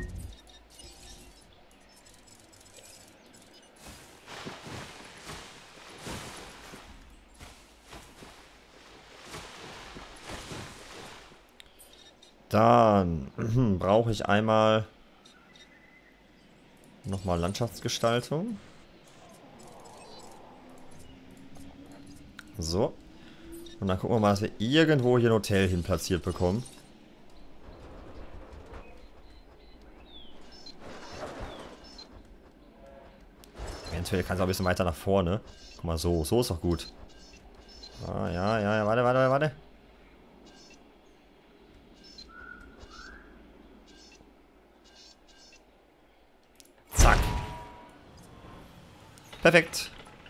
Dann mhm, brauche ich einmal nochmal Landschaftsgestaltung. So. Und dann gucken wir mal, dass wir irgendwo hier ein Hotel hin platziert bekommen. Eventuell kann es auch ein bisschen weiter nach vorne. Guck mal, so. So ist doch gut. Ah, ja, ja, ja. Warte, warte, warte. Zack. Perfekt.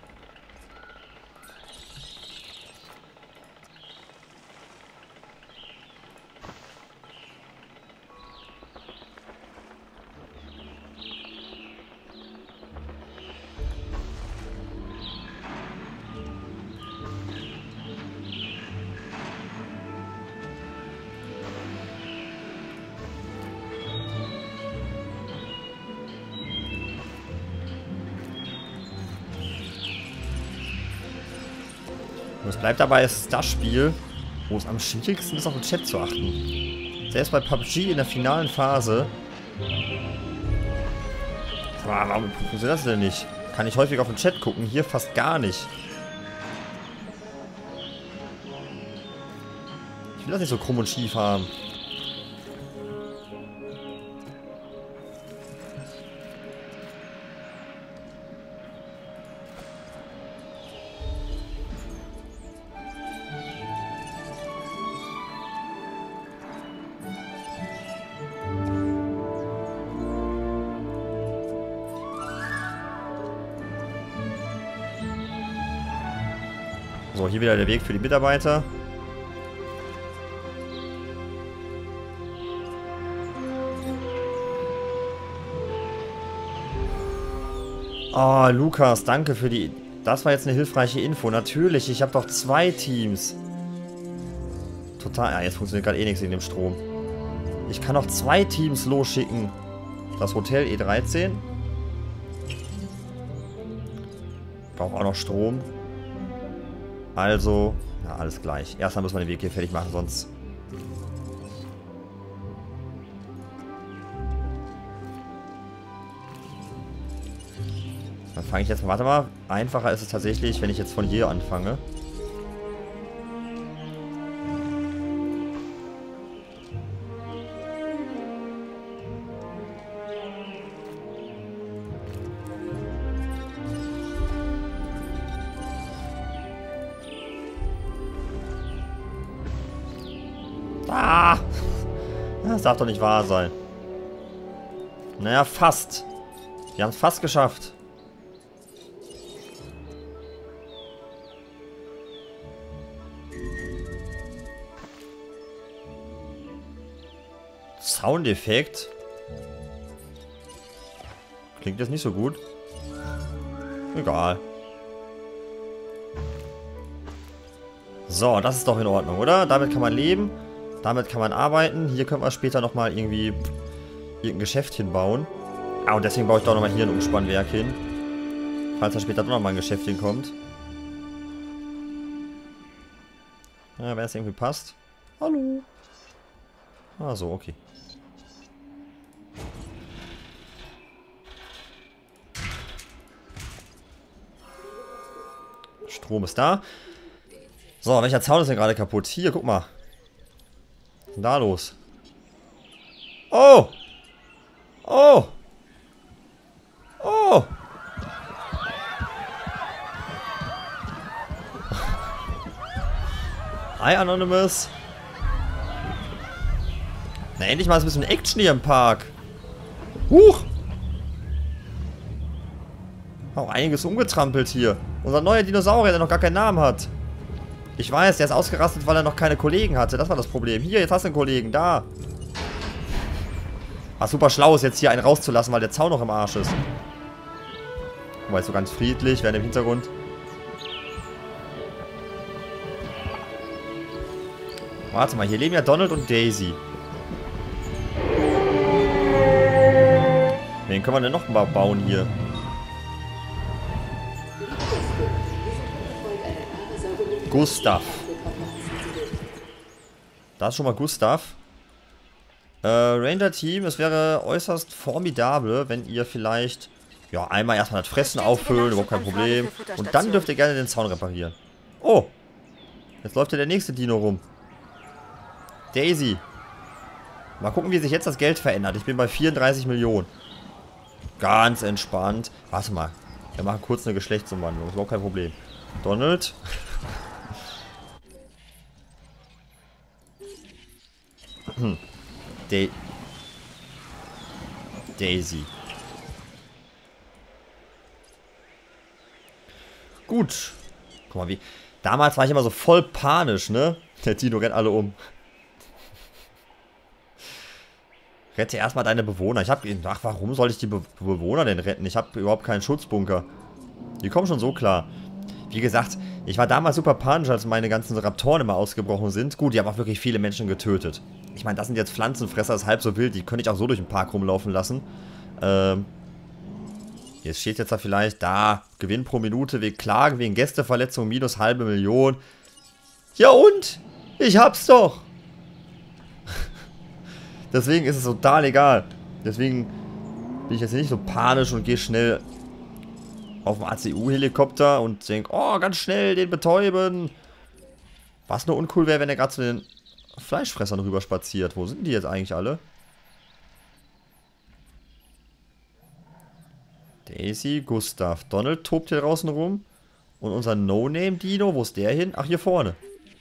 Und es bleibt dabei, es ist das Spiel, wo es am schwierigsten ist, auf den Chat zu achten. Selbst bei P U B G in der finalen Phase. Warum funktioniert das denn nicht? Kann ich häufig auf den Chat gucken, hier fast gar nicht. Ich will das nicht so krumm und schief haben. So, hier wieder der Weg für die Mitarbeiter. Oh, Lukas, danke für die... Das war jetzt eine hilfreiche Info. Natürlich, ich habe doch zwei Teams. Total... Ja, jetzt funktioniert gerade eh nichts in dem Strom. Ich kann noch zwei Teams losschicken. Das Hotel E dreizehn. Braucht auch noch Strom. Also... Ja, alles gleich. Erstmal müssen wir den Weg hier fertig machen, sonst... Dann fange ich jetzt mal... Warte mal. Einfacher ist es tatsächlich, wenn ich jetzt von hier anfange. Das darf doch nicht wahr sein. Naja, fast. Wir haben es fast geschafft. Soundeffekt. Klingt jetzt nicht so gut. Egal. So, das ist doch in Ordnung, oder? Damit kann man leben. Damit kann man arbeiten. Hier können wir später nochmal irgendwie irgendein Geschäftchen bauen. Ah, und deswegen baue ich doch nochmal hier ein Umspannwerk hin. Falls da später doch nochmal ein Geschäft hinkommt. Ja, wenn es irgendwie passt. Hallo. Ah, so, okay. Strom ist da. So, welcher Zaun ist denn gerade kaputt? Hier, guck mal. Was ist denn da los? Oh! Oh! Oh! Hi, Anonymous. Na, endlich mal ein bisschen Action hier im Park. Huch! Auch einiges umgetrampelt hier. Unser neuer Dinosaurier, der noch gar keinen Namen hat. Ich weiß, der ist ausgerastet, weil er noch keine Kollegen hatte. Das war das Problem. Hier, jetzt hast du einen Kollegen. Da. War super schlau ist, jetzt hier einen rauszulassen, weil der Zaun noch im Arsch ist. Guck mal, ist so ganz friedlich, während im Hintergrund. Warte mal, hier leben ja Donald und Daisy. Wen können wir denn noch mal bauen hier? Gustav. Da ist schon mal Gustav. Äh, Ranger-Team, es wäre äußerst formidabel, wenn ihr vielleicht, ja, einmal erstmal das Fressen auffüllen, überhaupt kein Problem. Und dann dürft ihr gerne den Zaun reparieren. Oh, jetzt läuft ja der nächste Dino rum. Daisy. Mal gucken, wie sich jetzt das Geld verändert. Ich bin bei vierunddreißig Millionen. Ganz entspannt. Warte mal, wir machen kurz eine Geschlechtsumwandlung, ist überhaupt kein Problem. Donald. Hm. Da Daisy. Gut. Guck mal, wie. Damals war ich immer so voll panisch, ne? Der Dino rennt alle um. Rette erstmal deine Bewohner. Ich hab gedacht, warum soll ich die Be Bewohner denn retten? Ich habe überhaupt keinen Schutzbunker. Die kommen schon so klar. Wie gesagt, ich war damals super panisch, als meine ganzen Raptoren immer ausgebrochen sind. Gut, die haben auch wirklich viele Menschen getötet. Ich meine, das sind jetzt Pflanzenfresser, das ist halb so wild. Die könnte ich auch so durch den Park rumlaufen lassen. Ähm. Jetzt steht jetzt da vielleicht, da, Gewinn pro Minute wegen Klagen, wegen Gästeverletzung, minus halbe Million. Ja und? Ich hab's doch. Deswegen ist es total egal. Deswegen bin ich jetzt nicht so panisch und gehe schnell auf dem A C U-Helikopter und denke, oh, ganz schnell den betäuben. Was nur uncool wäre, wenn er gerade zu den Fleischfressern rüber spaziert. Wo sind die jetzt eigentlich alle? Daisy, Gustav. Donald tobt hier draußen rum. Und unser No-Name-Dino, wo ist der hin? Ach, hier vorne.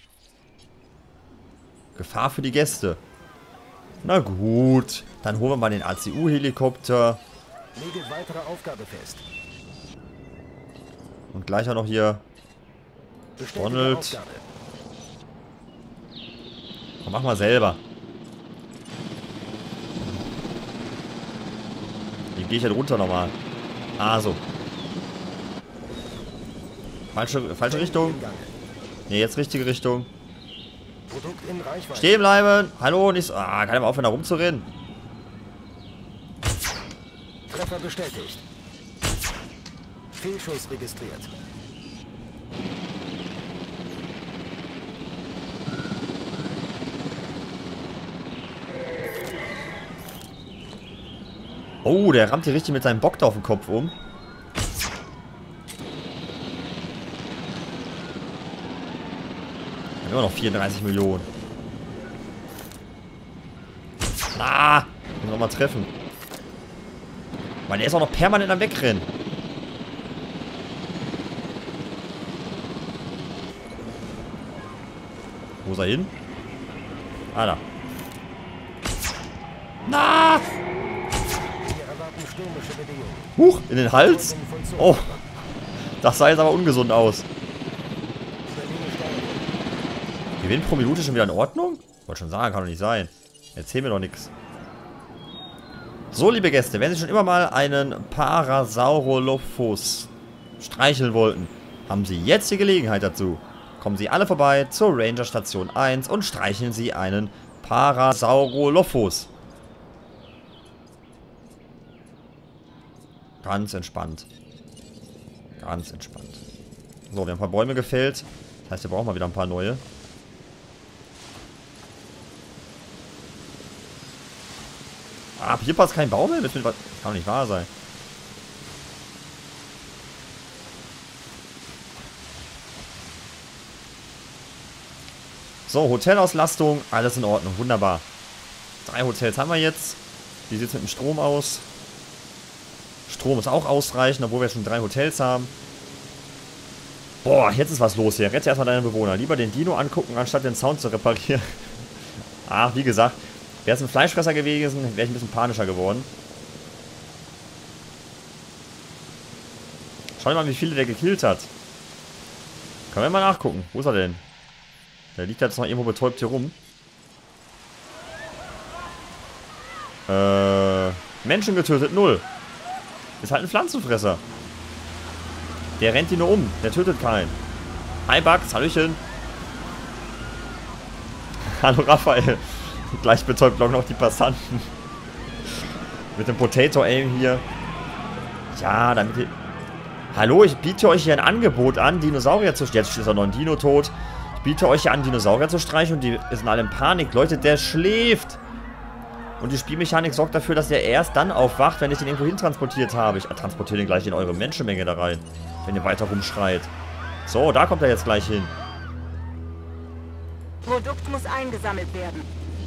Gefahr für die Gäste. Na gut, dann holen wir mal den A C U-Helikopter. Lege weitere Aufgabe fest. Und gleich auch noch hier Donald. Komm, mach mal selber. Wie gehe ich denn runter nochmal? Ah, so. Falsche, falsche Richtung. Ne, jetzt richtige Richtung. Stehen bleiben! Hallo, nicht so. Ah, kann ich mal aufhören, da rumzurennen. Treffer bestätigt. Fehlschuss registriert. Oh, der rammt hier richtig mit seinem Bock da auf den Kopf um. Immer noch vierunddreißig Millionen. Ah, muss noch mal treffen. Weil der ist auch noch permanent am Wegrennen. Wo ist er hin? Ah, da. Na! Wir erwarten stürmische Bedingungen. Huch, in den Hals? Oh, das sah jetzt aber ungesund aus. Gewinn pro Minute schon wieder in Ordnung? Wollte schon sagen, kann doch nicht sein. Erzähl mir doch nichts. So, liebe Gäste, wenn Sie schon immer mal einen Parasaurolophus streicheln wollten, haben Sie jetzt die Gelegenheit dazu. Kommen Sie alle vorbei zur Ranger Station eins und streicheln Sie einen Parasaurolophus. Ganz entspannt. Ganz entspannt. So, wir haben ein paar Bäume gefällt. Das heißt, wir brauchen mal wieder ein paar neue. Ah, hier passt kein Baum mehr. Das kann doch nicht wahr sein. So, Hotelauslastung, alles in Ordnung. Wunderbar. Drei Hotels haben wir jetzt. Wie sieht es mit dem Strom aus? Strom ist auch ausreichend, obwohl wir schon drei Hotels haben. Boah, jetzt ist was los hier. Rette erstmal deine Bewohner. Lieber den Dino angucken, anstatt den Sound zu reparieren. Ach, wie gesagt, wäre es ein Fleischfresser gewesen, wäre ich ein bisschen panischer geworden. Schau mal, wie viele der gekillt hat. Können wir mal nachgucken. Wo ist er denn? Der liegt jetzt noch irgendwo betäubt hier rum. Äh, Menschen getötet, null. Ist halt ein Pflanzenfresser. Der rennt die nur um. Der tötet keinen. Hi Bugs, hallöchen. Hallo Raphael. Gleich betäubt Long noch die Passanten. Mit dem Potato Aim hier. Ja, damit ihr... Hallo, ich biete euch hier ein Angebot an, Dinosaurier zu... Jetzt ist er noch ein Dino tot. Ich biete euch hier an, Dinosaurier zu streichen und die sind alle in Panik. Leute, der schläft. Und die Spielmechanik sorgt dafür, dass der erst dann aufwacht, wenn ich den irgendwo hin transportiert habe. Ich transportiere den gleich in eure Menschenmenge da rein. Wenn ihr weiter rumschreit. So, da kommt er jetzt gleich hin. Produkt muss eingesammelt werden.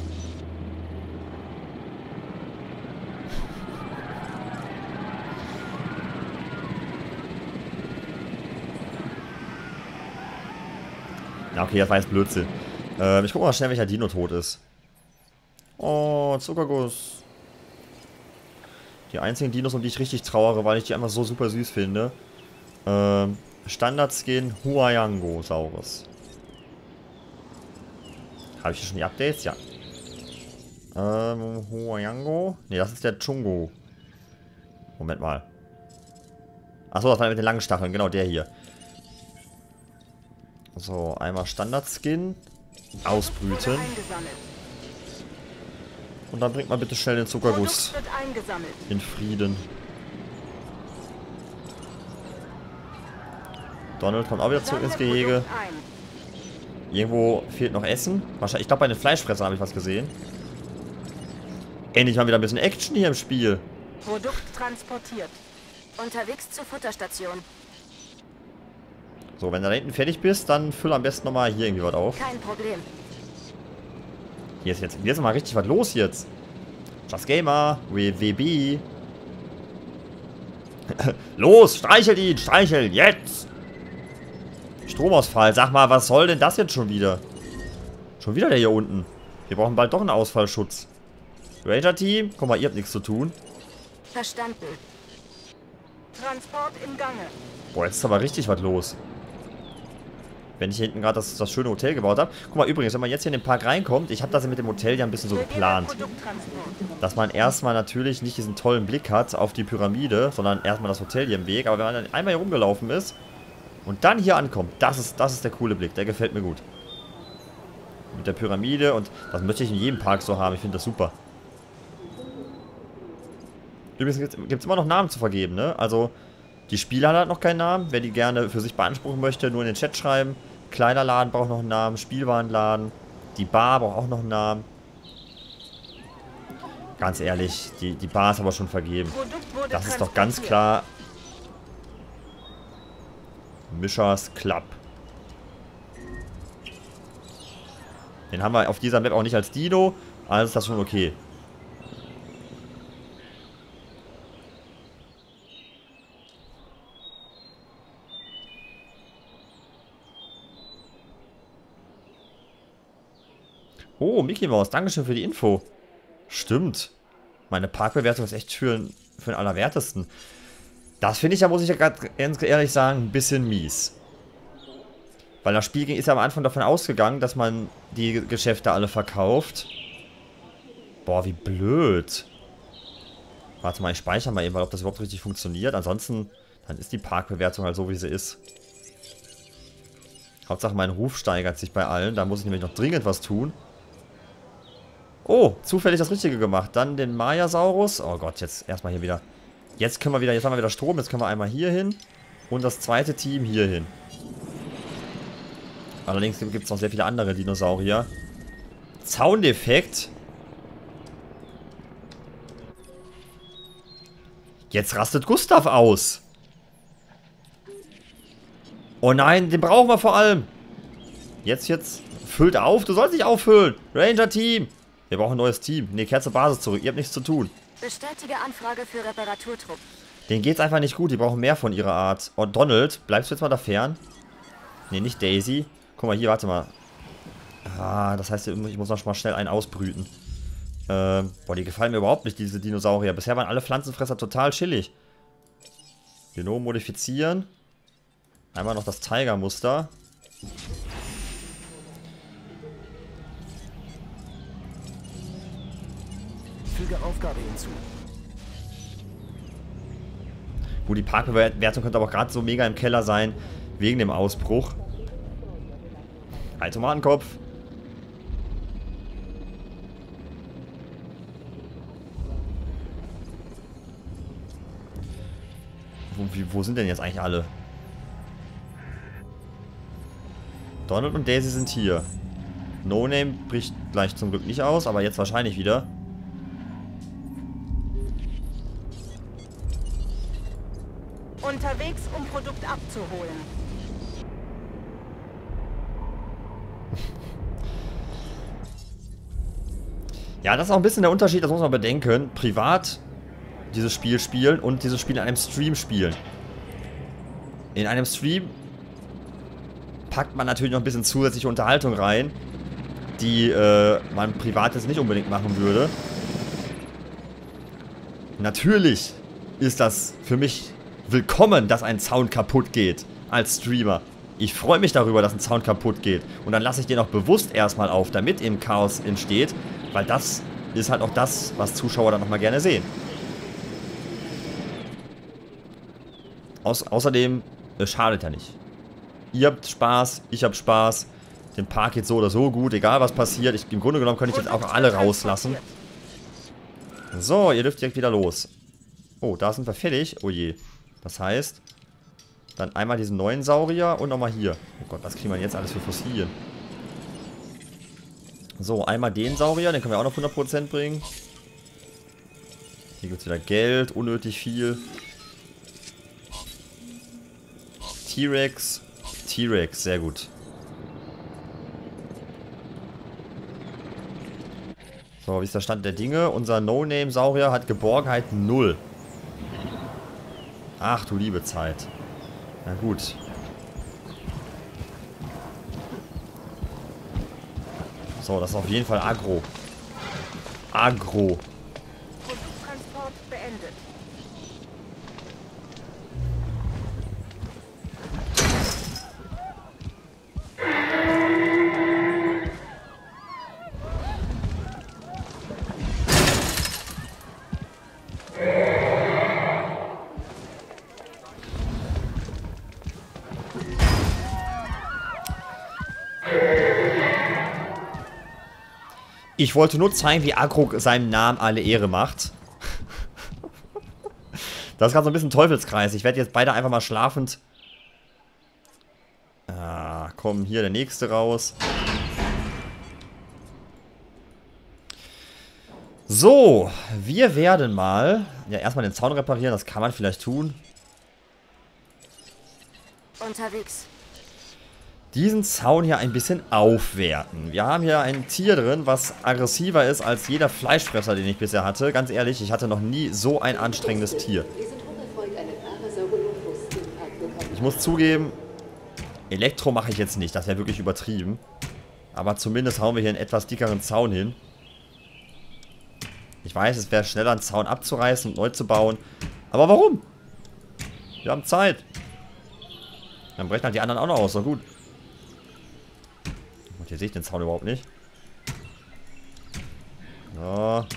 Ja, okay, das war jetzt Blödsinn. Ähm, ich gucke mal schnell, welcher Dino tot ist. Oh, Zuckerguss. Die einzigen Dinos, um die ich richtig trauere, weil ich die einfach so super süß finde. Ähm, Standard-Skin Huayangosaurus. Habe ich hier schon die Updates? Ja. Ähm, Huayango. Ne, das ist der Chungo. Moment mal. Achso, das war mit den langen Stacheln. Genau, der hier. So, einmal Standard-Skin. Ausbrüten. Und dann bringt mal bitte schnell den Zuckerguss in Frieden. Donald kommt auch wieder zurück ins Gehege. Irgendwo fehlt noch Essen. Wahrscheinlich, ich glaube, bei den Fleischfressern habe ich was gesehen. Endlich mal wieder ein bisschen Action hier im Spiel. Produkt transportiert. Unterwegs zur Futterstation. So, wenn du da hinten fertig bist, dann füll am besten nochmal hier irgendwie was auf. Kein Problem. Hier ist jetzt, hier ist mal richtig was los jetzt. Just Gamer, W W B. Los, streichel ihn, streichel, jetzt! Stromausfall, sag mal, was soll denn das jetzt schon wieder? Schon wieder der hier unten. Wir brauchen bald doch einen Ausfallschutz. Ranger-Team, guck mal, ihr habt nichts zu tun. Verstanden. Transport im Gange. Boah, jetzt ist aber richtig was los. Wenn ich hier hinten gerade das, das schöne Hotel gebaut habe. Guck mal, übrigens, wenn man jetzt hier in den Park reinkommt, ich habe das mit dem Hotel ja ein bisschen so geplant. Dass man erstmal natürlich nicht diesen tollen Blick hat auf die Pyramide, sondern erstmal das Hotel hier im Weg. Aber wenn man dann einmal hier rumgelaufen ist und dann hier ankommt, das ist, das ist der coole Blick. Der gefällt mir gut. Mit der Pyramide und das möchte ich in jedem Park so haben. Ich finde das super. Übrigens gibt es immer noch Namen zu vergeben, ne? Also... Die Spielhalle hat noch keinen Namen. Wer die gerne für sich beanspruchen möchte, nur in den Chat schreiben. Kleiner Laden braucht noch einen Namen. Spielwarenladen. Die Bar braucht auch noch einen Namen. Ganz ehrlich, die, die Bar ist aber schon vergeben. Das ist doch ganz klar Mischers Club. Den haben wir auf dieser Map auch nicht als Dino. Also ist das schon okay. Oh, Mickey Mouse, dankeschön für die Info. Stimmt. Meine Parkbewertung ist echt für, für den Allerwertesten. Das finde ich ja, muss ich ja gerade ganz ehrlich sagen, ein bisschen mies. Weil das Spiel ist ja am Anfang davon ausgegangen, dass man die Geschäfte alle verkauft. Boah, wie blöd. Warte mal, ich speichere mal eben, weil ob das überhaupt richtig funktioniert. Ansonsten, dann ist die Parkbewertung halt so, wie sie ist. Hauptsache mein Ruf steigert sich bei allen. Da muss ich nämlich noch dringend was tun. Oh, zufällig das Richtige gemacht. Dann den Mayasaurus. Oh Gott, jetzt erstmal hier wieder. Jetzt können wir wieder, jetzt haben wir wieder Strom. Jetzt können wir einmal hier hin. Und das zweite Team hier hin. Allerdings gibt es noch sehr viele andere Dinosaurier. Soundeffekt. Jetzt rastet Gustav aus. Oh nein, den brauchen wir vor allem. Jetzt, jetzt. Füllt auf. Du sollst nicht auffüllen. Ranger-Team. Wir brauchen ein neues Team. Ne, kehrt zur Basis zurück. Ihr habt nichts zu tun. Bestätige Anfrage für Reparaturtrupp. Denen geht's einfach nicht gut. Die brauchen mehr von ihrer Art. Oh, Donald, bleibst du jetzt mal da fern? Ne, nicht Daisy. Guck mal hier, warte mal. Ah, das heißt, ich muss noch mal schnell einen ausbrüten. Ähm, boah, die gefallen mir überhaupt nicht, diese Dinosaurier. Bisher waren alle Pflanzenfresser total chillig. Genom modifizieren. Einmal noch das Tiger-Muster. Füge Aufgabe hinzu. Gut, die Parkbewertung könnte aber auch gerade so mega im Keller sein, wegen dem Ausbruch. Ein Tomatenkopf. Wo, wie, wo sind denn jetzt eigentlich alle? Donald und Daisy sind hier. No Name bricht gleich zum Glück nicht aus, aber jetzt wahrscheinlich wieder. Unterwegs, um Produkt abzuholen. Ja, das ist auch ein bisschen der Unterschied, das muss man bedenken. Privat dieses Spiel spielen und dieses Spiel in einem Stream spielen. In einem Stream packt man natürlich noch ein bisschen zusätzliche Unterhaltung rein, die äh, man privat jetzt nicht unbedingt machen würde. Natürlich ist das für mich willkommen, dass ein Sound kaputt geht als Streamer. Ich freue mich darüber, dass ein Sound kaputt geht. Und dann lasse ich den auch bewusst erstmal auf, damit eben Chaos entsteht. Weil das ist halt auch das, was Zuschauer dann nochmal gerne sehen. Aus, außerdem, es schadet ja nicht. Ihr habt Spaß, ich habe Spaß. Den Park geht so oder so gut, egal was passiert. Ich, im Grunde genommen könnte ich jetzt auch alle rauslassen. So, ihr dürft direkt wieder los. Oh, da sind wir fertig. Oh je. Das heißt, dann einmal diesen neuen Saurier und nochmal hier. Oh Gott, was kriegen wir jetzt alles für Fossilien? So, einmal den Saurier, den können wir auch noch hundert Prozent bringen. Hier gibt es wieder Geld, unnötig viel. T-Rex. T-Rex, sehr gut. So, wie ist der Stand der Dinge? Unser No-Name-Saurier hat Geborgenheit null. Ach du liebe Zeit. Na gut. So, das ist auf jeden Fall Agro. Agro. Produkttransport beendet. Ich wollte nur zeigen, wie Agro seinem Namen alle Ehre macht. Das ist gerade so ein bisschen Teufelskreis. Ich werde jetzt beide einfach mal schlafend... Ah, komm, hier der nächste raus. So, wir werden mal... Ja, erstmal den Zaun reparieren, das kann man vielleicht tun. Unterwegs. Diesen Zaun hier ein bisschen aufwerten. Wir haben hier ein Tier drin, was aggressiver ist als jeder Fleischfresser, den ich bisher hatte. Ganz ehrlich, ich hatte noch nie so ein anstrengendes Tier. Ich muss zugeben, Elektro mache ich jetzt nicht, das wäre wirklich übertrieben. Aber zumindest hauen wir hier einen etwas dickeren Zaun hin. Ich weiß, es wäre schneller, einen Zaun abzureißen und neu zu bauen. Aber warum? Wir haben Zeit. Dann brechen halt die anderen auch noch aus. So gut. Und hier sehe ich den Zaun überhaupt nicht. So.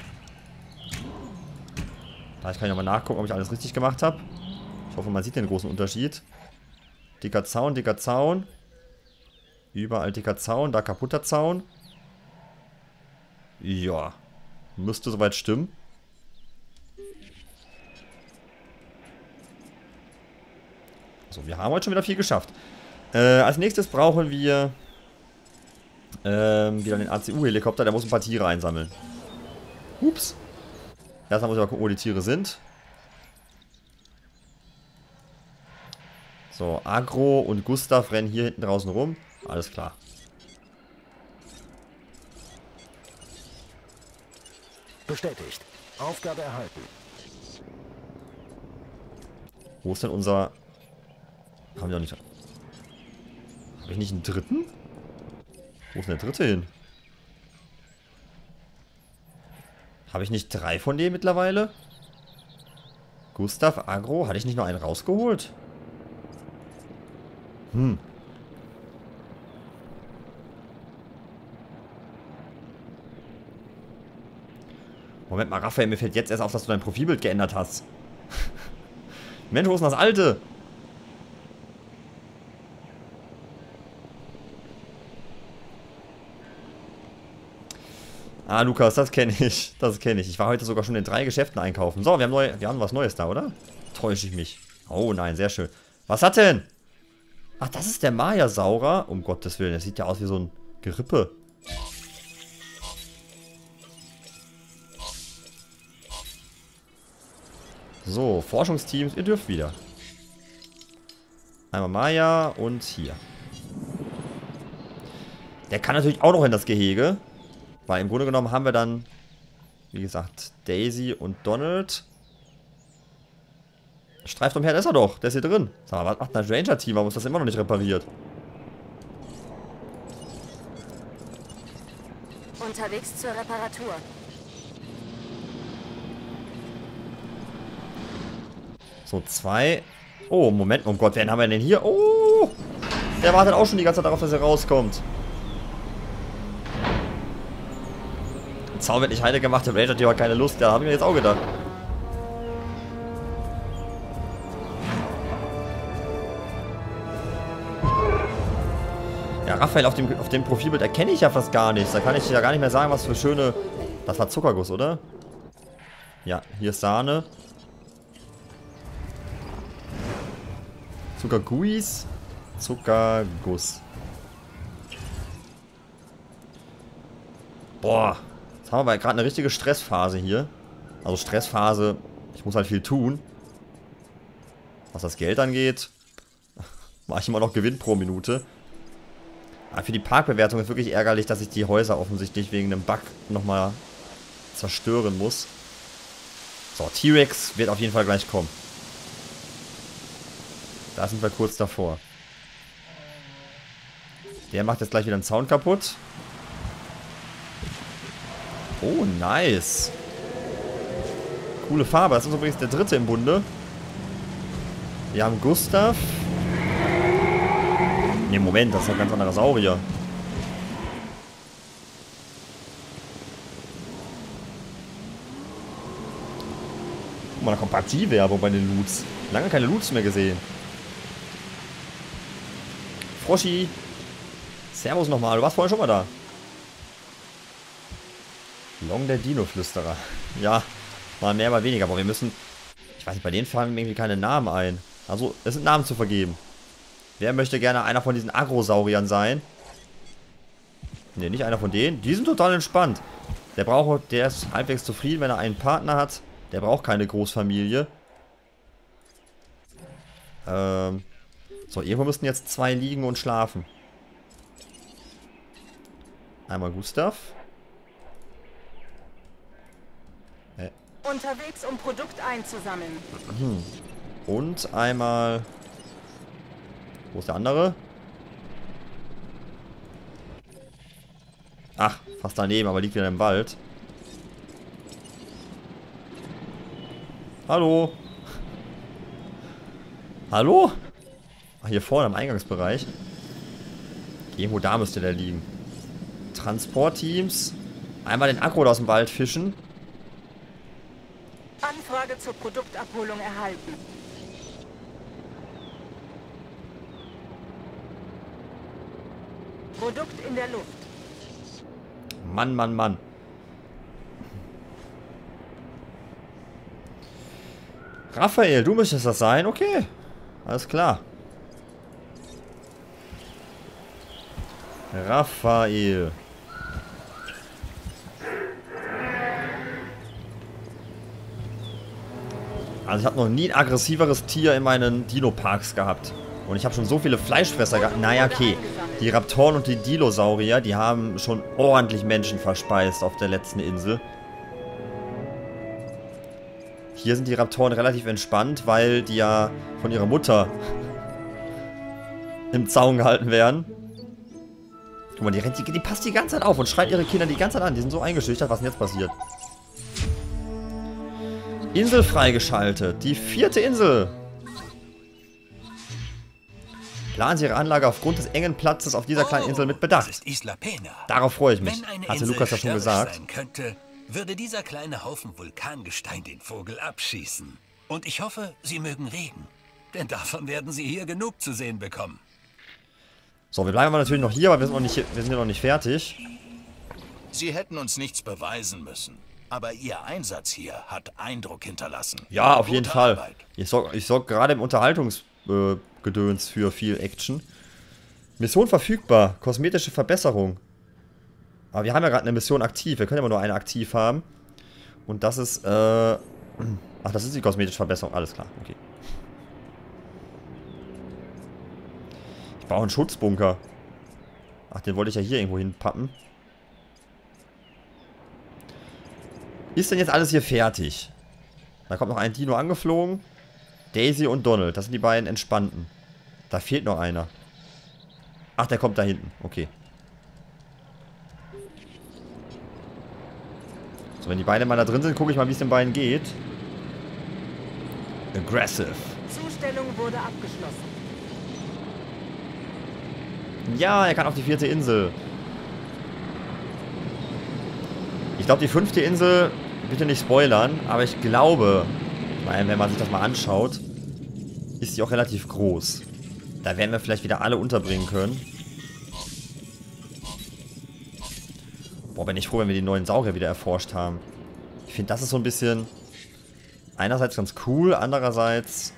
Da kann ich nochmal nachgucken, ob ich alles richtig gemacht habe. Ich hoffe, man sieht den großen Unterschied. Dicker Zaun, dicker Zaun. Überall dicker Zaun, da kaputter Zaun. Ja. Müsste soweit stimmen. So, wir haben heute schon wieder viel geschafft. Äh, als nächstes brauchen wir ähm, wieder den A C U-Helikopter. Der muss ein paar Tiere einsammeln. Ups. Erstmal muss ich mal gucken, wo die Tiere sind. So, Agro und Gustav rennen hier hinten draußen rum. Alles klar. Bestätigt. Aufgabe erhalten. Wo ist denn unser... Haben wir noch nicht... Habe ich nicht einen dritten? Wo ist denn der dritte hin? Habe ich nicht drei von denen mittlerweile? Gustav, Agro, hatte ich nicht noch einen rausgeholt? Hm. Moment mal, Raphael, mir fällt jetzt erst auf, dass du dein Profilbild geändert hast. Mensch, wo ist denn das alte? Ah, Lukas, das kenne ich. Das kenne ich. Ich war heute sogar schon in drei Geschäften einkaufen. So, wir haben, neu, wir haben was Neues da, oder? Täusche ich mich. Oh nein, sehr schön. Was hat denn? Ach, das ist der Maya-Saurer. Um Gottes Willen, das sieht ja aus wie so ein Gerippe. So, Forschungsteams, ihr dürft wieder. Einmal Maya und hier. Der kann natürlich auch noch in das Gehege. Weil im Grunde genommen haben wir dann, wie gesagt, Daisy und Donald. Streift umher, da ist er doch. Der ist hier drin. Sag mal, was macht das Ranger-Team? Warum ist das immer noch nicht repariert? Unterwegs zur Reparatur. So, zwei. Oh, Moment. Oh Gott, wen haben wir denn hier? Oh! Der wartet auch schon die ganze Zeit darauf, dass er rauskommt. Zaun wird nicht heile gemacht, der Ranger hat ja keine Lust. Da habe ich mir jetzt auch gedacht. Ja, Raphael, auf dem, auf dem Profilbild erkenne ich ja fast gar nichts. Da kann ich ja gar nicht mehr sagen, was für schöne... Das war Zuckerguss, oder? Ja, hier ist Sahne. Zuckerguis. Zuckerguss. Boah. Jetzt haben wir aber gerade eine richtige Stressphase hier. Also Stressphase, ich muss halt viel tun. Was das Geld angeht, mache ich immer noch Gewinn pro Minute. Aber für die Parkbewertung ist wirklich ärgerlich, dass ich die Häuser offensichtlich wegen einem Bug nochmal zerstören muss. So, T-Rex wird auf jeden Fall gleich kommen. Da sind wir kurz davor. Der macht jetzt gleich wieder einen Zaun kaputt. Oh, nice. Coole Farbe. Das ist übrigens der dritte im Bunde. Wir haben Gustav. Ne, Moment, das ist ein ganz anderer Saurier. Guck mal, da kommt Partie-Werbung bei den Loots. Lange keine Loots mehr gesehen. Froschi. Servus nochmal. Du warst vorhin schon mal da. Long der Dino-Flüsterer. Ja, mal mehr, mal weniger. Aber wir müssen... Ich weiß nicht, bei denen fallen mir irgendwie keine Namen ein. Also, es sind Namen zu vergeben. Wer möchte gerne einer von diesen Agrosauriern sein? Ne, nicht einer von denen. Die sind total entspannt. Der braucht... Der ist halbwegs zufrieden, wenn er einen Partner hat. Der braucht keine Großfamilie. Ähm... So, irgendwo müssten jetzt zwei liegen und schlafen. Einmal Gustav. Äh. Unterwegs, um Produkt einzusammeln. Und einmal... Wo ist der andere? Ach, fast daneben, aber liegt wieder im Wald. Hallo? Hallo? Ach, hier vorne im Eingangsbereich. Irgendwo da müsste der liegen. Transportteams. Einmal den Akku aus dem Wald fischen. Anfrage zur Produktabholung erhalten. Produkt in der Luft. Mann, Mann, Mann. Raphael, du möchtest das sein? Okay. Alles klar. Raphael. Also ich habe noch nie ein aggressiveres Tier in meinen Dino-Parks gehabt. Und ich habe schon so viele Fleischfresser gehabt. Naja, okay. Die Raptoren und die Dilosaurier, die haben schon ordentlich Menschen verspeist auf der letzten Insel. Hier sind die Raptoren relativ entspannt, weil die ja von ihrer Mutter im Zaun gehalten werden. Guck mal, die, rennt, die, die passt die ganze Zeit auf und schreit ihre Kinder die ganze Zeit an. Die sind so eingeschüchtert. Was denn jetzt passiert? Insel freigeschaltet. Die vierte Insel. Planen Sie Ihre Anlage aufgrund des engen Platzes auf dieser kleinen Insel mit Bedacht. Das ist Isla Pena. Darauf freue ich mich. Wenn eine Hatte Insel Lukas ja schon störrisch gesagt. sein könnte, würde dieser kleine Haufen Vulkangestein den Vogel abschießen. Und ich hoffe, Sie mögen Regen. Denn davon werden Sie hier genug zu sehen bekommen. So, wir bleiben aber natürlich noch hier, aber wir sind, noch nicht, wir sind ja noch nicht fertig. Sie hätten uns nichts beweisen müssen. Aber Ihr Einsatz hier hat Eindruck hinterlassen. Ja, auf Gute jeden Fall. Arbeit. Ich sorge ich sorg gerade im Unterhaltungsgedöns äh, für viel Action. Mission verfügbar. Kosmetische Verbesserung. Aber wir haben ja gerade eine Mission aktiv. Wir können ja immer nur eine aktiv haben. Und das ist, äh... Ach, das ist die kosmetische Verbesserung. Alles klar, okay. Ich brauche einen Schutzbunker. Ach, den wollte ich ja hier irgendwo hinpappen. Ist denn jetzt alles hier fertig? Da kommt noch ein Dino angeflogen. Daisy und Donald. Das sind die beiden Entspannten. Da fehlt noch einer. Ach, der kommt da hinten. Okay. So, wenn die beiden mal da drin sind, gucke ich mal, wie es den beiden geht. Aggressive. Zustellung wurde abgeschlossen. Ja, er kann auf die vierte Insel. Ich glaube, die fünfte Insel, bitte nicht spoilern, aber ich glaube, ich meine, wenn man sich das mal anschaut, ist sie auch relativ groß. Da werden wir vielleicht wieder alle unterbringen können. Boah, bin ich froh, wenn wir die neuen Saurier wieder erforscht haben. Ich finde, das ist so ein bisschen einerseits ganz cool, andererseits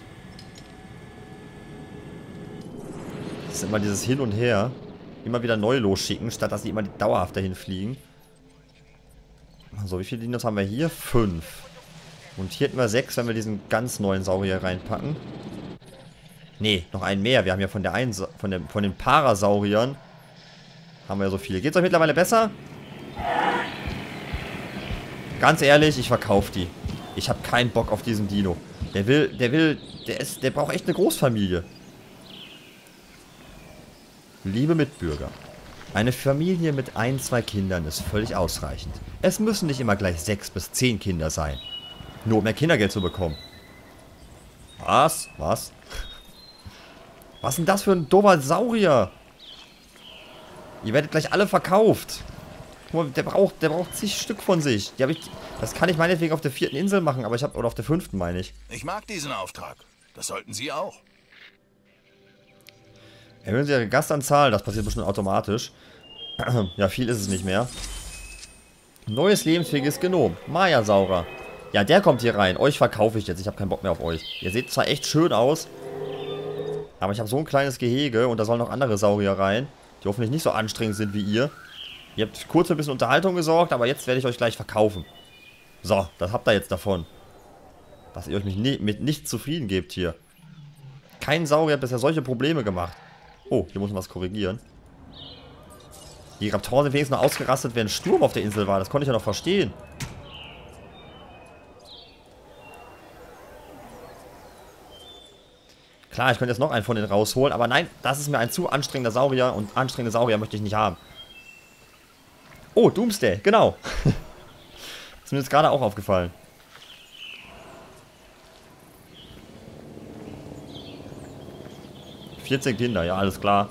das ist immer dieses Hin und Her. Immer wieder neu losschicken, statt dass sie immer dauerhaft dahin fliegen. So, wie viele Dinos haben wir hier? Fünf. Und hier hätten wir sechs, wenn wir diesen ganz neuen Saurier reinpacken. Nee, noch einen mehr. Wir haben ja von der einen, von, der, von den Parasauriern haben wir ja so viele. Geht's euch mittlerweile besser? Ganz ehrlich, ich verkaufe die. Ich habe keinen Bock auf diesen Dino. Der will, der will, der ist, der braucht echt eine Großfamilie. Liebe Mitbürger, eine Familie mit ein, zwei Kindern ist völlig ausreichend. Es müssen nicht immer gleich sechs bis zehn Kinder sein. Nur um mehr Kindergeld zu bekommen. Was? Was? Was ist denn das für ein doofer Saurier? Ihr werdet gleich alle verkauft. Guck mal, der braucht, der braucht zig Stück von sich. Die hab ich, das kann ich meinetwegen auf der vierten Insel machen, aber ich habe, oder auf der fünften meine ich. Ich mag diesen Auftrag. Das sollten Sie auch. Erhöhen Sie Ihre Gastanzahl, das passiert bestimmt automatisch. Ja, viel ist es nicht mehr. Neues lebensfähiges Genom. Maya-Saurer. Ja, der kommt hier rein. Euch verkaufe ich jetzt. Ich habe keinen Bock mehr auf euch. Ihr seht zwar echt schön aus, aber ich habe so ein kleines Gehege und da sollen noch andere Saurier rein, die hoffentlich nicht so anstrengend sind wie ihr. Ihr habt kurz für ein bisschen Unterhaltung gesorgt, aber jetzt werde ich euch gleich verkaufen. So, das habt ihr jetzt davon. Dass ihr euch mit, mit nichts zufrieden gebt hier. Kein Saurier hat bisher solche Probleme gemacht. Oh, hier muss man was korrigieren. Die Raptoren sind wenigstens noch ausgerastet, wenn ein Sturm auf der Insel war. Das konnte ich ja noch verstehen. Klar, ich könnte jetzt noch einen von denen rausholen, aber nein, das ist mir ein zu anstrengender Saurier und anstrengende Saurier möchte ich nicht haben. Oh, Doomsday, genau. Ist mir jetzt gerade auch aufgefallen. vierzehn Kinder, ja, alles klar.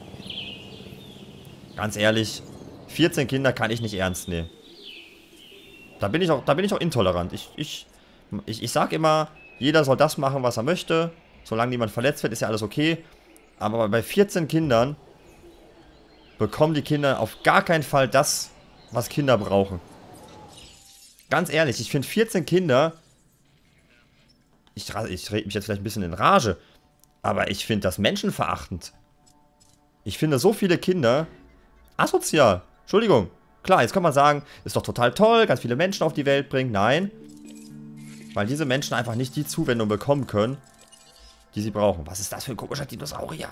Ganz ehrlich, vierzehn Kinder kann ich nicht ernst nehmen. Da bin ich auch, da bin ich auch intolerant. Ich, ich, ich, ich sag immer, jeder soll das machen, was er möchte. Solange niemand verletzt wird, ist ja alles okay. Aber bei vierzehn Kindern bekommen die Kinder auf gar keinen Fall das, was Kinder brauchen. Ganz ehrlich, ich finde vierzehn Kinder... Ich, ich rede mich jetzt vielleicht ein bisschen in Rage, aber ich finde das menschenverachtend. Ich finde so viele Kinder asozial. Entschuldigung. Klar, jetzt kann man sagen, ist doch total toll, ganz viele Menschen auf die Welt bringen. Nein. Weil diese Menschen einfach nicht die Zuwendung bekommen können, die sie brauchen. Was ist das für ein komischer Dinosaurier?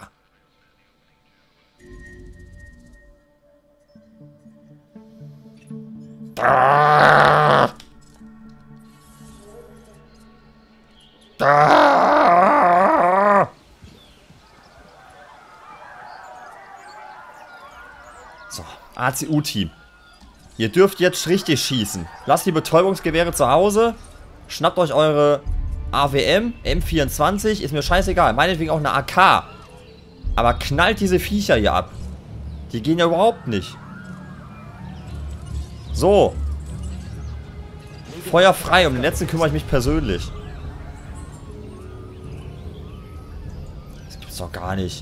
Da! Da! So, A C U-Team. Ihr dürft jetzt richtig schießen. Lasst die Betäubungsgewehre zu Hause. Schnappt euch eure A W M, M vierundzwanzig. Ist mir scheißegal. Meinetwegen auch eine A K. Aber knallt diese Viecher hier ab. Die gehen ja überhaupt nicht. So. Feuer frei. Um den letzten kümmere ich mich persönlich. Das gibt's doch gar nicht.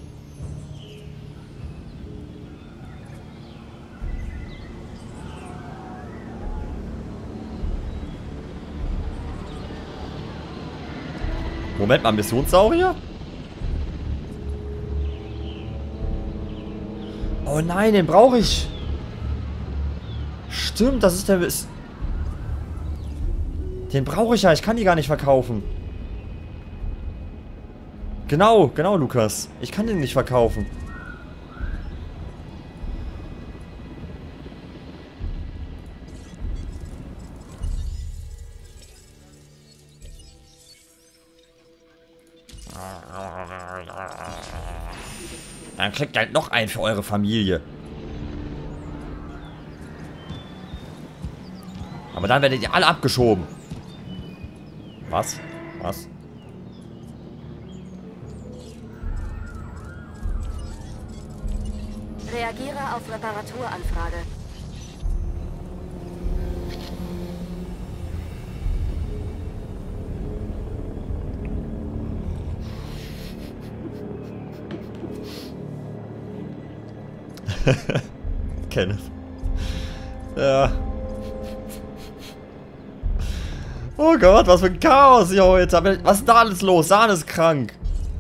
Moment mal, Missionssaurier? Oh nein, den brauche ich. Stimmt, das ist der... Miss den brauche ich ja, ich kann die gar nicht verkaufen. Genau, genau, Lukas. Ich kann den nicht verkaufen. Dann kriegt ihr halt noch einen für eure Familie. Aber dann werdet ihr alle abgeschoben. Was? Was? Reagiere auf Reparaturanfrage. Kenneth. Ja. Oh Gott, was für ein Chaos hier heute. Was ist da alles los? Sahne ist krank.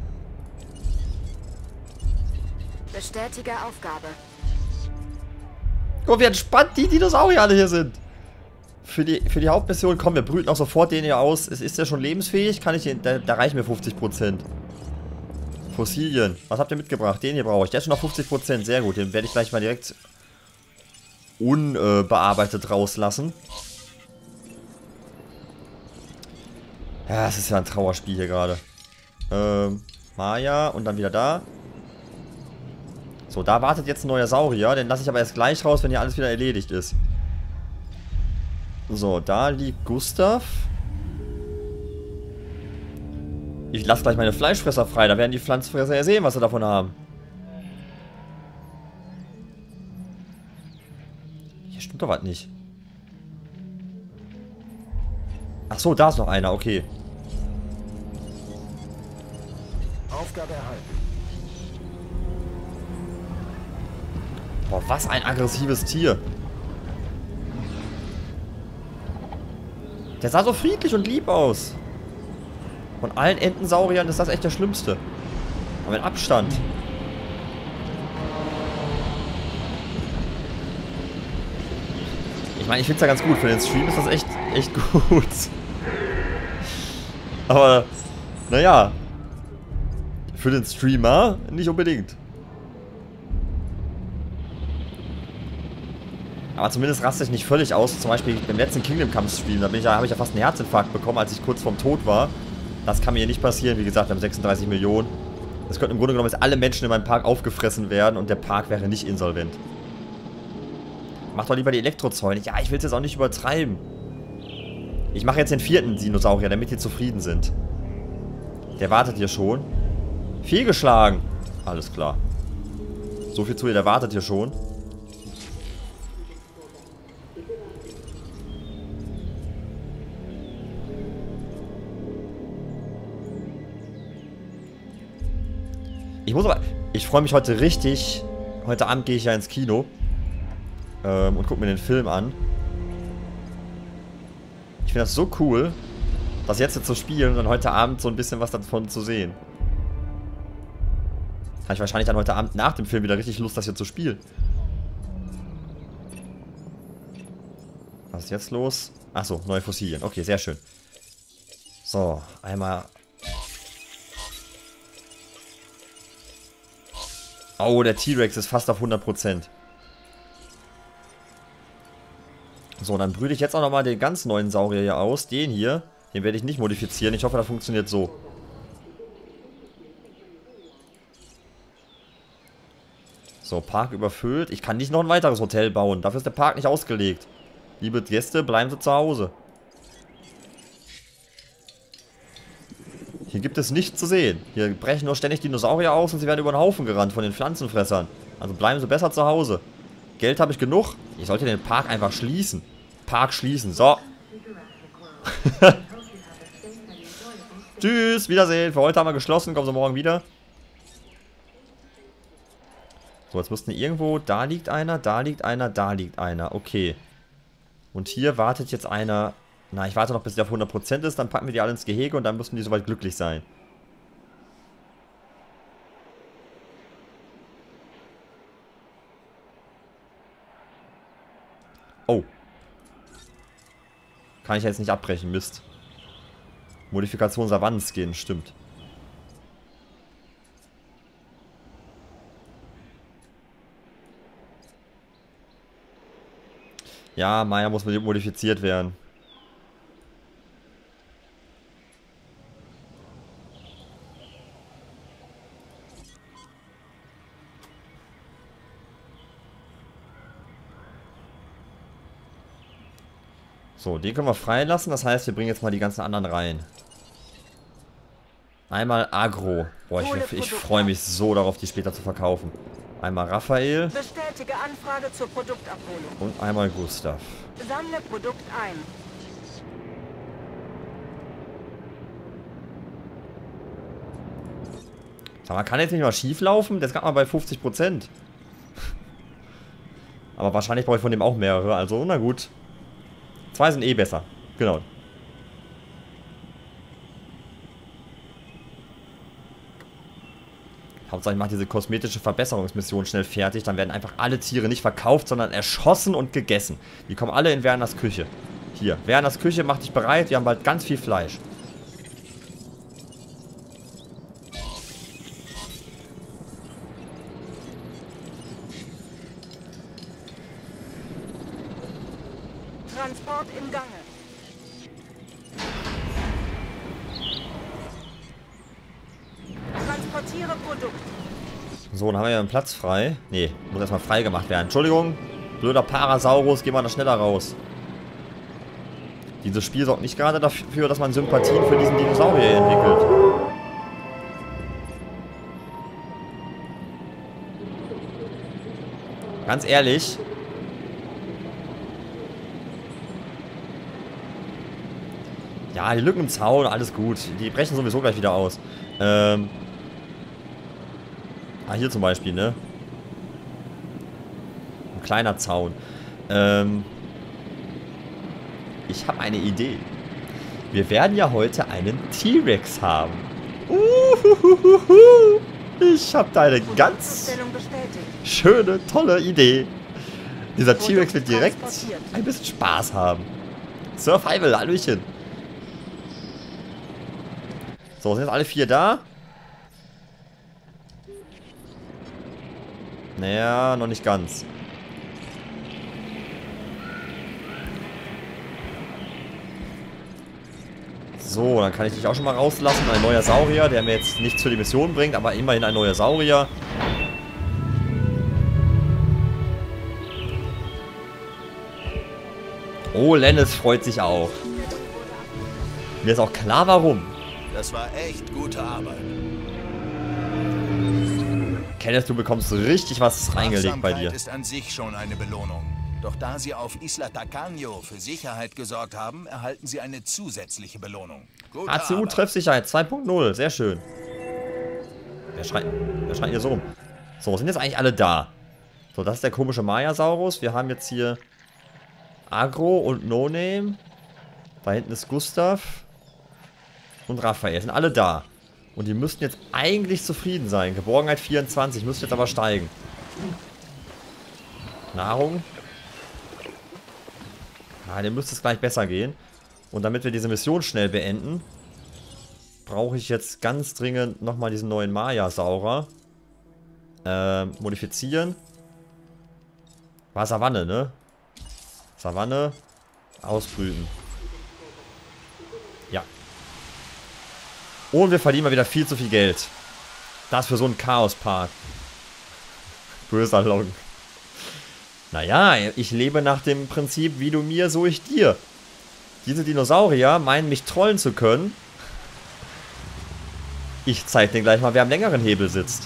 Bestätige Aufgabe. Guck, wie entspannt die Dinosaurier alle hier sind. Für die, für die Hauptmission, komm, wir brüten auch sofort den hier aus. Es ist ja schon lebensfähig, kann ich den, da, da reichen mir fünfzig Prozent. Fossilien. Was habt ihr mitgebracht? Den hier brauche ich. Der ist schon auf fünfzig Prozent. Sehr gut. Den werde ich gleich mal direkt unbearbeitet rauslassen. Ja, es ist ja ein Trauerspiel hier gerade. Ähm, Maya und dann wieder da. So, da wartet jetzt ein neuer Saurier. Den lasse ich aber erst gleich raus, wenn hier alles wieder erledigt ist. So, da liegt Gustav. Ich lasse gleich meine Fleischfresser frei. Da werden die Pflanzenfresser ja sehen, was sie davon haben. Hier stimmt doch was nicht. Ach so, da ist noch einer. Okay. Aufgabe erhalten. Boah, was ein aggressives Tier. Der sah so friedlich und lieb aus. Von allen Entensauriern ist das echt der Schlimmste. Aber mit Abstand. Ich meine, ich finde es ja ganz gut. Für den Stream ist das echt, echt gut. Aber, naja. Für den Streamer nicht unbedingt. Aber zumindest raste ich nicht völlig aus. Zum Beispiel beim letzten Kingdom Come Stream, da bin ich ja, habe ich ja fast einen Herzinfarkt bekommen, als ich kurz vorm Tod war. Das kann mir hier nicht passieren. Wie gesagt, wir haben sechsunddreißig Millionen. Das könnte im Grunde genommen, dass alle Menschen in meinem Park aufgefressen werden und der Park wäre nicht insolvent. Mach doch lieber die Elektrozäune. Ja, ich will es jetzt auch nicht übertreiben. Ich mache jetzt den vierten Dinosaurier, damit die zufrieden sind. Der wartet hier schon. Fehlgeschlagen. Alles klar. So viel zu ihr, der wartet hier schon. Ich muss aber... Ich freue mich heute richtig. Heute Abend gehe ich ja ins Kino. Ähm, und gucke mir den Film an. Ich finde das so cool, das jetzt zu spielen und dann heute Abend so ein bisschen was davon zu sehen. Habe ich wahrscheinlich dann heute Abend nach dem Film wieder richtig Lust, das hier zu spielen. Was ist jetzt los? Achso, neue Fossilien. Okay, sehr schön. So, einmal... Oh, der T-Rex ist fast auf hundert Prozent. So, dann brüte ich jetzt auch nochmal den ganz neuen Saurier hier aus. Den hier, den werde ich nicht modifizieren. Ich hoffe, das funktioniert so. So, Park überfüllt. Ich kann nicht noch ein weiteres Hotel bauen. Dafür ist der Park nicht ausgelegt. Liebe Gäste, bleiben Sie zu Hause. Hier gibt es nichts zu sehen. Hier brechen nur ständig Dinosaurier aus und sie werden über den Haufen gerannt von den Pflanzenfressern. Also bleiben Sie besser zu Hause. Geld habe ich genug. Ich sollte den Park einfach schließen. Park schließen. So. Tschüss. Wiedersehen. Für heute haben wir geschlossen. Kommen Sie morgen wieder. So, jetzt müssten irgendwo... Da liegt einer, da liegt einer, da liegt einer. Okay. Und hier wartet jetzt einer... Na, ich warte noch, bis der auf hundert Prozent ist. Dann packen wir die alle ins Gehege und dann müssen die soweit glücklich sein. Oh. Kann ich jetzt nicht abbrechen, Mist. Modifikation Savannen-Skin, stimmt. Ja, Maya muss modifiziert werden. So, den können wir freilassen. Das heißt, wir bringen jetzt mal die ganzen anderen rein. Einmal Agro. Boah, ich, ich freue mich so darauf, die später zu verkaufen. Einmal Raphael. Bestätige Anfrage zur Produktabholung. Und einmal Gustav. Sammle Produkt ein. Sag mal, kann jetzt nicht mal schief laufen? Das kann mal bei fünfzig Prozent. Aber wahrscheinlich brauche ich von dem auch mehrere. Also, na gut. Zwei sind eh besser. Genau. Hauptsache ich mache diese kosmetische Verbesserungsmission schnell fertig. Dann werden einfach alle Tiere nicht verkauft, sondern erschossen und gegessen. Die kommen alle in Werners Küche. Hier, Werners Küche, mach dich bereit. Wir haben bald ganz viel Fleisch. Transport im Gange. Transportiere Produkt. So, dann haben wir ja einen Platz frei. Nee, muss erstmal frei gemacht werden. Entschuldigung, blöder Parasaurus, geh mal da schneller raus. Dieses Spiel sorgt nicht gerade dafür, dass man Sympathien für diesen Dinosaurier entwickelt. Ganz ehrlich. Ja, die Lücken im Zaun, alles gut. Die brechen sowieso gleich wieder aus. Ähm. Ah, hier zum Beispiel, ne? Ein kleiner Zaun. Ähm. Ich habe eine Idee. Wir werden ja heute einen T-Rex haben. Uhuhuhu. Ich habe da eine ganz schöne, tolle Idee. Dieser T-Rex wird direkt ein bisschen Spaß haben. Survival, Hallöchen. So, sind jetzt alle vier da? Naja, noch nicht ganz. So, dann kann ich dich auch schon mal rauslassen. Ein neuer Saurier, der mir jetzt nichts für die Mission bringt, aber immerhin ein neuer Saurier. Oh, Lennis freut sich auch. Mir ist auch klar, warum. Das war echt gute Arbeit. Kenneth, du bekommst richtig was reingelegt bei dir. Wachsamkeit ist an sich schon eine Belohnung. Doch da Sie auf Isla Tacaño für Sicherheit gesorgt haben, erhalten Sie eine zusätzliche Belohnung. Gute A C U-Treffsicherheit zwei Punkt null, sehr schön. Wer schreit, wer schreit hier so rum? So, sind jetzt eigentlich alle da? So, das ist der komische Mayasaurus. Wir haben jetzt hier Agro und No Name. Da hinten ist Gustav. Und Raphael. Sind alle da. Und die müssten jetzt eigentlich zufrieden sein. Geborgenheit vierundzwanzig. Müsste jetzt aber steigen. Nahrung. Ah, dem müsste es gleich besser gehen. Und damit wir diese Mission schnell beenden, brauche ich jetzt ganz dringend nochmal diesen neuen Maya-Saurer. Ähm, modifizieren. War Savanne, ne? Savanne. Ausbrüten. Ja. Und wir verdienen mal wieder viel zu viel Geld. Das für so einen Chaospark. Böser Long. Naja, ich lebe nach dem Prinzip, wie du mir, so ich dir. Diese Dinosaurier meinen, mich trollen zu können. Ich zeig dir gleich mal, wer am längeren Hebel sitzt.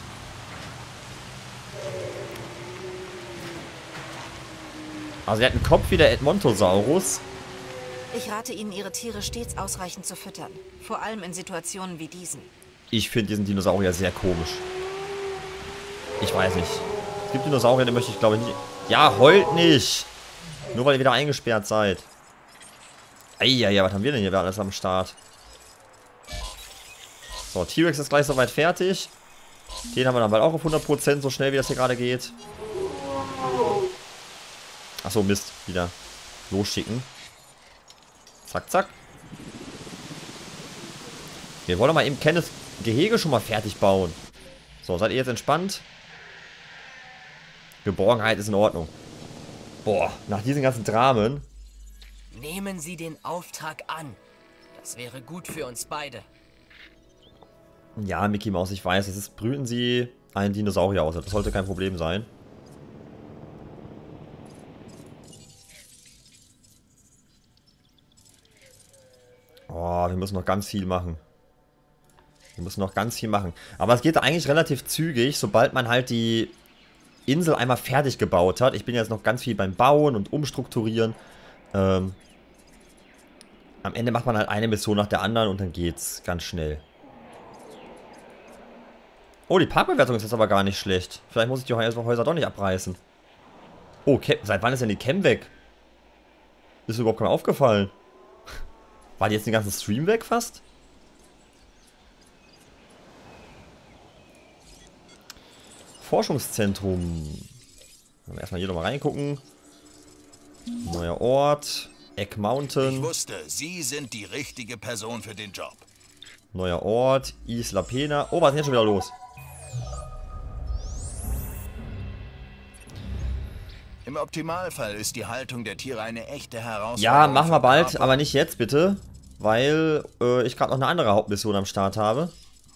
Also er hat einen Kopf wie der Edmontosaurus. Ich rate Ihnen, Ihre Tiere stets ausreichend zu füttern. Vor allem in Situationen wie diesen. Ich finde diesen Dinosaurier sehr komisch. Ich weiß nicht. Es gibt Dinosaurier, die möchte ich glaube ich nicht... Ja, heult nicht! Nur weil ihr wieder eingesperrt seid. Eieiei, was haben wir denn hier alles am Start? So, T-Rex ist gleich soweit fertig. Den haben wir dann bald auch auf hundert Prozent, so schnell wie das hier gerade geht. Achso, Mist. Wieder losschicken. Zack, zack. Wir wollen doch mal eben Kenneths Gehege schon mal fertig bauen. So, seid ihr jetzt entspannt? Geborgenheit ist in Ordnung. Boah, nach diesen ganzen Dramen. Nehmen Sie den Auftrag an. Das wäre gut für uns beide. Ja, Mickey Mouse, ich weiß, es ist, brüten Sie einen Dinosaurier aus. Das sollte kein Problem sein. Oh, wir müssen noch ganz viel machen. Wir müssen noch ganz viel machen. Aber es geht eigentlich relativ zügig, sobald man halt die Insel einmal fertig gebaut hat. Ich bin jetzt noch ganz viel beim Bauen und Umstrukturieren. Ähm, am Ende macht man halt eine Mission nach der anderen und dann geht's ganz schnell. Oh, die Parkbewertung ist jetzt aber gar nicht schlecht. Vielleicht muss ich die Häuser doch nicht abreißen. Oh, Cam, seit wann ist denn die Cam weg? Ist überhaupt keinem aufgefallen. War die jetzt den ganzen Stream weg fast? Forschungszentrum. Erstmal hier nochmal reingucken. Neuer Ort. Egg Mountain. Ich wusste, Sie sind die richtige Person für den Job. Neuer Ort. Isla Pena. Oh, was ist denn jetzt schon wieder los? Im Optimalfall ist die Haltung der Tiere eine echte Herausforderung. Ja, machen wir bald, Körper. aber nicht jetzt bitte. Weil äh, ich gerade noch eine andere Hauptmission am Start habe.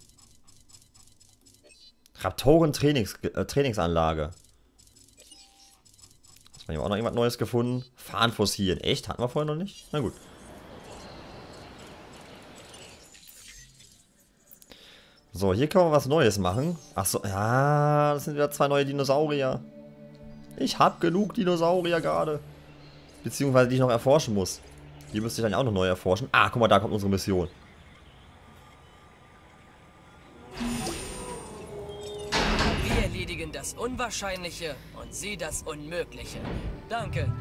Raptoren-Trainings, äh, Trainingsanlage. Hast du auch noch irgendwas Neues gefunden? Fahnenfossilien. Echt? Hatten wir vorher noch nicht? Na gut. So, hier können wir was Neues machen. Achso, ja, das sind wieder zwei neue Dinosaurier. Ich habe genug Dinosaurier gerade. Beziehungsweise die ich noch erforschen muss. Die müsste ich dann auch noch neu erforschen. Ah, guck mal, da kommt unsere Mission. Wir erledigen das Unwahrscheinliche und Sie das Unmögliche. Danke.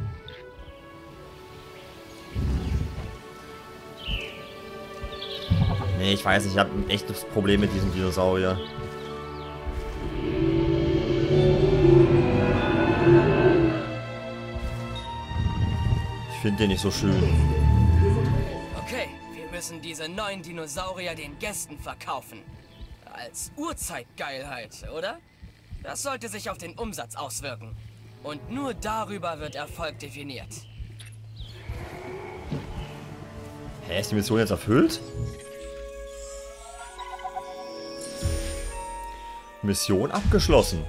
Nee, ich weiß nicht, ich habe ein echtes Problem mit diesem Dinosaurier. Ich finde den nicht so schön. Okay, wir müssen diese neuen Dinosaurier den Gästen verkaufen. Als Urzeitgeilheit, oder? Das sollte sich auf den Umsatz auswirken. Und nur darüber wird Erfolg definiert. Hä, ist die Mission jetzt erfüllt? Mission abgeschlossen.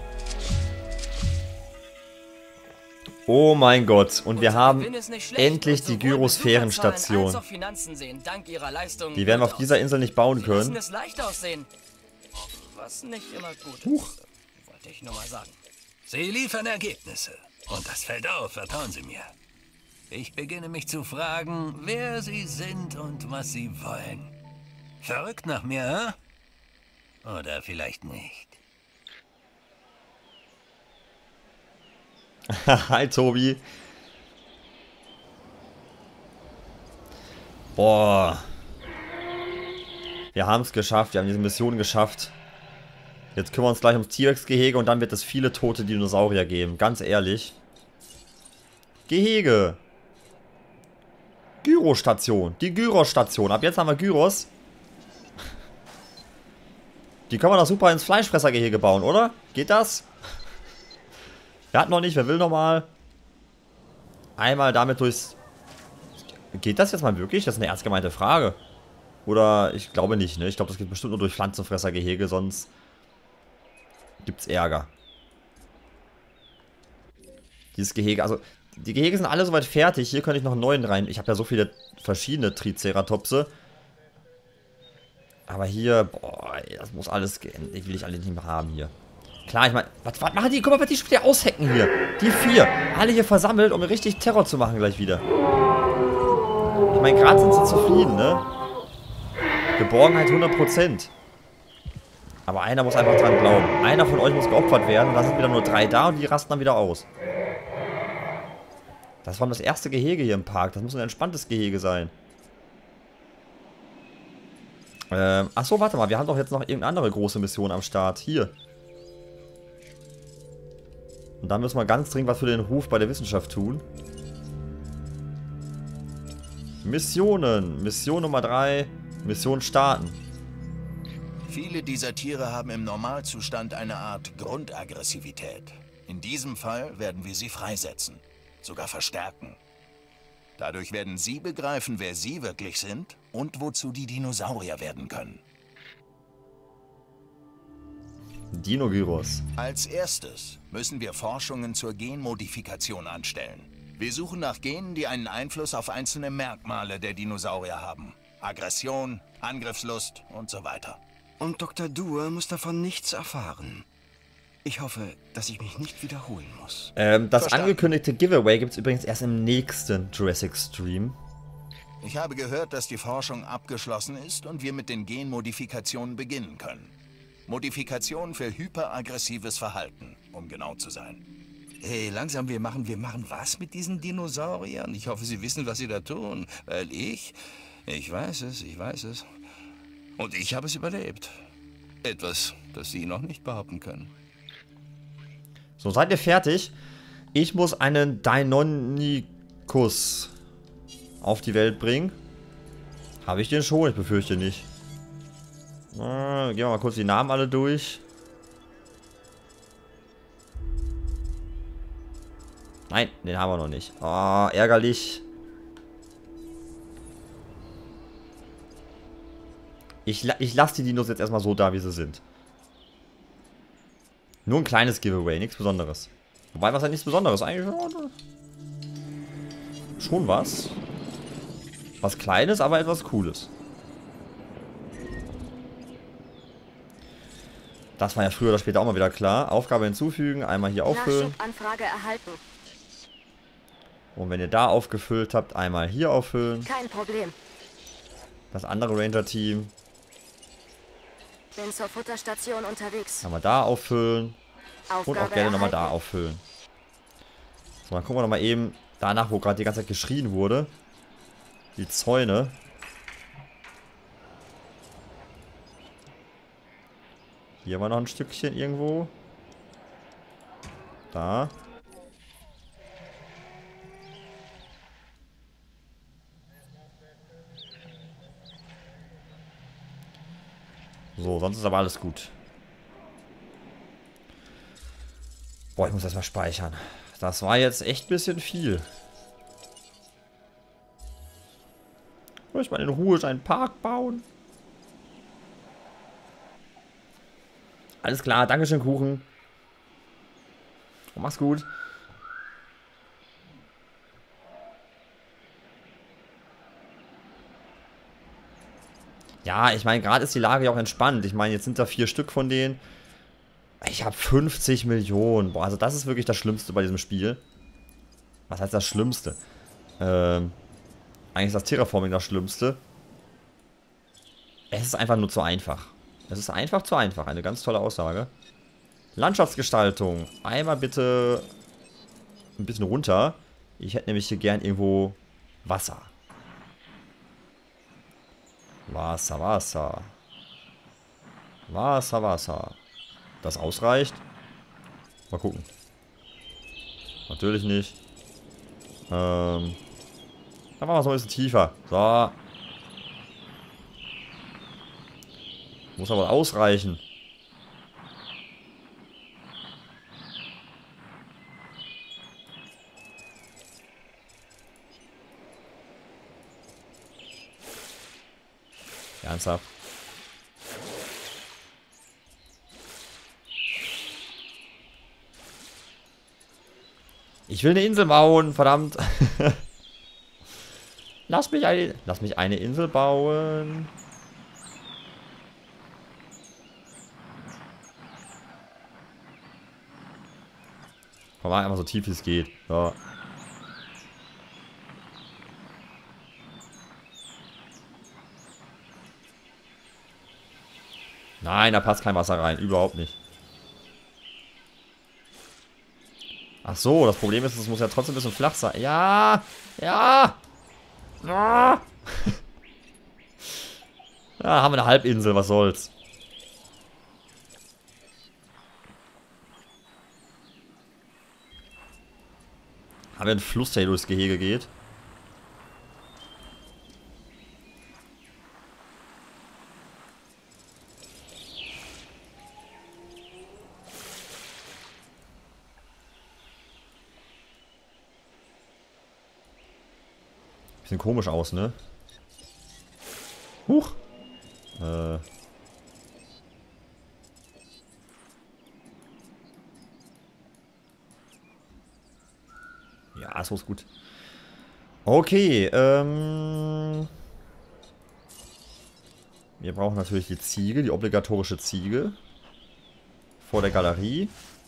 Oh mein Gott. Und wir haben endlich die Gyrosphärenstation. Die werden wir auf dieser Insel nicht bauen können. Es leicht aussehen, was nicht immer gut Huch. ist. wollte ich nur mal sagen. Sie liefern Ergebnisse. Und das fällt auf, vertrauen Sie mir. Ich beginne mich zu fragen, wer Sie sind und was Sie wollen. Verrückt nach mir, hä? Oder vielleicht nicht. Hi, Tobi. Boah. Wir haben es geschafft. Wir haben diese Mission geschafft. Jetzt kümmern wir uns gleich ums T-Rex-Gehege und dann wird es viele tote Dinosaurier geben. Ganz ehrlich. Gehege. Gyrostation. Die Gyros-Station. Ab jetzt haben wir Gyros. Die können wir doch super ins Fleischfressergehege bauen, oder? Geht das? Wer hat noch nicht? Wer will noch mal? Einmal damit durchs... Geht das jetzt mal wirklich? Das ist eine ernst gemeinte Frage. Oder ich glaube nicht, ne? Ich glaube, das geht bestimmt nur durch Pflanzenfressergehege, sonst gibt's Ärger. Dieses Gehege, also die Gehege sind alle soweit fertig. Hier könnte ich noch einen neuen rein. Ich habe ja so viele verschiedene Triceratopse. Aber hier, boah, das muss alles gehen. Die will ich alle nicht mehr haben hier. Klar, ich meine, was, was machen die? Guck mal, was die schon wieder aushacken hier. Die vier. Alle hier versammelt, um mir richtig Terror zu machen gleich wieder. Ich meine, gerade sind sie zufrieden, ne? Geborgenheit hundert Prozent. Aber einer muss einfach dran glauben. Einer von euch muss geopfert werden. Und dann sind wieder nur drei da und die rasten dann wieder aus. Das war das erste Gehege hier im Park. Das muss ein entspanntes Gehege sein. Ähm, achso, warte mal. Wir haben doch jetzt noch irgendeine andere große Mission am Start. Hier. Und dann müssen wir ganz dringend was für den Ruf bei der Wissenschaft tun. Missionen. Mission Nummer drei. Mission starten. Viele dieser Tiere haben im Normalzustand eine Art Grundaggressivität. In diesem Fall werden wir sie freisetzen. Sogar verstärken. Dadurch werden Sie begreifen, wer Sie wirklich sind und wozu die Dinosaurier werden können. Dino-Gyros. Als erstes müssen wir Forschungen zur Genmodifikation anstellen. Wir suchen nach Genen, die einen Einfluss auf einzelne Merkmale der Dinosaurier haben. Aggression, Angriffslust und so weiter. Und Doktor Dur muss davon nichts erfahren. Ich hoffe, dass ich mich nicht wiederholen muss. Ähm, das Verstanden. angekündigte Giveaway gibt es übrigens erst im nächsten Jurassic Stream. Ich habe gehört, dass die Forschung abgeschlossen ist und wir mit den Genmodifikationen beginnen können. Modifikationen für hyperaggressives Verhalten, um genau zu sein. Hey, langsam, wir machen, wir machen was mit diesen Dinosauriern? Ich hoffe, Sie wissen, was Sie da tun. Weil ich, ich weiß es, ich weiß es. Und ich habe es überlebt. Etwas, das Sie noch nicht behaupten können. So, seid ihr fertig? Ich muss einen Deinonychus auf die Welt bringen. Habe ich den schon? Ich befürchte nicht. Na, gehen wir mal kurz die Namen alle durch. Nein, den haben wir noch nicht. Oh, ärgerlich. Ich, ich lasse die Dinos jetzt erstmal so da, wie sie sind. Nur ein kleines Giveaway, nichts Besonderes. Wobei, was halt nichts Besonderes eigentlich schon, schon was. Was Kleines, aber etwas Cooles. Das war ja früher oder später auch mal wieder klar. Aufgabe hinzufügen, einmal hier auffüllen. Nachschubanfrage erhalten. Und wenn ihr da aufgefüllt habt, einmal hier auffüllen. Kein Problem. Das andere Ranger-Team. Bin zur Futterstation unterwegs. Nochmal da auffüllen. Aufgabe Und auch gerne nochmal da erhalten. auffüllen. So, dann gucken wir nochmal eben danach, wo gerade die ganze Zeit geschrien wurde. Die Zäune. Hier war noch ein Stückchen irgendwo. Da. So, sonst ist aber alles gut. Boah, ich muss erstmal speichern. Das war jetzt echt ein bisschen viel. Soll ich mal in Ruhe einen Park bauen? Alles klar, Dankeschön, Kuchen. Mach's gut. Ja, ich meine, gerade ist die Lage ja auch entspannt. Ich meine, jetzt sind da vier Stück von denen. Ich habe fünfzig Millionen. Boah, also das ist wirklich das Schlimmste bei diesem Spiel. Was heißt das Schlimmste? Ähm, eigentlich ist das Terraforming das Schlimmste. Es ist einfach nur zu einfach. Es ist einfach zu einfach. Eine ganz tolle Aussage. Landschaftsgestaltung. Einmal bitte ein bisschen runter. Ich hätte nämlich hier gern irgendwo Wasser. Wasser, Wasser. Wasser, Wasser. Das ausreicht. Mal gucken. Natürlich nicht. Ähm. Dann machen wir es noch ein bisschen tiefer. So. Muss aber ausreichen. Ernsthaft. Ich will eine Insel bauen, verdammt. Lass mich eine, lass mich eine Insel bauen. Komm mal, einfach so tief wie es geht. So. Nein, da passt kein Wasser rein. Überhaupt nicht. Ach so, das Problem ist, es muss ja trotzdem ein bisschen flach sein. Ja! Ja! Ja! Ja, haben wir eine Halbinsel, was soll's. Haben wir einen Fluss, der hier durchs Gehege geht? Sieht komisch aus, ne? Huch! Äh. Ja, so ist gut. Okay, ähm. wir brauchen natürlich die Ziege, die obligatorische Ziege. Vor der Galerie.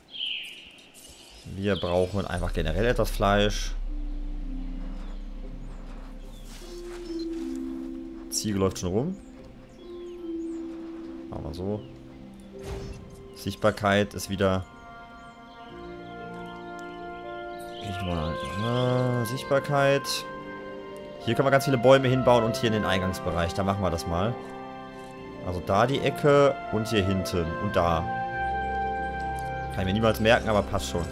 Wir brauchen einfach generell etwas Fleisch. Ziege läuft schon rum. Machen wir so. Sichtbarkeit ist wieder. Ich mal. Äh, Sichtbarkeit. Hier können wir ganz viele Bäume hinbauen und hier in den Eingangsbereich. Da machen wir das mal. Also da die Ecke und hier hinten und da. Kann ich mir niemals merken, aber passt schon.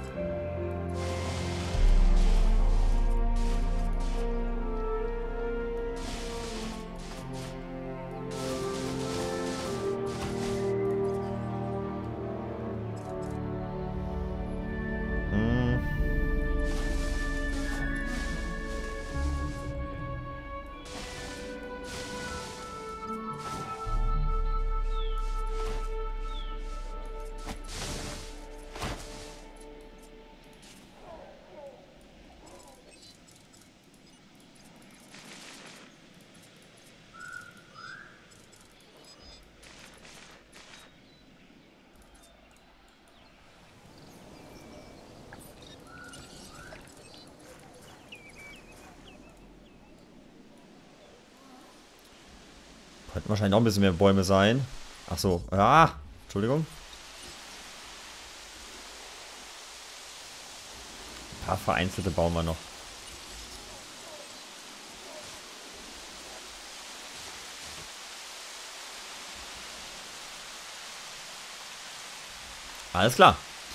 Könnten wahrscheinlich noch ein bisschen mehr Bäume sein. Ach so. Ah, Entschuldigung. Ein paar vereinzelte bauen wir noch. Alles klar.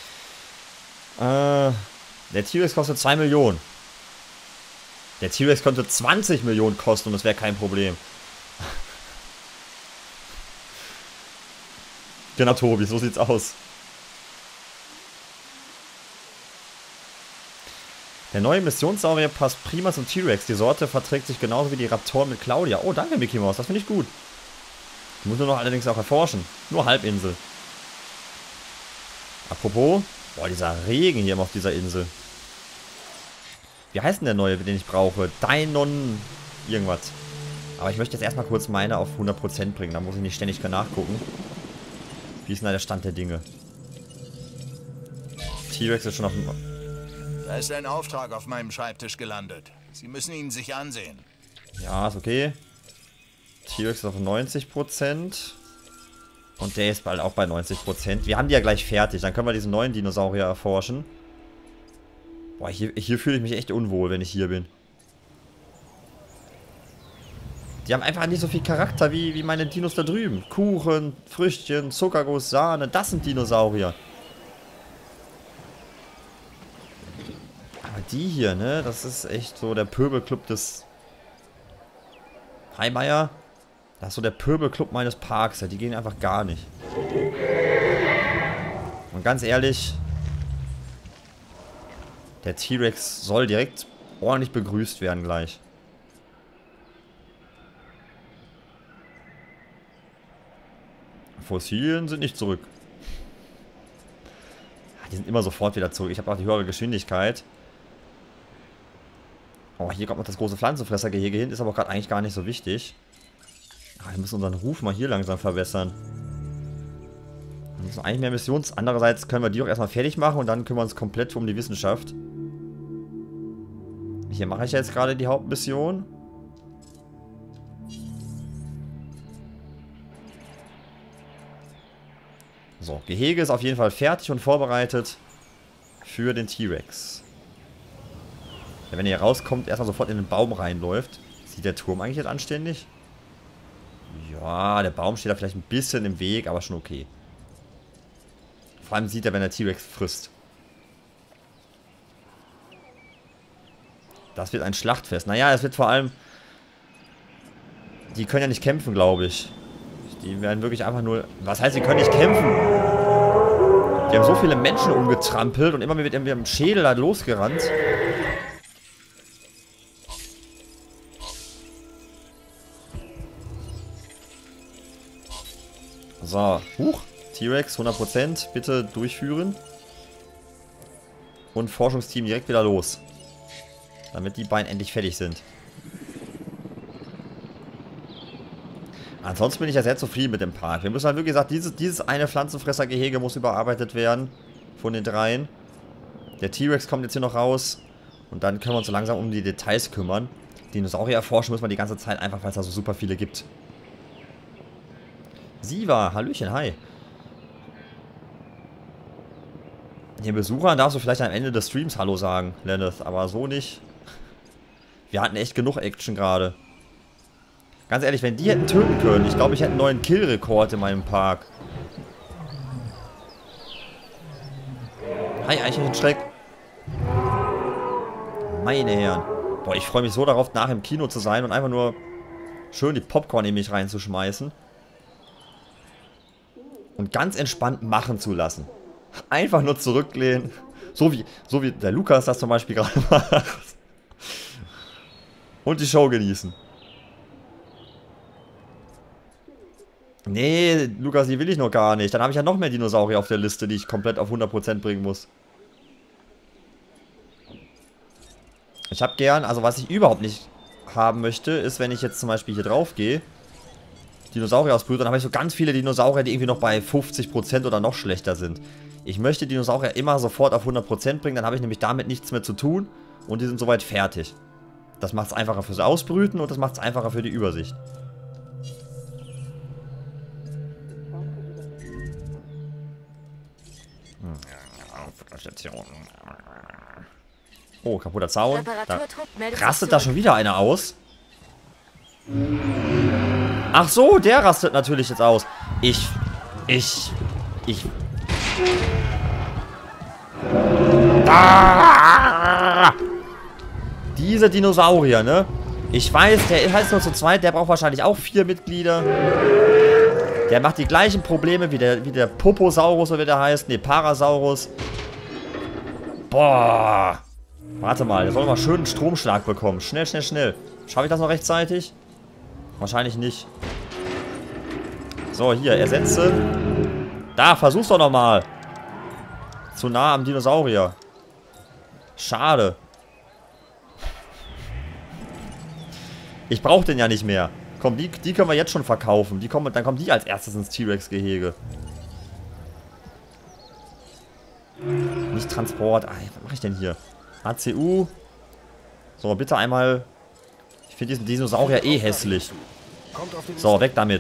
Äh, der T-Rex kostet zwei Millionen. Der T-Rex könnte zwanzig Millionen kosten und das wäre kein Problem. Genau, Tobi, so sieht's aus. Der neue Missionssaurier passt prima zum T-Rex. Die Sorte verträgt sich genauso wie die Raptoren mit Claudia. Oh, danke, Mickey Mouse. Das finde ich gut. Ich muss nur noch allerdings auch erforschen. Nur Halbinsel. Apropos. Boah, dieser Regen hier auf dieser Insel. Wie heißt denn der neue, den ich brauche? Deinon irgendwas. Aber ich möchte jetzt erstmal kurz meine auf hundert Prozent bringen. Da muss ich nicht ständig nachgucken. Wie ist denn da der Stand der Dinge? T-Rex ist schon auf dem... Da ist ein Auftrag auf meinem Schreibtisch gelandet. Sie müssen ihn sich ansehen. Ja, ist okay. T-Rex ist auf neunzig Prozent. Und der ist bald auch bei neunzig Prozent. Wir haben die ja gleich fertig. Dann können wir diesen neuen Dinosaurier erforschen. Boah, hier, hier fühle ich mich echt unwohl, wenn ich hier bin. Die haben einfach nicht so viel Charakter wie, wie meine Dinos da drüben. Kuchen, Früchtchen, Zuckerguss, Sahne. Das sind Dinosaurier. Aber die hier, ne? Das ist echt so der Pöbelclub des... Hi, Meier. Das ist so der Pöbelclub meines Parks. Ja, die gehen einfach gar nicht. Und ganz ehrlich... Der T-Rex soll direkt ordentlich begrüßt werden gleich. Fossilien sind nicht zurück. Die sind immer sofort wieder zurück. Ich habe auch die höhere Geschwindigkeit. Oh, hier kommt noch das große Pflanzenfressergehege hin. Ist aber gerade eigentlich gar nicht so wichtig. Ah, wir müssen unseren Ruf mal hier langsam verbessern. Wir müssen eigentlich mehr Missions... Andererseits können wir die doch erstmal fertig machen und dann kümmern wir uns komplett um die Wissenschaft. Hier mache ich jetzt gerade die Hauptmission. So, Gehege ist auf jeden Fall fertig und vorbereitet für den T-Rex. Ja, wenn er hier rauskommt, erstmal sofort in den Baum reinläuft. Sieht der Turm eigentlich jetzt anständig? Ja, der Baum steht da vielleicht ein bisschen im Weg, aber schon okay. Vor allem sieht er, wenn der T-Rex frisst. Das wird ein Schlachtfest. Naja, es wird vor allem... Die können ja nicht kämpfen, glaube ich. Die werden wirklich einfach nur... Was heißt, sie können nicht kämpfen? Die haben so viele Menschen umgetrampelt und immer mit ihrem Schädel da losgerannt. So, huch. T-Rex, hundert Prozent. Bitte durchführen. Und Forschungsteam direkt wieder los. Damit die beiden endlich fertig sind. Ansonsten bin ich ja sehr zufrieden mit dem Park. Wir müssen halt, wie gesagt, dieses, dieses eine Pflanzenfressergehege muss überarbeitet werden. Von den dreien. Der T-Rex kommt jetzt hier noch raus. Und dann können wir uns so langsam um die Details kümmern. Dinosaurier erforschen müssen wir die ganze Zeit einfach, weil es da so super viele gibt. Siva, hallöchen, hi. Den Besuchern darfst du vielleicht am Ende des Streams Hallo sagen, Lenneth. Aber so nicht. Wir hatten echt genug Action gerade. Ganz ehrlich, wenn die hätten töten können, ich glaube, ich hätte einen neuen Kill-Rekord in meinem Park. Hi, Eichelschreck. Meine Herren. Boah, ich freue mich so darauf, nach im Kino zu sein und einfach nur schön die Popcorn in mich reinzuschmeißen. Und ganz entspannt machen zu lassen. Einfach nur zurücklehnen. So wie, so wie der Lukas das zum Beispiel gerade macht. Und die Show genießen. Nee, Lukas, die will ich noch gar nicht. Dann habe ich ja noch mehr Dinosaurier auf der Liste, die ich komplett auf hundert Prozent bringen muss. Ich habe gern, also was ich überhaupt nicht haben möchte, ist, wenn ich jetzt zum Beispiel hier drauf gehe, Dinosaurier ausbrüte, dann habe ich so ganz viele Dinosaurier, die irgendwie noch bei fünfzig Prozent oder noch schlechter sind. Ich möchte Dinosaurier immer sofort auf hundert Prozent bringen, dann habe ich nämlich damit nichts mehr zu tun und die sind soweit fertig. Das macht es einfacher fürs Ausbrüten und das macht es einfacher für die Übersicht. Oh, kaputter Zaun. Da rastet da schon wieder einer aus. Ach so, der rastet natürlich jetzt aus. Ich, ich, ich. Ah! Diese Dinosaurier, ne? Ich weiß, der heißt nur zu zweit, der braucht wahrscheinlich auch vier Mitglieder. Der macht die gleichen Probleme wie der, wie der Poposaurus, oder wie der heißt. Ne, Parasaurus. Boah. Warte mal, der soll mal schön einen Stromschlag bekommen. Schnell, schnell, schnell. Schaffe ich das noch rechtzeitig? Wahrscheinlich nicht. So, hier, ersetze. Da, versuch's doch nochmal. Zu nah am Dinosaurier. Schade. Ich brauche den ja nicht mehr. Komm, die, die können wir jetzt schon verkaufen. Die kommen, dann kommen die als erstes ins T-Rex-Gehege. Nicht Transport. Ah, was mache ich denn hier? A C U. So, bitte einmal... Ich finde diesen Dinosaurier eh hässlich. So, weg damit.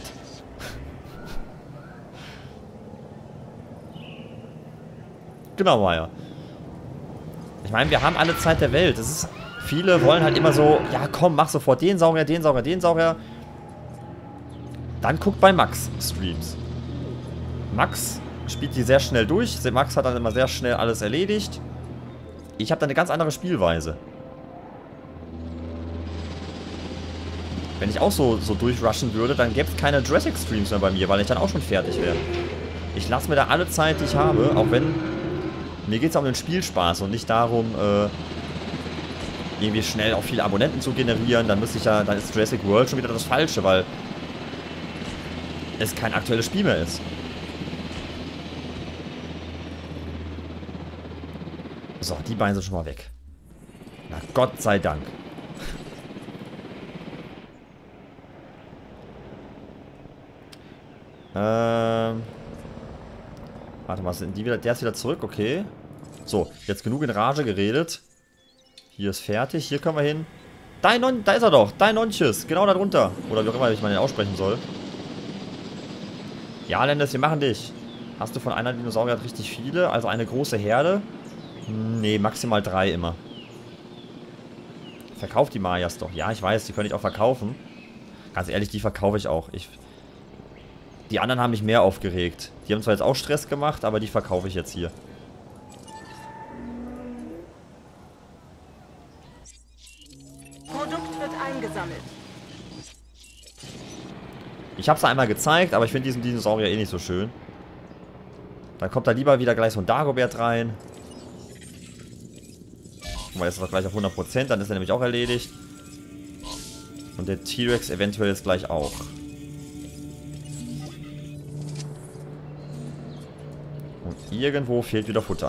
Genau, Maya. Ich meine, wir haben alle Zeit der Welt. Das ist, viele wollen halt immer so, ja komm, mach sofort den Saurier, den Saurier, den Saurier. Dann guckt bei Max Streams. Max spielt die sehr schnell durch. Max hat dann immer sehr schnell alles erledigt. Ich habe dann eine ganz andere Spielweise. Wenn ich auch so, so durchrushen würde, dann gäbe es keine Jurassic Streams mehr bei mir, weil ich dann auch schon fertig wäre. Ich lasse mir da alle Zeit, die ich habe, auch wenn... Mir geht es um den Spielspaß und nicht darum, äh, irgendwie schnell auch viele Abonnenten zu generieren. Dann müsste ich ja, dann ist Jurassic World schon wieder das Falsche, weil es kein aktuelles Spiel mehr ist. So, die beiden sind schon mal weg. Na Gott sei Dank. ähm... Warte mal, sind die wieder, der ist wieder zurück, okay. So, jetzt genug in Rage geredet. Hier ist fertig, hier können wir hin. Deinon, da ist er doch, Deinonches, genau da drunter. Oder wie auch immer ich mal aussprechen soll. Ja, Lendes, wir machen dich. Hast du von einer Dinosaurier richtig viele? Also eine große Herde? Nee, maximal drei immer. Verkauf die Mayas doch. Ja, ich weiß, die könnte ich auch verkaufen. Ganz ehrlich, die verkaufe ich auch. Ich... Die anderen haben mich mehr aufgeregt. Die haben zwar jetzt auch Stress gemacht, aber die verkaufe ich jetzt hier. Produkt wird eingesammelt. Ich habe es einmal gezeigt, aber ich finde diesen Dinosaurier eh nicht so schön. Dann kommt da lieber wieder gleich so ein Dagobert rein. Guck mal, jetzt ist er gleich auf hundert Prozent, dann ist er nämlich auch erledigt. Und der T-Rex eventuell jetzt gleich auch. Irgendwo fehlt wieder Futter.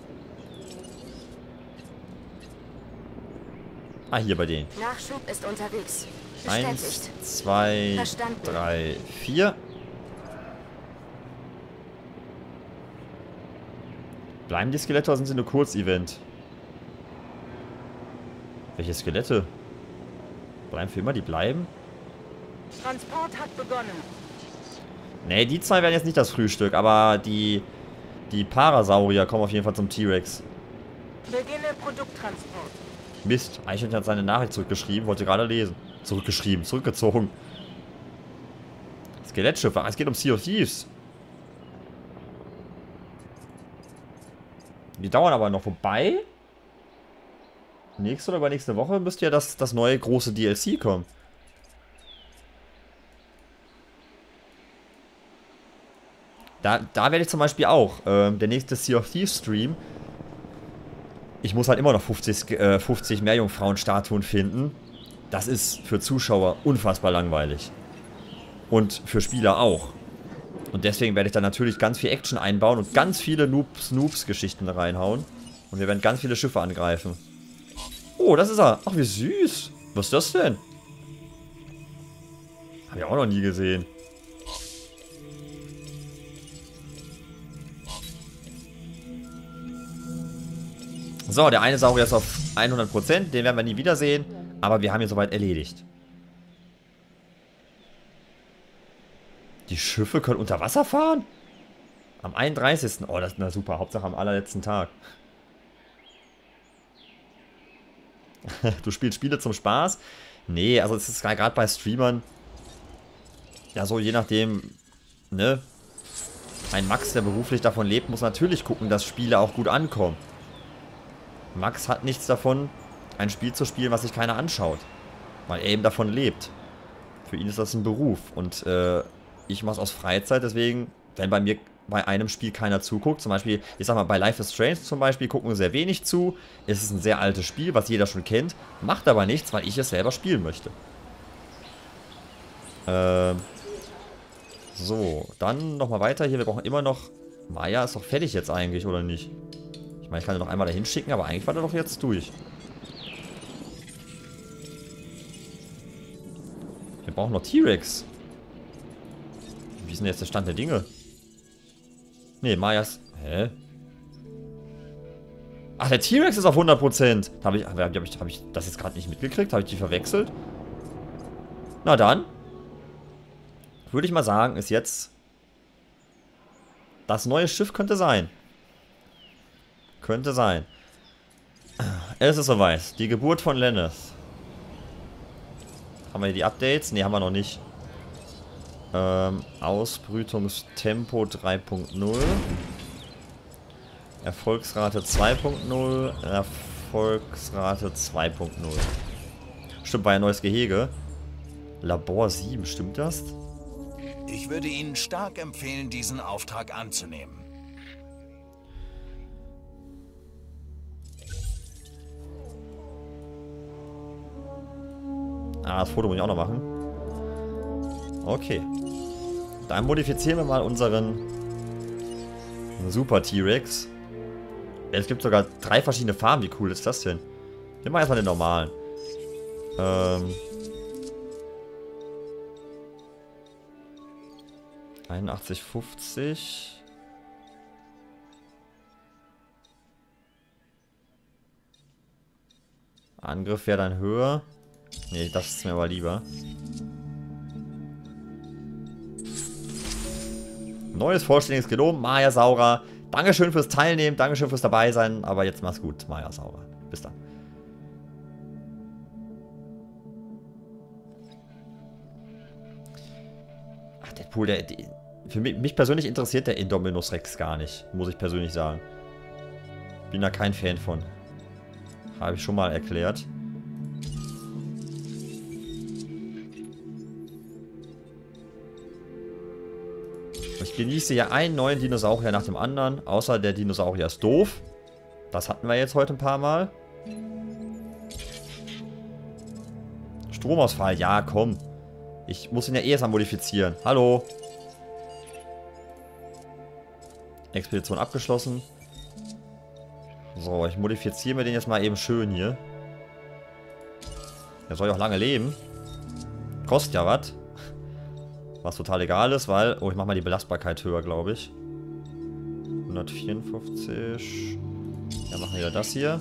Ah, hier bei denen. Nachschub ist unterwegs. Eins, zwei, drei, vier. Bleiben die Skelette oder sind sie nur Kurz-Event? Welche Skelette? Bleiben für immer, die bleiben? Transport hat begonnen. Ne, die zwei werden jetzt nicht das Frühstück, aber die... Die Parasaurier kommen auf jeden Fall zum T-Rex. Beginne Produkttransport. Mist, Eichhörnchen hat seine Nachricht zurückgeschrieben, wollte gerade lesen. Zurückgeschrieben, zurückgezogen. Skelettschiffe, es geht um Sea of Thieves. Die dauern aber noch vorbei. Nächste oder übernächste Woche müsste ja das, das neue große D L C kommen. Da, da werde ich zum Beispiel auch, ähm, der nächste Sea of Thieves Stream, ich muss halt immer noch fünfzig, äh, fünfzig Meerjungfrauen-Statuen finden. Das ist für Zuschauer unfassbar langweilig. Und für Spieler auch. Und deswegen werde ich da natürlich ganz viel Action einbauen und ganz viele Noobs-Noobs-Geschichten reinhauen. Und wir werden ganz viele Schiffe angreifen. Oh, das ist er. Ach, wie süß. Was ist das denn? Habe ich auch noch nie gesehen. So, der eine Saurier ist auf hundert Prozent. Den werden wir nie wiedersehen. Aber wir haben ihn soweit erledigt. Die Schiffe können unter Wasser fahren? Am einunddreißigsten Oh, das ist na super. Hauptsache am allerletzten Tag. Du spielst Spiele zum Spaß? Nee, also es ist gerade bei Streamern. Ja, so je nachdem, ne? Ein Max, der beruflich davon lebt, muss natürlich gucken, dass Spiele auch gut ankommen. Max hat nichts davon, ein Spiel zu spielen, was sich keiner anschaut. Weil er eben davon lebt. Für ihn ist das ein Beruf. Und äh, ich mache es aus Freizeit, deswegen, wenn bei mir bei einem Spiel keiner zuguckt, zum Beispiel, ich sag mal, bei Life is Strange zum Beispiel, gucken sehr wenig zu. Es ist ein sehr altes Spiel, was jeder schon kennt. Macht aber nichts, weil ich es selber spielen möchte. Ähm. So, dann nochmal weiter hier. Wir brauchen immer noch... Maya ist doch fertig jetzt eigentlich, oder nicht? Ich meine, ich kann ihn noch einmal dahin schicken, aber eigentlich war der doch jetzt durch. Wir brauchen noch T-Rex. Wie ist denn jetzt der Stand der Dinge? Ne, Mayas... Hä? Ach, der T-Rex ist auf hundert Prozent. Habe ich, hab ich, hab ich das jetzt gerade nicht mitgekriegt? Habe ich die verwechselt? Na dann. Würde ich mal sagen, ist jetzt... Das neue Schiff könnte sein. Könnte sein. Es ist soweit. Die Geburt von Lenneth. Haben wir hier die Updates? Ne, haben wir noch nicht. Ähm, Ausbrütungstempo drei Punkt null. Erfolgsrate zwei Punkt null. Erfolgsrate zwei Punkt null. Stimmt, war ja ein neues Gehege. Labor sieben, stimmt das? Ich würde Ihnen stark empfehlen, diesen Auftrag anzunehmen. Ah, das Foto muss ich auch noch machen. Okay. Dann modifizieren wir mal unseren Super T-Rex. Es gibt sogar drei verschiedene Farben. Wie cool ist das denn? Wir machen erstmal den normalen. Ähm... einundachtzig fünfzig. Angriff wäre dann höher. Nee, das ist mir aber lieber. Neues vollständiges Genom, Maya Saura. Dankeschön fürs Teilnehmen, Dankeschön fürs dabei sein. Aber jetzt mach's gut, Maya Saura. Bis dann. Ach, Deadpool, der, der, für mich, mich persönlich interessiert der Indominus Rex gar nicht. Muss ich persönlich sagen. Bin da kein Fan von. Habe ich schon mal erklärt. Ich genieße ja einen neuen Dinosaurier nach dem anderen. Außer der Dinosaurier ist doof. Das hatten wir jetzt heute ein paar Mal. Stromausfall, ja komm. Ich muss ihn ja eh erst mal modifizieren. Hallo. Expedition abgeschlossen. So, ich modifiziere mir den jetzt mal eben schön hier. Der soll ja auch lange leben. Kostet ja was. Was total egal ist, weil... Oh, ich mache mal die Belastbarkeit höher, glaube ich. hundertvierundfünfzig. Ja, machen wir wieder das hier.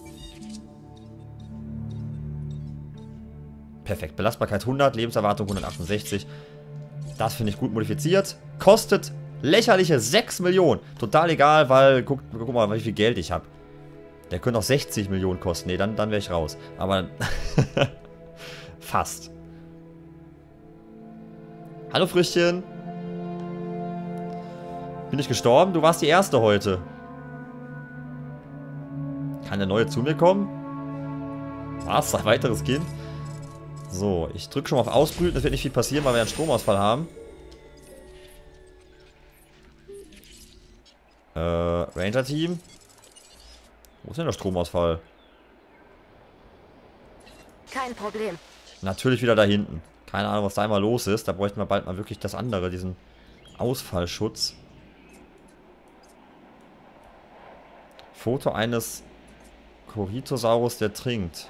Perfekt. Belastbarkeit hundert, Lebenserwartung hundertachtundsechzig. Das finde ich gut modifiziert. Kostet lächerliche sechs Millionen. Total egal, weil... Guck, guck mal, wie viel Geld ich habe. Der könnte auch sechzig Millionen kosten. Ne, dann, dann wäre ich raus. Aber... Fast. Hallo Früchtchen. Bin ich gestorben? Du warst die Erste heute. Kann der Neue zu mir kommen? Was? Ein weiteres Kind? So, ich drücke schon mal auf Ausbrüten. Es wird nicht viel passieren, weil wir einen Stromausfall haben. Äh, Ranger-Team. Wo ist denn der Stromausfall? Kein Problem. Natürlich wieder da hinten. Keine Ahnung, was da einmal los ist. Da bräuchten wir bald mal wirklich das andere, diesen Ausfallschutz. Foto eines Corythosaurus, der trinkt.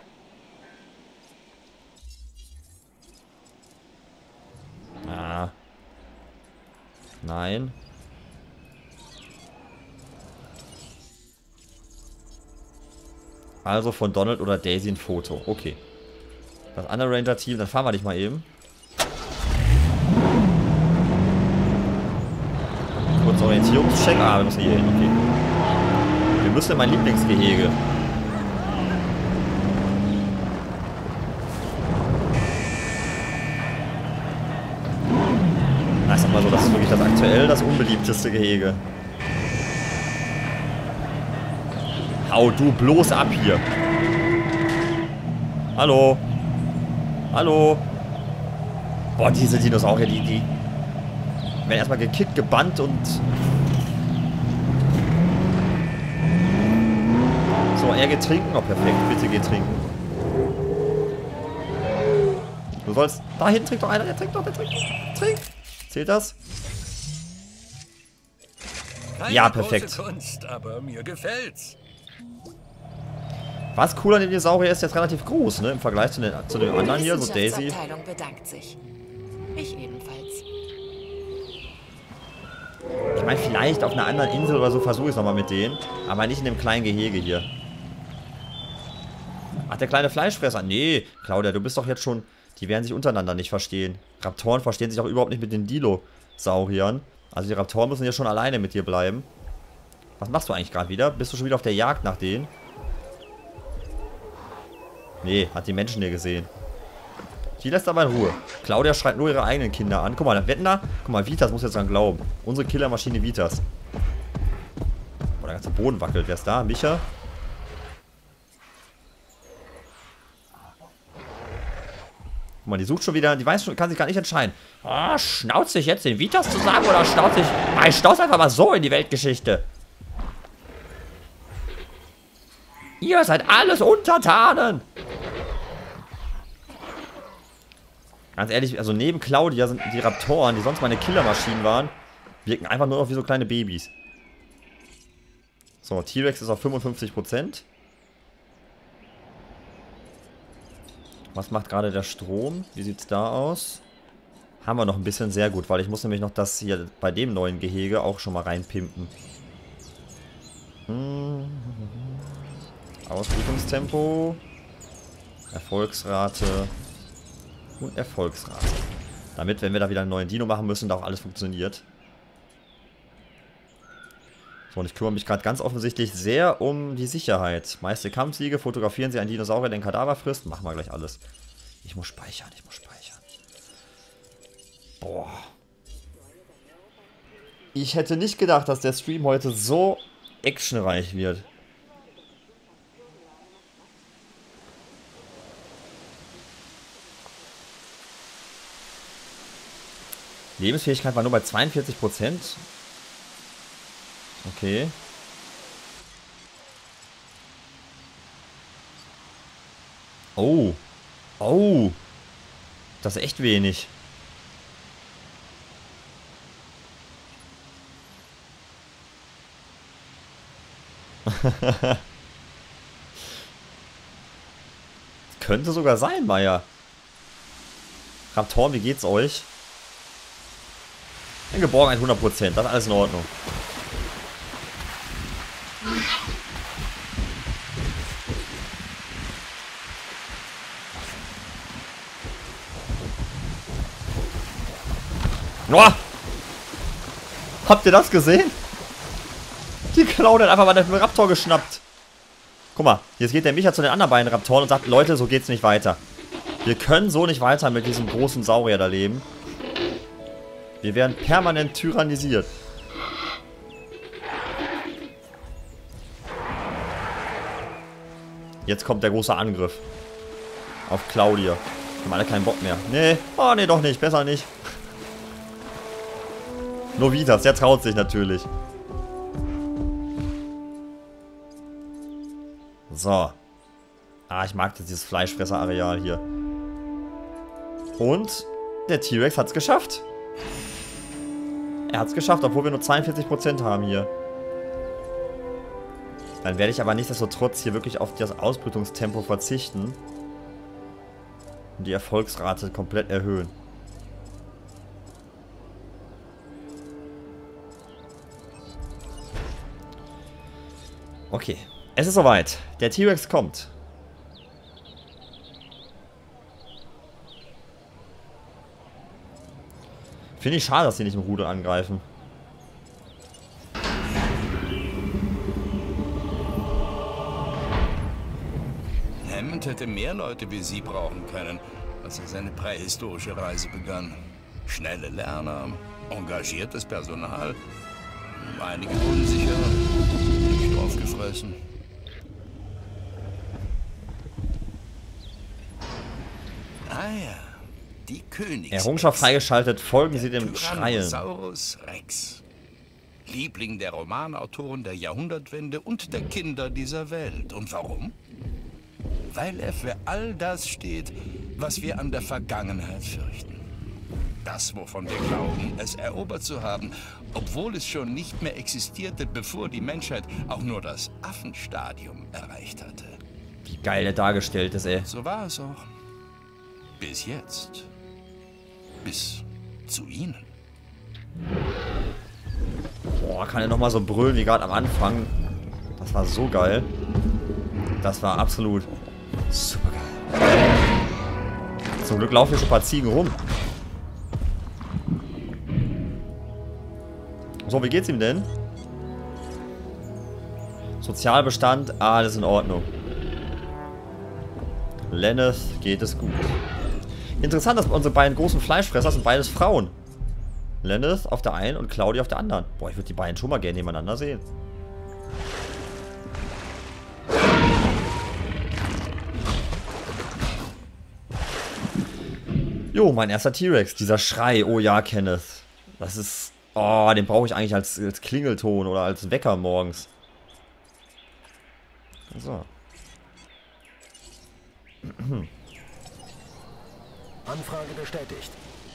Ah. Nein. Also von Donald oder Daisy ein Foto. Okay. Das andere Ranger-Team, dann fahren wir dich mal eben. Kurz Orientierungscheck. Ah, wir müssen hier hin, okay. Wir müssen in mein Lieblingsgehege. Na, ich sag mal so, das ist wirklich das aktuell das unbeliebteste Gehege. Hau du bloß ab hier. Hallo. Hallo. Boah, diese Dinosaurier, die, die werden erstmal gekickt, gebannt und... So, er geht trinken. Oh, perfekt. Bitte geh trinken. Du sollst... Da hinten trinkt doch einer. Der trinkt doch, der trinkt. Trink. Zählt das? Keine ja, perfekt. große Kunst, aber mir gefällt's. Was cool an dem Dinosaurier ist, jetzt relativ groß, ne? Im Vergleich zu den, zu den anderen hier, so Daisy. Die Wissenschaftsabteilung bedankt sich. Ich ebenfalls. Ich meine, vielleicht auf einer anderen Insel oder so versuche ich es nochmal mit denen. Aber nicht in dem kleinen Gehege hier. Ach, der kleine Fleischfresser. Nee, Claudia, du bist doch jetzt schon... Die werden sich untereinander nicht verstehen. Raptoren verstehen sich auch überhaupt nicht mit den Dinosauriern. Also die Raptoren müssen ja schon alleine mit dir bleiben. Was machst du eigentlich gerade wieder? Bist du schon wieder auf der Jagd nach denen? Nee, hat die Menschen hier gesehen. Die lässt aber in Ruhe. Claudia schreit nur ihre eigenen Kinder an. Guck mal, da wetten da. Guck mal, Vitas muss jetzt dran glauben. Unsere Killermaschine Vitas. Boah, der ganze Boden wackelt. Wer ist da? Micha? Guck mal, die sucht schon wieder, die weiß schon, kann sich gar nicht entscheiden. Ah, schnauzt sich jetzt den Vitas zu sagen oder schnauzt sich... Ah, ich stauß einfach mal so in die Weltgeschichte. Ihr seid alles Untertanen. Ganz ehrlich, also neben Claudia sind die Raptoren, die sonst meine Killermaschinen waren, wirken einfach nur noch wie so kleine Babys. So, T-Rex ist auf fünfundfünfzig Prozent. Was macht gerade der Strom? Wie sieht es da aus? Haben wir noch ein bisschen, sehr gut, weil ich muss nämlich noch das hier bei dem neuen Gehege auch schon mal reinpimpen. Hm. Ausbrütungstempo. Erfolgsrate. Und Erfolgsrate. Damit, wenn wir da wieder einen neuen Dino machen müssen, da auch alles funktioniert. So, und ich kümmere mich gerade ganz offensichtlich sehr um die Sicherheit. Meiste Kampfsiege, fotografieren Sie einen Dinosaurier, der einen Kadaver frisst. Machen wir gleich alles. Ich muss speichern, ich muss speichern. Boah. Ich hätte nicht gedacht, dass der Stream heute so actionreich wird. Lebensfähigkeit war nur bei zweiundvierzig Prozent. Okay. Oh. Oh. Das ist echt wenig. Könnte sogar sein, Maya. Raptoren, wie geht's euch? In Geborgenheit hundert Prozent. Das ist alles in Ordnung. Oh! Habt ihr das gesehen? Die Clown hat einfach mal den Raptor geschnappt. Guck mal, jetzt geht der Micha zu den anderen beiden Raptoren und sagt, Leute, so geht's nicht weiter. Wir können so nicht weiter mit diesem großen Saurier da leben. Wir werden permanent tyrannisiert. Jetzt kommt der große Angriff. Auf Claudia. Wir haben alle keinen Bock mehr. Nee, oh nee, doch nicht, besser nicht. Nur Vitas, der traut sich natürlich. So. Ah, ich mag dieses Fleischfresser-Areal hier. Und der T-Rex hat es geschafft. Er hat es geschafft, obwohl wir nur zweiundvierzig Prozent haben hier. Dann werde ich aber nichtsdestotrotz hier wirklich auf das Ausbrütungstempo verzichten. Und die Erfolgsrate komplett erhöhen. Okay, es ist soweit. Der T-Rex kommt. Finde ich schade, dass sie nicht im Ruder angreifen. Hammond hätte mehr Leute wie Sie brauchen können, als er seine prähistorische Reise begann. Schnelle Lerner, engagiertes Personal, einige unsicher, nicht aufgefressen. Ah ja. Die Königs Errungenschaft freigeschaltet, folgen Sie dem Schreien. Tyrannosaurus Rex. Liebling der Romanautoren der Jahrhundertwende und der Kinder dieser Welt. Und warum? Weil er für all das steht, was wir an der Vergangenheit fürchten. Das, wovon wir glauben, es erobert zu haben, obwohl es schon nicht mehr existierte, bevor die Menschheit auch nur das Affenstadium erreicht hatte. Wie geil der dargestellt ist, ey. So war es auch. Bis jetzt. Bis zu Ihnen. Boah, kann er nochmal so brüllen wie gerade am Anfang. Das war so geil. Das war absolut Super geil. Zum Glück laufen hier schon ein paar Ziegen rum. So, wie geht's ihm denn? Sozialbestand, alles in Ordnung. Lenneth geht es gut. Interessant, dass unsere beiden großen Fleischfresser sind beides Frauen. Lenneth auf der einen und Claudia auf der anderen. Boah, ich würde die beiden schon mal gerne nebeneinander sehen. Jo, mein erster T-Rex. Dieser Schrei. Oh ja, Kenneth. Das ist... Oh, den brauche ich eigentlich als, als Klingelton oder als Wecker morgens. So. Anfrage bestätigt.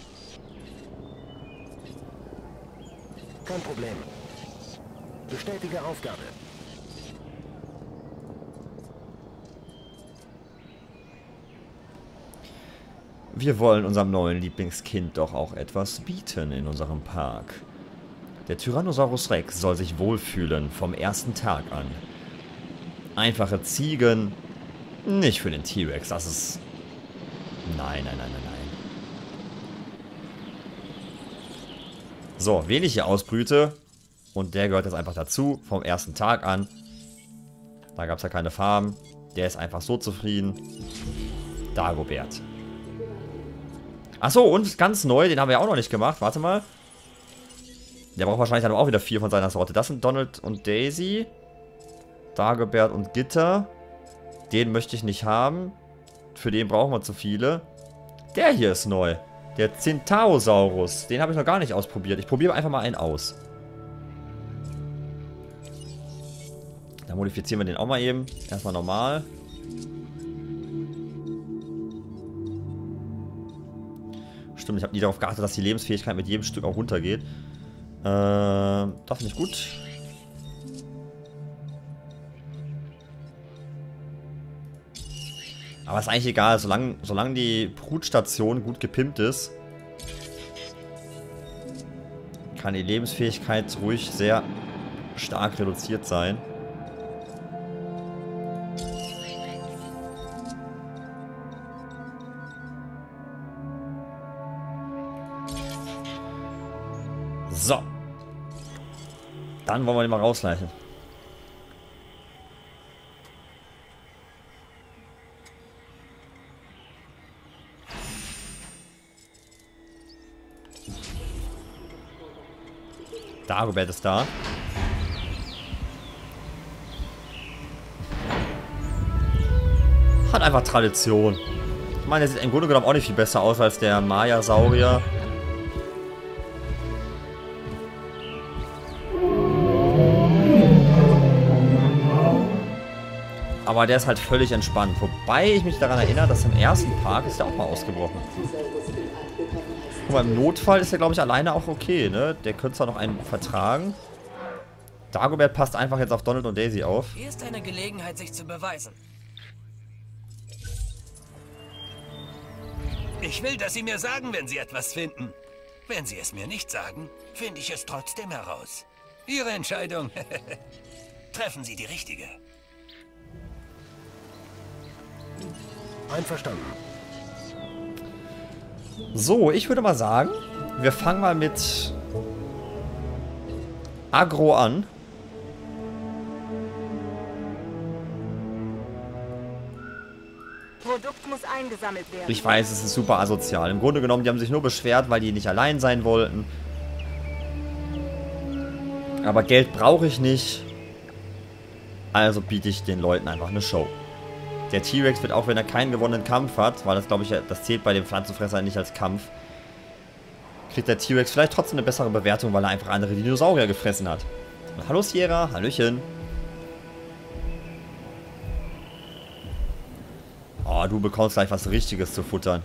Kein Problem. Bestätige Aufgabe. Wir wollen unserem neuen Lieblingskind doch auch etwas bieten in unserem Park. Der Tyrannosaurus Rex soll sich wohlfühlen vom ersten Tag an. Einfache Ziegen, nicht für den T-Rex, das ist... Nein, nein, nein, nein, nein. So, wen ich hier ausbrüte, und der gehört jetzt einfach dazu, vom ersten Tag an. Da gab es ja keine Farben, der ist einfach so zufrieden. Dagobert. Achso, und ganz neu, den haben wir ja auch noch nicht gemacht, warte mal. Der braucht wahrscheinlich dann auch wieder vier von seiner Sorte. Das sind Donald und Daisy. Dagobert und Gitter. Den möchte ich nicht haben. Für den brauchen wir zu viele. Der hier ist neu. Der Centaurosaurus. Den habe ich noch gar nicht ausprobiert. Ich probiere einfach mal einen aus. Dann modifizieren wir den auch mal eben. Erstmal normal. Stimmt, ich habe nie darauf geachtet, dass die Lebensfähigkeit mit jedem Stück auch runtergeht. Äh, das finde ich gut. Aber ist eigentlich egal, solange, solange die Brutstation gut gepimpt ist, kann die Lebensfähigkeit ruhig sehr stark reduziert sein. So. Dann wollen wir den mal rausleichen. Dagobert ist da. Hat einfach Tradition. Ich meine, der sieht im Grunde genommen auch nicht viel besser aus als der Maya-Saurier. Aber der ist halt völlig entspannt. Wobei ich mich daran erinnere, dass im ersten Park ist der auch mal ausgebrochen. Guck mal, im Notfall ist der, glaube ich, alleine auch okay, ne? Der könnte zwar noch einen vertragen. Dagobert passt einfach jetzt auf Donald und Daisy auf. Hier ist eine Gelegenheit, sich zu beweisen. Ich will, dass Sie mir sagen, wenn Sie etwas finden. Wenn Sie es mir nicht sagen, finde ich es trotzdem heraus. Ihre Entscheidung. Treffen Sie die richtige. Einverstanden. So, ich würde mal sagen, wir fangen mal mit Agro an. Produkt muss eingesammelt werden. Ich weiß, es ist super asozial. Im Grunde genommen, die haben sich nur beschwert, weil die nicht allein sein wollten. Aber Geld brauche ich nicht. Also biete ich den Leuten einfach eine Show. Der T-Rex wird auch, wenn er keinen gewonnenen Kampf hat, weil das, glaube ich, das zählt bei dem Pflanzenfresser nicht als Kampf, kriegt der T-Rex vielleicht trotzdem eine bessere Bewertung, weil er einfach andere Dinosaurier gefressen hat. Hallo Sierra, hallöchen. Oh, du bekommst gleich was Richtiges zu futtern.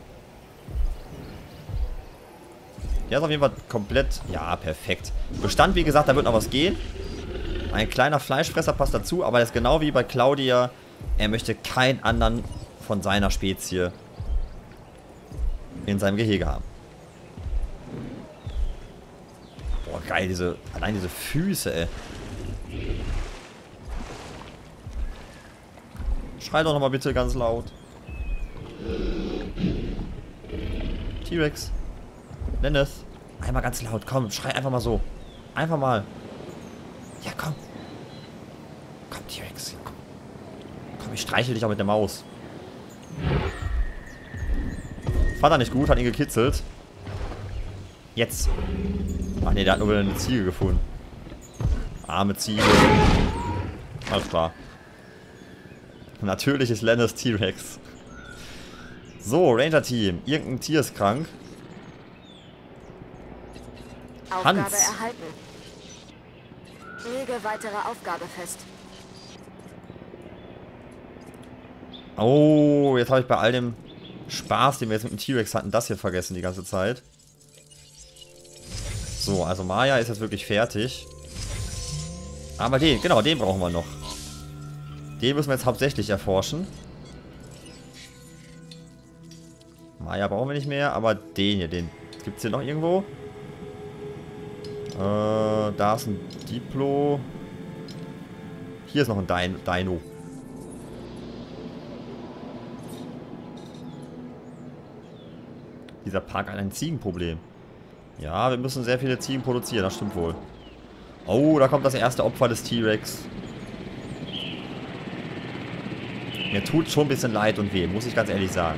Der ist auf jeden Fall komplett... Ja, perfekt. Bestand, wie gesagt, da wird noch was gehen. Ein kleiner Fleischfresser passt dazu, aber das ist genau wie bei Claudia. Er möchte keinen anderen von seiner Spezie in seinem Gehege haben. Boah, geil, diese... Allein diese Füße, ey. Schrei doch nochmal bitte ganz laut. T-Rex. Lenneth. Einmal ganz laut. Komm, schrei einfach mal so. Einfach mal. Ja, komm. Komm, T-Rex. Komm. komm, ich streichel dich auch mit der Maus. Fand er nicht gut, hat ihn gekitzelt. Jetzt. Ach ne, der hat nur wieder eine Ziege gefunden. Arme Ziege. Alles klar. Natürlich ist Lenneth T-Rex. So, Ranger-Team. Irgendein Tier ist krank. Aufgabe Hans. erhalten. Lege weitere Aufgabe fest. Oh, jetzt habe ich bei all dem Spaß, den wir jetzt mit dem T-Rex hatten, das hier vergessen die ganze Zeit. So, also Maya ist jetzt wirklich fertig. Aber den, genau, den brauchen wir noch. Den müssen wir jetzt hauptsächlich erforschen. Maya brauchen wir nicht mehr, aber den hier, den gibt es hier noch irgendwo. Äh, da ist ein Diplo. Hier ist noch ein Din Dino. Dieser Park hat ein Ziegenproblem. Ja, wir müssen sehr viele Ziegen produzieren, das stimmt wohl. Oh, da kommt das erste Opfer des T-Rex. Mir tut schon ein bisschen leid und weh, muss ich ganz ehrlich sagen.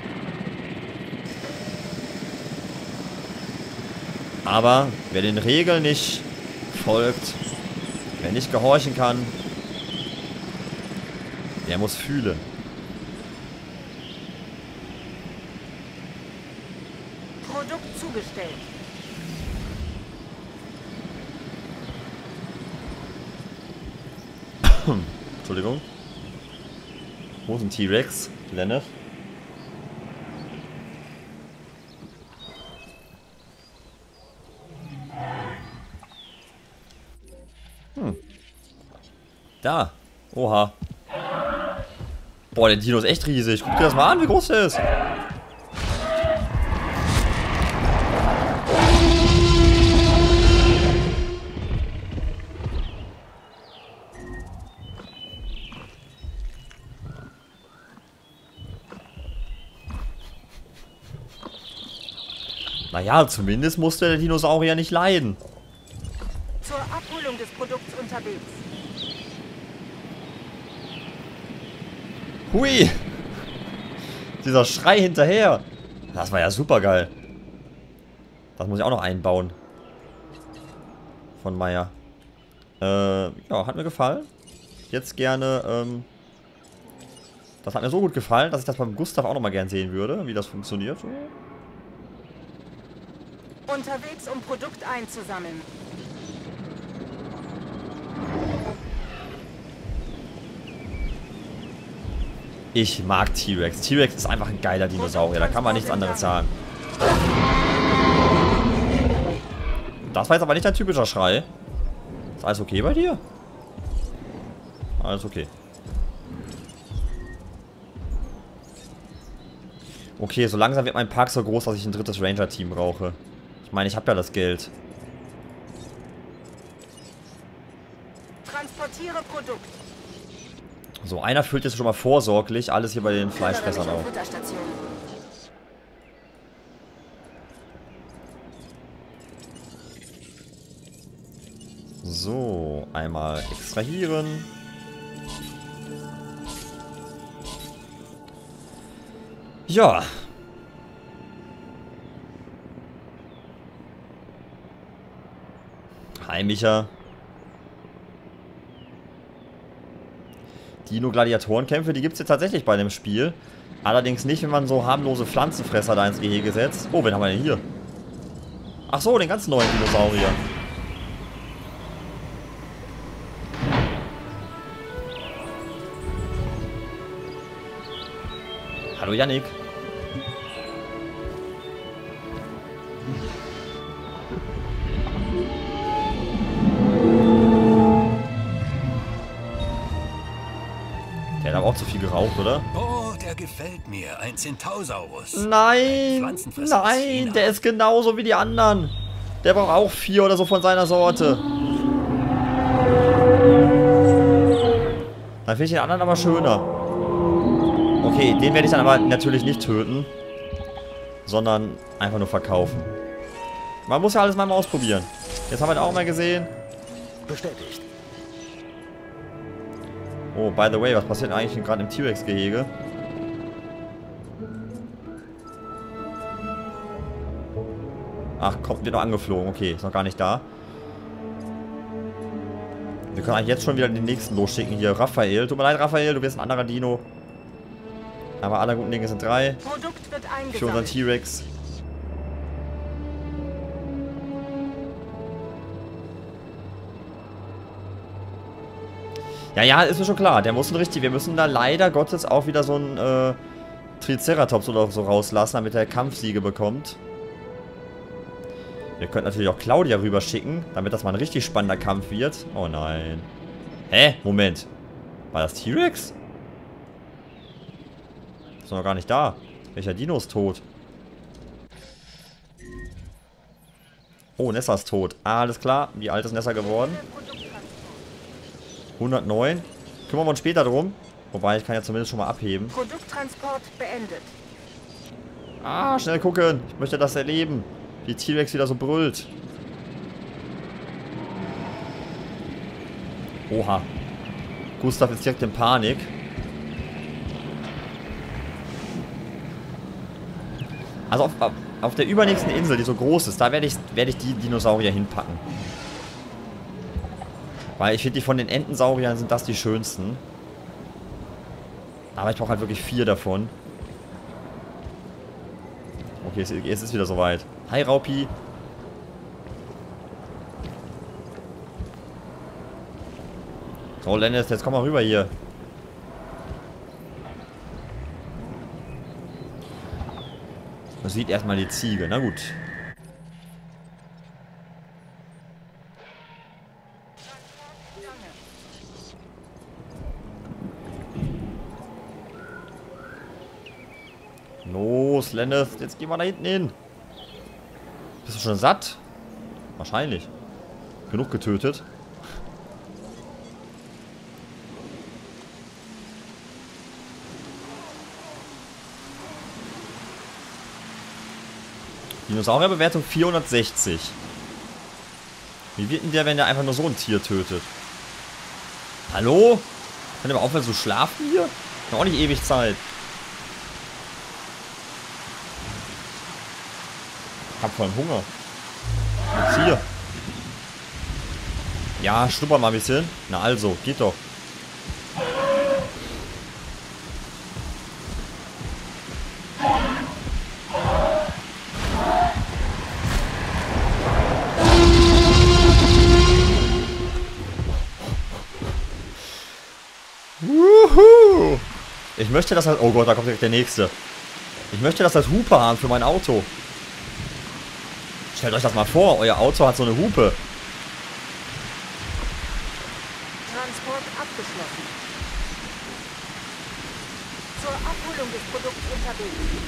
Aber wer den Regeln nicht folgt, wer nicht gehorchen kann, der muss fühlen. Produkt zugestellt. Entschuldigung. Wo ist ein T-Rex? Lenneth. Hm. Da. Oha. Boah, der Dino ist echt riesig. Guck dir das mal an, wie groß der ist. Naja, zumindest musste der Dinosaurier nicht leiden. Zur Abholung des Produkts unterwegs. Hui! Dieser Schrei hinterher. Das war ja super geil. Das muss ich auch noch einbauen. Von Maya. Äh, ja, hat mir gefallen. Jetzt gerne, ähm... das hat mir so gut gefallen, dass ich das beim Gustav auch noch mal gern sehen würde, wie das funktioniert. Unterwegs, um Produkt einzusammeln. Ich mag T-Rex. T-Rex ist einfach ein geiler Dinosaurier. Da kann man nichts anderes sagen. Das war jetzt aber nicht ein typischer Schrei. Ist alles okay bei dir? Alles okay. Okay, so langsam wird mein Park so groß, dass ich ein drittes Ranger-Team brauche. Ich meine, ich habe ja das Geld. Transportiere Produkt. So, einer füllt jetzt schon mal vorsorglich alles hier bei den Fleischfressern auf. So, einmal extrahieren. Ja. Hi, Micha. Dino-Gladiatorenkämpfe, die gibt es jetzt tatsächlich bei dem Spiel. Allerdings nicht, wenn man so harmlose Pflanzenfresser da ins Gehege setzt. Oh, wen haben wir denn hier? Ach so, den ganz neuen Dinosaurier. Hallo Yannick. Der hat aber auch zu viel geraucht, oder? Oh, der gefällt mir. Ein Centausaurus. Nein, nein, der ist genauso wie die anderen. Der braucht auch vier oder so von seiner Sorte. Dann finde ich den anderen aber schöner. Okay, den werde ich dann aber natürlich nicht töten. Sondern einfach nur verkaufen. Man muss ja alles mal ausprobieren. Jetzt haben wir den auch mal gesehen. Bestätigt. Oh, by the way, was passiert eigentlich gerade im T-Rex-Gehege? Ach, kommt, wird noch angeflogen. Okay, ist noch gar nicht da. Wir können eigentlich jetzt schon wieder den nächsten losschicken. Hier, Raphael. Tut mir leid, Raphael, du bist ein anderer Dino. Aber alle guten Dinge sind drei. Produkt wird Für unseren eingesammelt. T-Rex. Ja, ja, ist mir schon klar. Der muss ein richtig... Wir müssen da leider Gottes auch wieder so ein äh, Triceratops oder so rauslassen, damit er Kampfsiege bekommt. Wir könnten natürlich auch Claudia rüberschicken, damit das mal ein richtig spannender Kampf wird. Oh nein. Hä? Moment. War das T-Rex? Ist noch gar nicht da. Welcher Dino ist tot? Oh, Nessa ist tot. Ah, alles klar. Wie alt ist Nessa geworden? hundertneun. Kümmern wir uns später drum. Wobei, ich kann ja zumindest schon mal abheben. Produkttransport beendet. Ah, schnell gucken. Ich möchte das erleben. Wie T-Rex wieder so brüllt. Oha. Gustav ist direkt in Panik. Also auf, auf der übernächsten Insel, die so groß ist, da werde ich, werde ich die Dinosaurier hinpacken. Weil ich finde, die von den Entensauriern sind das die schönsten. Aber ich brauche halt wirklich vier davon. Okay, es, es ist wieder soweit. Hi, Raupi. So, Lennis, jetzt komm mal rüber hier. Man sieht erstmal die Ziege. Na gut. Los, Lennis, jetzt geh mal da hinten hin. Bist du schon satt? Wahrscheinlich. Genug getötet. Dinosaurierbewertung vierhundertsechzig. Wie wird denn der, wenn der einfach nur so ein Tier tötet? Hallo? Könnt ihr mal aufhören zu schlafen hier? Ich hab auch nicht ewig Zeit. Ich hab voll Hunger. Jetzt hier. Ja, schnuppern mal ein bisschen. Na also, geht doch. Wuhu! Ich möchte das als... Oh Gott, da kommt direkt der nächste. Ich möchte das als Hupe haben für mein Auto. Stellt euch das mal vor, euer Auto hat so eine Hupe. Transport abgeschlossen. Zur Abholung des Produkts unterwegs.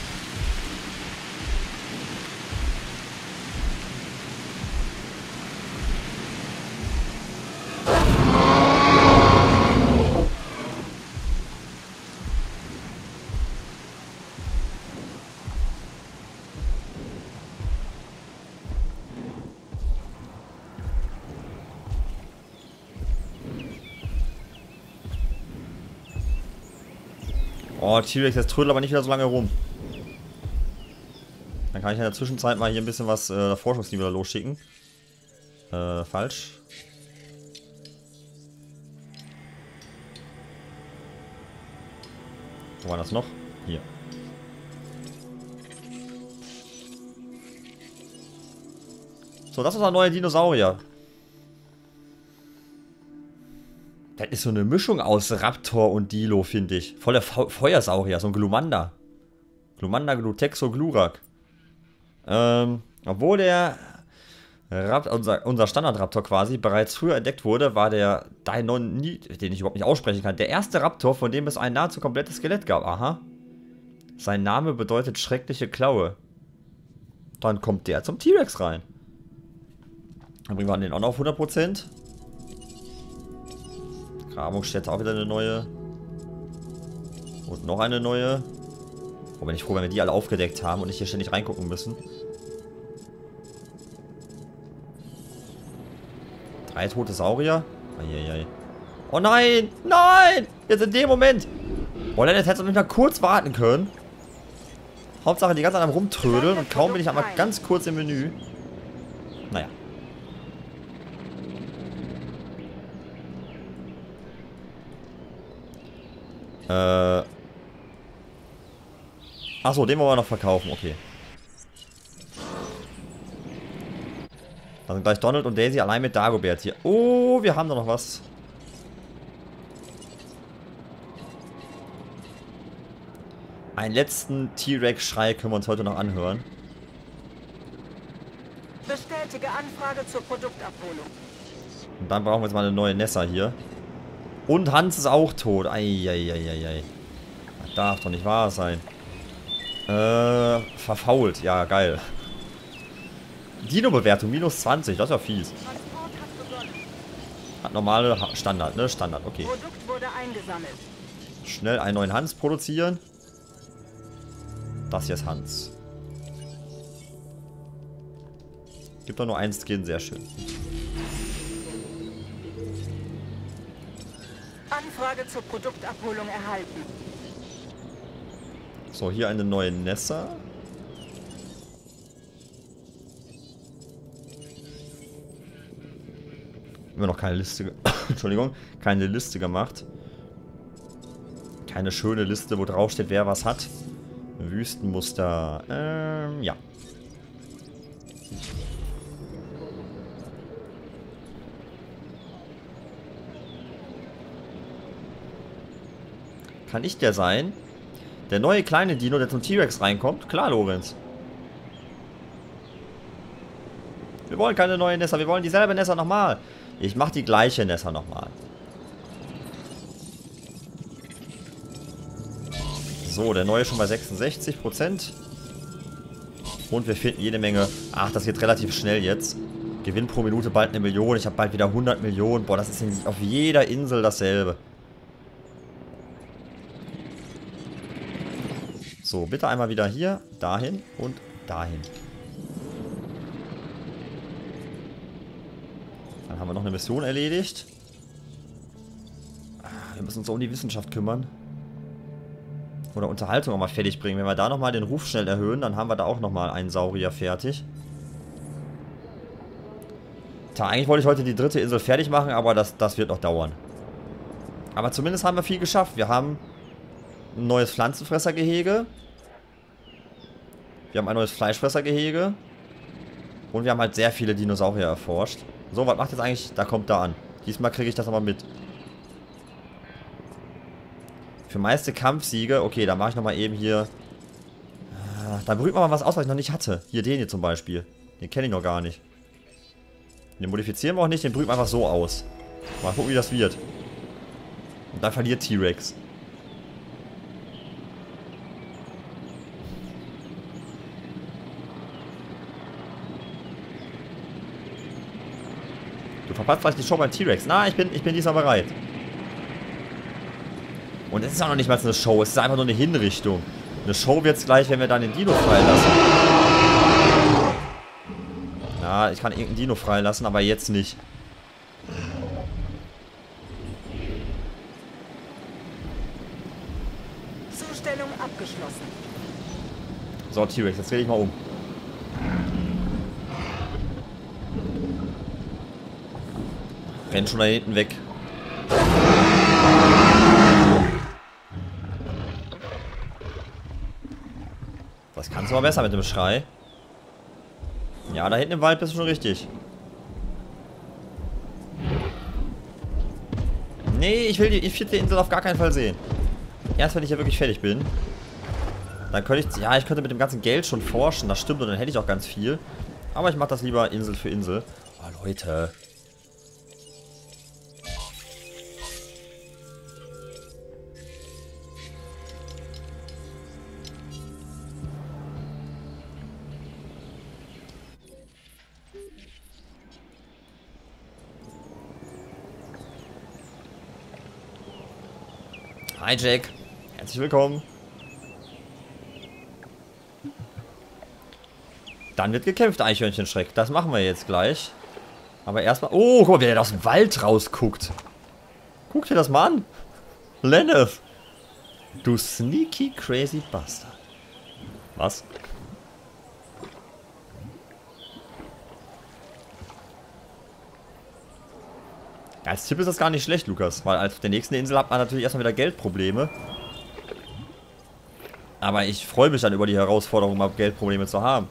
Oh, T-Rex, jetzt trödelt aber nicht wieder so lange rum. Dann kann ich in der Zwischenzeit mal hier ein bisschen was äh, Forschungsteam wieder losschicken. Äh, falsch. Wo war das noch? Hier. So, das ist ein neuer Dinosaurier. Das ist so eine Mischung aus Raptor und Dilo, finde ich. Voller Fe Feuersaurier, so ein Glumanda. Glumanda, Glutexo, Glurak. Ähm, obwohl der Rapt unser, unser Standard-Raptor quasi bereits früher entdeckt wurde, war der Deinonychus, den ich überhaupt nicht aussprechen kann, der erste Raptor, von dem es ein nahezu komplettes Skelett gab. Aha. Sein Name bedeutet schreckliche Klaue. Dann kommt der zum T-Rex rein. Dann bringen wir den auch noch auf hundert Prozent. Grabungsstätte auch wieder eine neue. Und noch eine neue. Oh, bin ich froh, wenn wir die alle aufgedeckt haben und nicht hier ständig reingucken müssen. Drei tote Saurier. Eieiei. Oh nein! Nein! Jetzt in dem Moment! Oh, dann hätte ich nicht mal kurz warten können. Hauptsache die ganze Zeit am Rumtrödeln und kaum bin ich einmal ganz kurz im Menü. Naja. Äh. Achso, den wollen wir noch verkaufen, okay. Da sind gleich Donald und Daisy allein mit Dagobert hier. Oh, wir haben da noch was. Einen letzten T-Rex-Schrei können wir uns heute noch anhören. Bestätige Anfrage zur Produktabholung. Und dann brauchen wir jetzt mal eine neue Nessa hier. Und Hans ist auch tot. Eieieiei. Das darf doch nicht wahr sein. Äh, verfault. Ja, geil. Dino-Bewertung, minus zwanzig. Das ist ja fies. Hat normale ha Standard, ne? Standard, okay. Produkt wurde eingesammelt. Schnell einen neuen Hans produzieren. Das hier ist Hans. Gibt doch nur einen Skin, sehr schön. Anfrage zur Produktabholung erhalten. So, hier eine neue Nessa. Immer noch keine Liste. Entschuldigung, keine Liste gemacht. Keine schöne Liste, wo drauf steht, wer was hat. Wüstenmuster. Ähm, ja. Kann ich der sein? Der neue kleine Dino, der zum T-Rex reinkommt? Klar, Lorenz. Wir wollen keine neue Nessa, wir wollen dieselbe Nessa nochmal. Ich mache die gleiche Nessa nochmal. So, der neue schon bei sechsundsechzig Prozent. Und wir finden jede Menge. Ach, das geht relativ schnell jetzt. Gewinn pro Minute bald eine Million. Ich habe bald wieder hundert Millionen. Boah, das ist auf jeder Insel dasselbe. So, bitte einmal wieder hier, dahin und dahin. Dann haben wir noch eine Mission erledigt. Wir müssen uns um die Wissenschaft kümmern. Oder Unterhaltung auch mal fertig bringen. Wenn wir da nochmal den Ruf schnell erhöhen, dann haben wir da auch nochmal einen Saurier fertig. Tja, eigentlich wollte ich heute die dritte Insel fertig machen, aber das, das wird noch dauern. Aber zumindest haben wir viel geschafft. Wir haben ein neues Pflanzenfressergehege. Wir haben ein neues Fleischfressergehege. Und wir haben halt sehr viele Dinosaurier erforscht. So, was macht jetzt eigentlich? Da kommt da an. Diesmal kriege ich das aber mit. Für meiste Kampfsiege. Okay, da mache ich nochmal eben hier. Da berührt man mal was aus, was ich noch nicht hatte. Hier, den hier zum Beispiel. Den kenne ich noch gar nicht. Den modifizieren wir auch nicht, den brüht man einfach so aus. Mal gucken, wie das wird. Und dann verliert T-Rex. Du verpasst vielleicht die Show beim T-Rex. Na, ich bin, ich bin diesmal bereit. Und es ist auch noch nicht mal eine Show, es ist einfach nur eine Hinrichtung. Eine Show wird es gleich, wenn wir dann den Dino freilassen. Ja, ich kann irgendeinen Dino freilassen, aber jetzt nicht. Zustellung abgeschlossen. So, T-Rex, jetzt dreh dich mal um. Renn schon da hinten weg. Das kannst du aber besser mit dem Schrei. Ja, da hinten im Wald bist du schon richtig. Nee, ich will die vierte Insel auf gar keinen Fall sehen. Erst wenn ich ja wirklich fertig bin. Dann könnte ich... Ja, ich könnte mit dem ganzen Geld schon forschen. Das stimmt und dann hätte ich auch ganz viel. Aber ich mache das lieber Insel für Insel. Oh, Leute. Hi Jack. Herzlich willkommen. Dann wird gekämpft, Eichhörnchenschreck. Das machen wir jetzt gleich. Aber erstmal... Oh, guck mal, wie der aus dem Wald rausguckt. Guck dir das mal an. Lenneth. Du sneaky crazy Bastard. Was? Ja, als Tipp ist das gar nicht schlecht, Lukas. Weil auf der nächsten Insel hat man natürlich erstmal wieder Geldprobleme. Aber ich freue mich dann über die Herausforderung, mal Geldprobleme zu haben.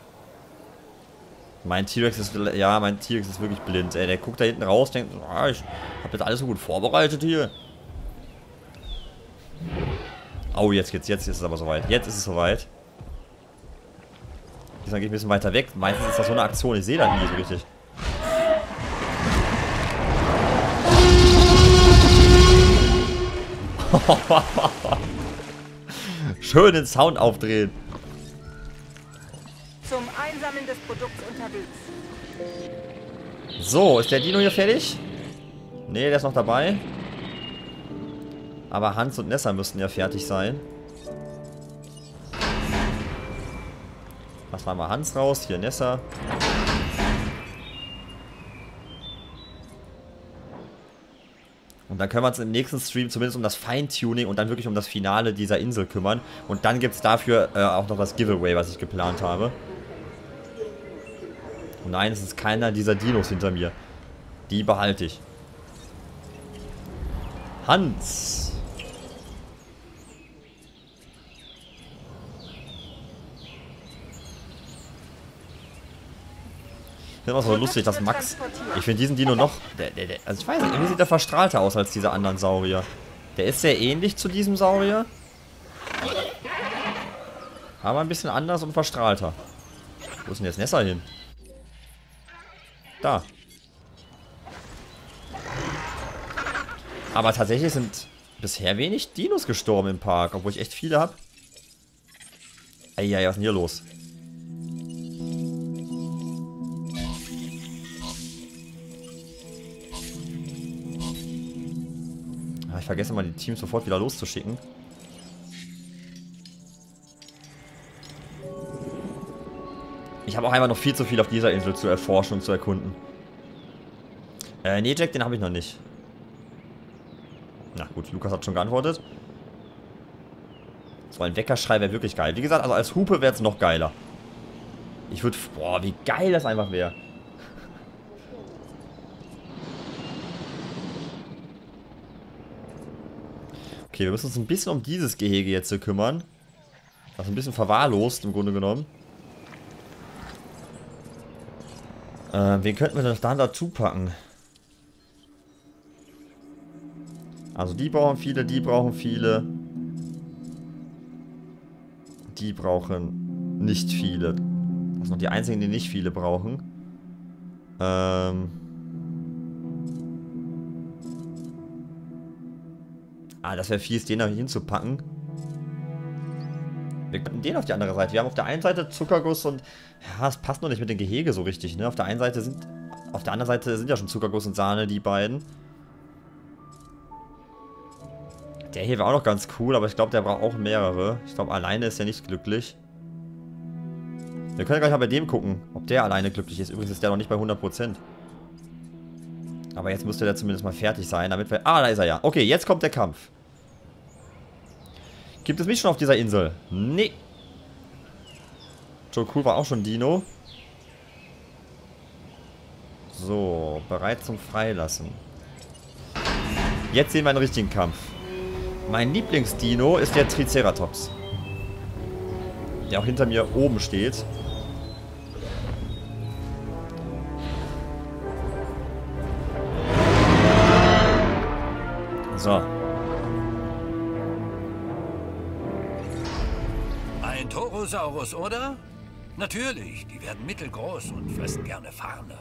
Mein T-Rex ist, ja, mein T-Rex ist wirklich blind, ey. Der guckt da hinten raus, denkt, ah, ich hab das alles so gut vorbereitet hier. Oh, jetzt geht's, jetzt ist es aber soweit. Jetzt ist es soweit. Diesmal gehe ich ein bisschen weiter weg. Meistens ist das so eine Aktion, ich sehe das nie so richtig. Schön den Sound aufdrehen. Zum Einsammeln des Produkts unterwegs. So, ist der Dino hier fertig? Ne, der ist noch dabei. Aber Hans und Nessa müssten ja fertig sein. Lass mal Hans raus. Hier Nessa. Und dann können wir uns im nächsten Stream zumindest um das Feintuning und dann wirklich um das Finale dieser Insel kümmern. Und dann gibt es dafür äh, auch noch das Giveaway, was ich geplant habe. Und nein, es ist keiner dieser Dinos hinter mir. Die behalte ich. Hans. Ich finde auch so lustig, dass Max... Ich finde diesen Dino noch... Der, der, der, also ich weiß nicht, irgendwie sieht er verstrahlter aus als diese anderen Saurier. Der ist sehr ähnlich zu diesem Saurier. Aber ein bisschen anders und verstrahlter. Wo ist denn jetzt Nessa hin? Da. Aber tatsächlich sind bisher wenig Dinos gestorben im Park, obwohl ich echt viele habe. Ey, was ist denn hier los? Ich vergesse mal, die Teams sofort wieder loszuschicken. Ich habe auch einfach noch viel zu viel auf dieser Insel zu erforschen und zu erkunden. Äh, nee, Jack, den habe ich noch nicht. Na gut, Lukas hat schon geantwortet. So ein Weckerschrei wäre wirklich geil. Wie gesagt, also als Hupe wäre es noch geiler. Ich würde... Boah, wie geil das einfach wäre. Okay, wir müssen uns ein bisschen um dieses Gehege jetzt hier kümmern. Das ist ein bisschen verwahrlost im Grunde genommen. Äh, wen könnten wir denn da dazu packen? Also die brauchen viele, die brauchen viele. Die brauchen nicht viele. Das sind noch die einzigen, die nicht viele brauchen. Ähm... Ah, das wäre fies, den da hinzupacken. Wir könnten den auf die andere Seite. Wir haben auf der einen Seite Zuckerguss und... Ja, es passt noch nicht mit dem Gehege so richtig, ne? Auf der einen Seite sind... Auf der anderen Seite sind ja schon Zuckerguss und Sahne, die beiden. Der hier wäre auch noch ganz cool, aber ich glaube, der braucht auch mehrere. Ich glaube, alleine ist er nicht glücklich. Wir können gleich mal bei dem gucken, ob der alleine glücklich ist. Übrigens ist der noch nicht bei hundert Prozent. Aber jetzt müsste der zumindest mal fertig sein, damit wir... Ah, da ist er ja. Okay, jetzt kommt der Kampf. Gibt es mich schon auf dieser Insel? Nee. Joe Cool war auch schon Dino. So, bereit zum Freilassen. Jetzt sehen wir einen richtigen Kampf. Mein Lieblingsdino ist der Triceratops. Der auch hinter mir oben steht. So. Ein Torosaurus, oder? Natürlich, die werden mittelgroß und fressen gerne Farne.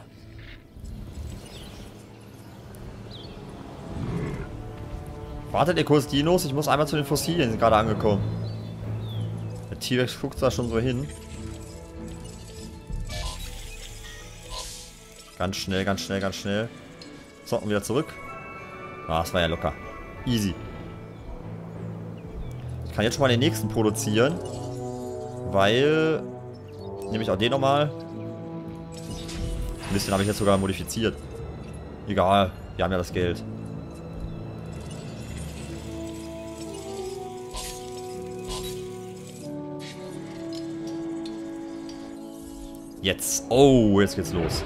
Wartet ihr kurz, Dinos? Ich muss einmal zu den Fossilien, die sind gerade angekommen. Der T-Rex guckt da schon so hin. Ganz schnell, ganz schnell, ganz schnell. So, und wieder zurück. Ah, das war ja locker. Easy. Kann jetzt schon mal den nächsten produzieren. Weil... Nehme ich auch den nochmal. Ein bisschen habe ich jetzt sogar modifiziert. Egal, wir haben ja das Geld. Jetzt. Oh, jetzt geht's los.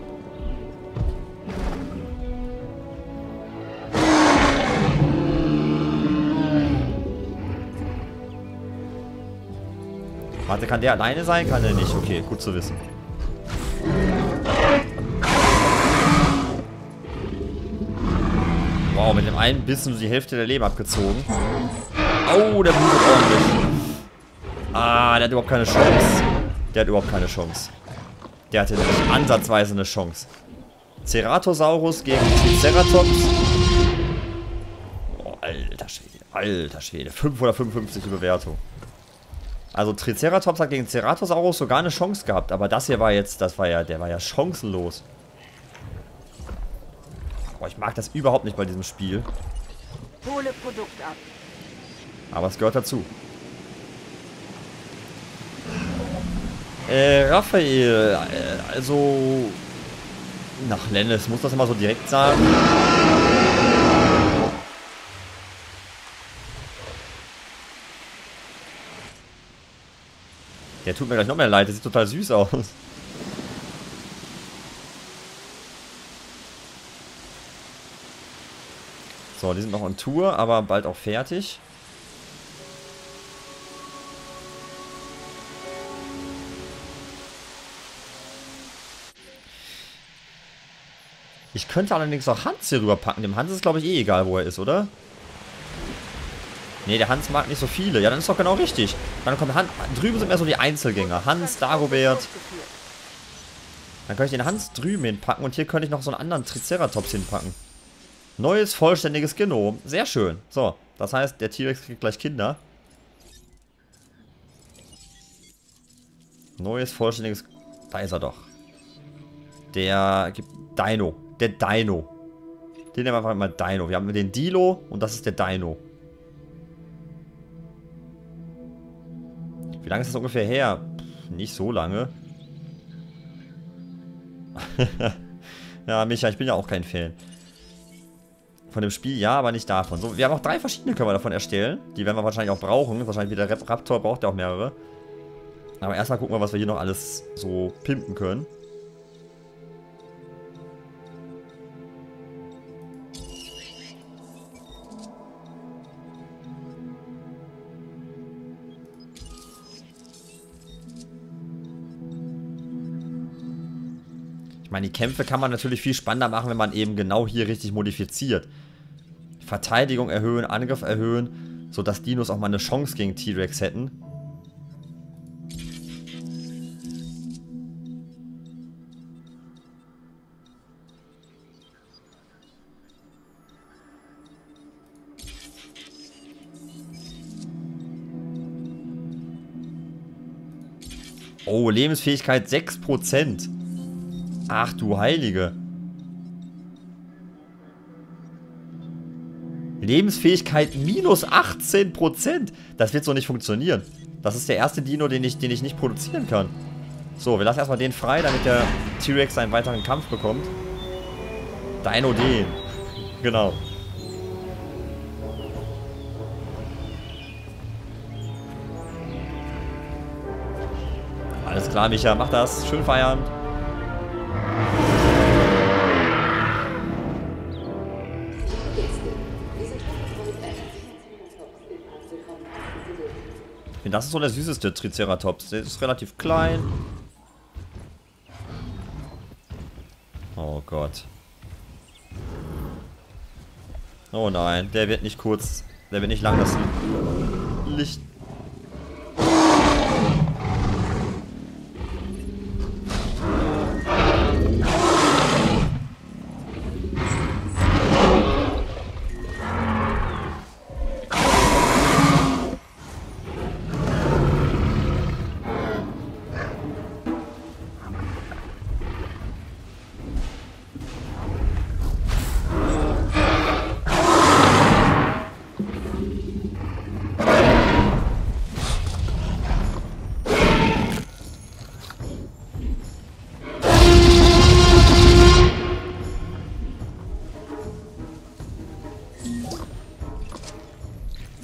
Warte, kann der alleine sein? Kann der nicht. Okay, gut zu wissen. Wow, mit dem einen Bissen die Hälfte der Leben abgezogen. Oh, der blutet ordentlich. Ah, der hat überhaupt keine Chance. Der hat überhaupt keine Chance. Der hatte nicht ansatzweise eine Chance. Ceratosaurus gegen Triceratops. Oh, alter Schwede. Alter Schwede. fünfhundertfünfundfünfzig Bewertung. Also Triceratops hat gegen Ceratosaurus sogar eine Chance gehabt. Aber das hier war jetzt, das war ja, der war ja chancenlos. Boah, ich mag das überhaupt nicht bei diesem Spiel. Hole Produkt ab. Aber es gehört dazu. Äh, Raphael, äh, also... Nach Lennis, muss das immer so direkt sagen? Der tut mir gleich noch mehr leid, der sieht total süß aus. So, die sind noch on Tour, aber bald auch fertig. Ich könnte allerdings auch Hans hier rüber packen. Dem Hans ist, glaube ich, eh egal, wo er ist, oder? Ne, der Hans mag nicht so viele. Ja, dann ist doch genau richtig. Dann kommt Hans. Drüben sind mehr so die Einzelgänger. Hans, Dagobert. Dann könnte ich den Hans drüben hinpacken. Und hier könnte ich noch so einen anderen Triceratops hinpacken. Neues, vollständiges Genom. Sehr schön. So, das heißt, der T-Rex kriegt gleich Kinder. Neues, vollständiges... Da ist er doch. Der gibt Dino. Der Dino. Den nehmen wir einfach mal Dino. Wir haben den Dilo und das ist der Dino. Wie lange ist das ungefähr her? Pff, nicht so lange. Ja, Micha, ich bin ja auch kein Fan. Von dem Spiel ja, aber nicht davon. So, wir haben auch drei verschiedene können wir davon erstellen. Die werden wir wahrscheinlich auch brauchen. Wahrscheinlich wieder Raptor braucht ja auch mehrere. Aber erstmal gucken wir, was wir hier noch alles so pimpen können. Ich meine, die Kämpfe kann man natürlich viel spannender machen, wenn man eben genau hier richtig modifiziert. Verteidigung erhöhen, Angriff erhöhen, sodass Dinos auch mal eine Chance gegen T-Rex hätten. Oh, Lebensfähigkeit sechs Prozent. Ach du Heilige. Lebensfähigkeit minus achtzehn Prozent. Das wird so nicht funktionieren. Das ist der erste Dino, den ich, den ich nicht produzieren kann. So, wir lassen erstmal den frei, damit der T-Rex einen weiteren Kampf bekommt. Dino den. Genau. Alles klar, Micha, mach das. Schön Feierabend. Das ist so der süßeste Triceratops. Der ist relativ klein. Oh Gott. Oh nein, der wird nicht kurz. Der wird nicht lang das Licht.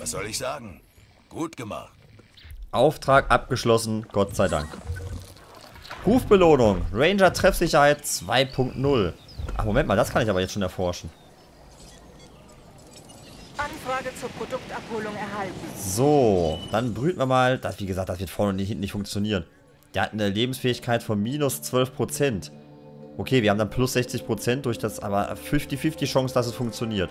Was soll ich sagen? Gut gemacht. Auftrag abgeschlossen, Gott sei Dank. Rufbelohnung. Ranger Treffsicherheit zwei Punkt null. Ach, Moment mal, das kann ich aber jetzt schon erforschen. Anfrage zur Produktabholung erhalten. So, dann brüten wir mal. Das, wie gesagt, das wird vorne und hinten nicht funktionieren. Der hat eine Lebensfähigkeit von minus zwölf Prozent. Okay, wir haben dann plus sechzig Prozent durch das, aber fünfzig fünfzig Chance, dass es funktioniert.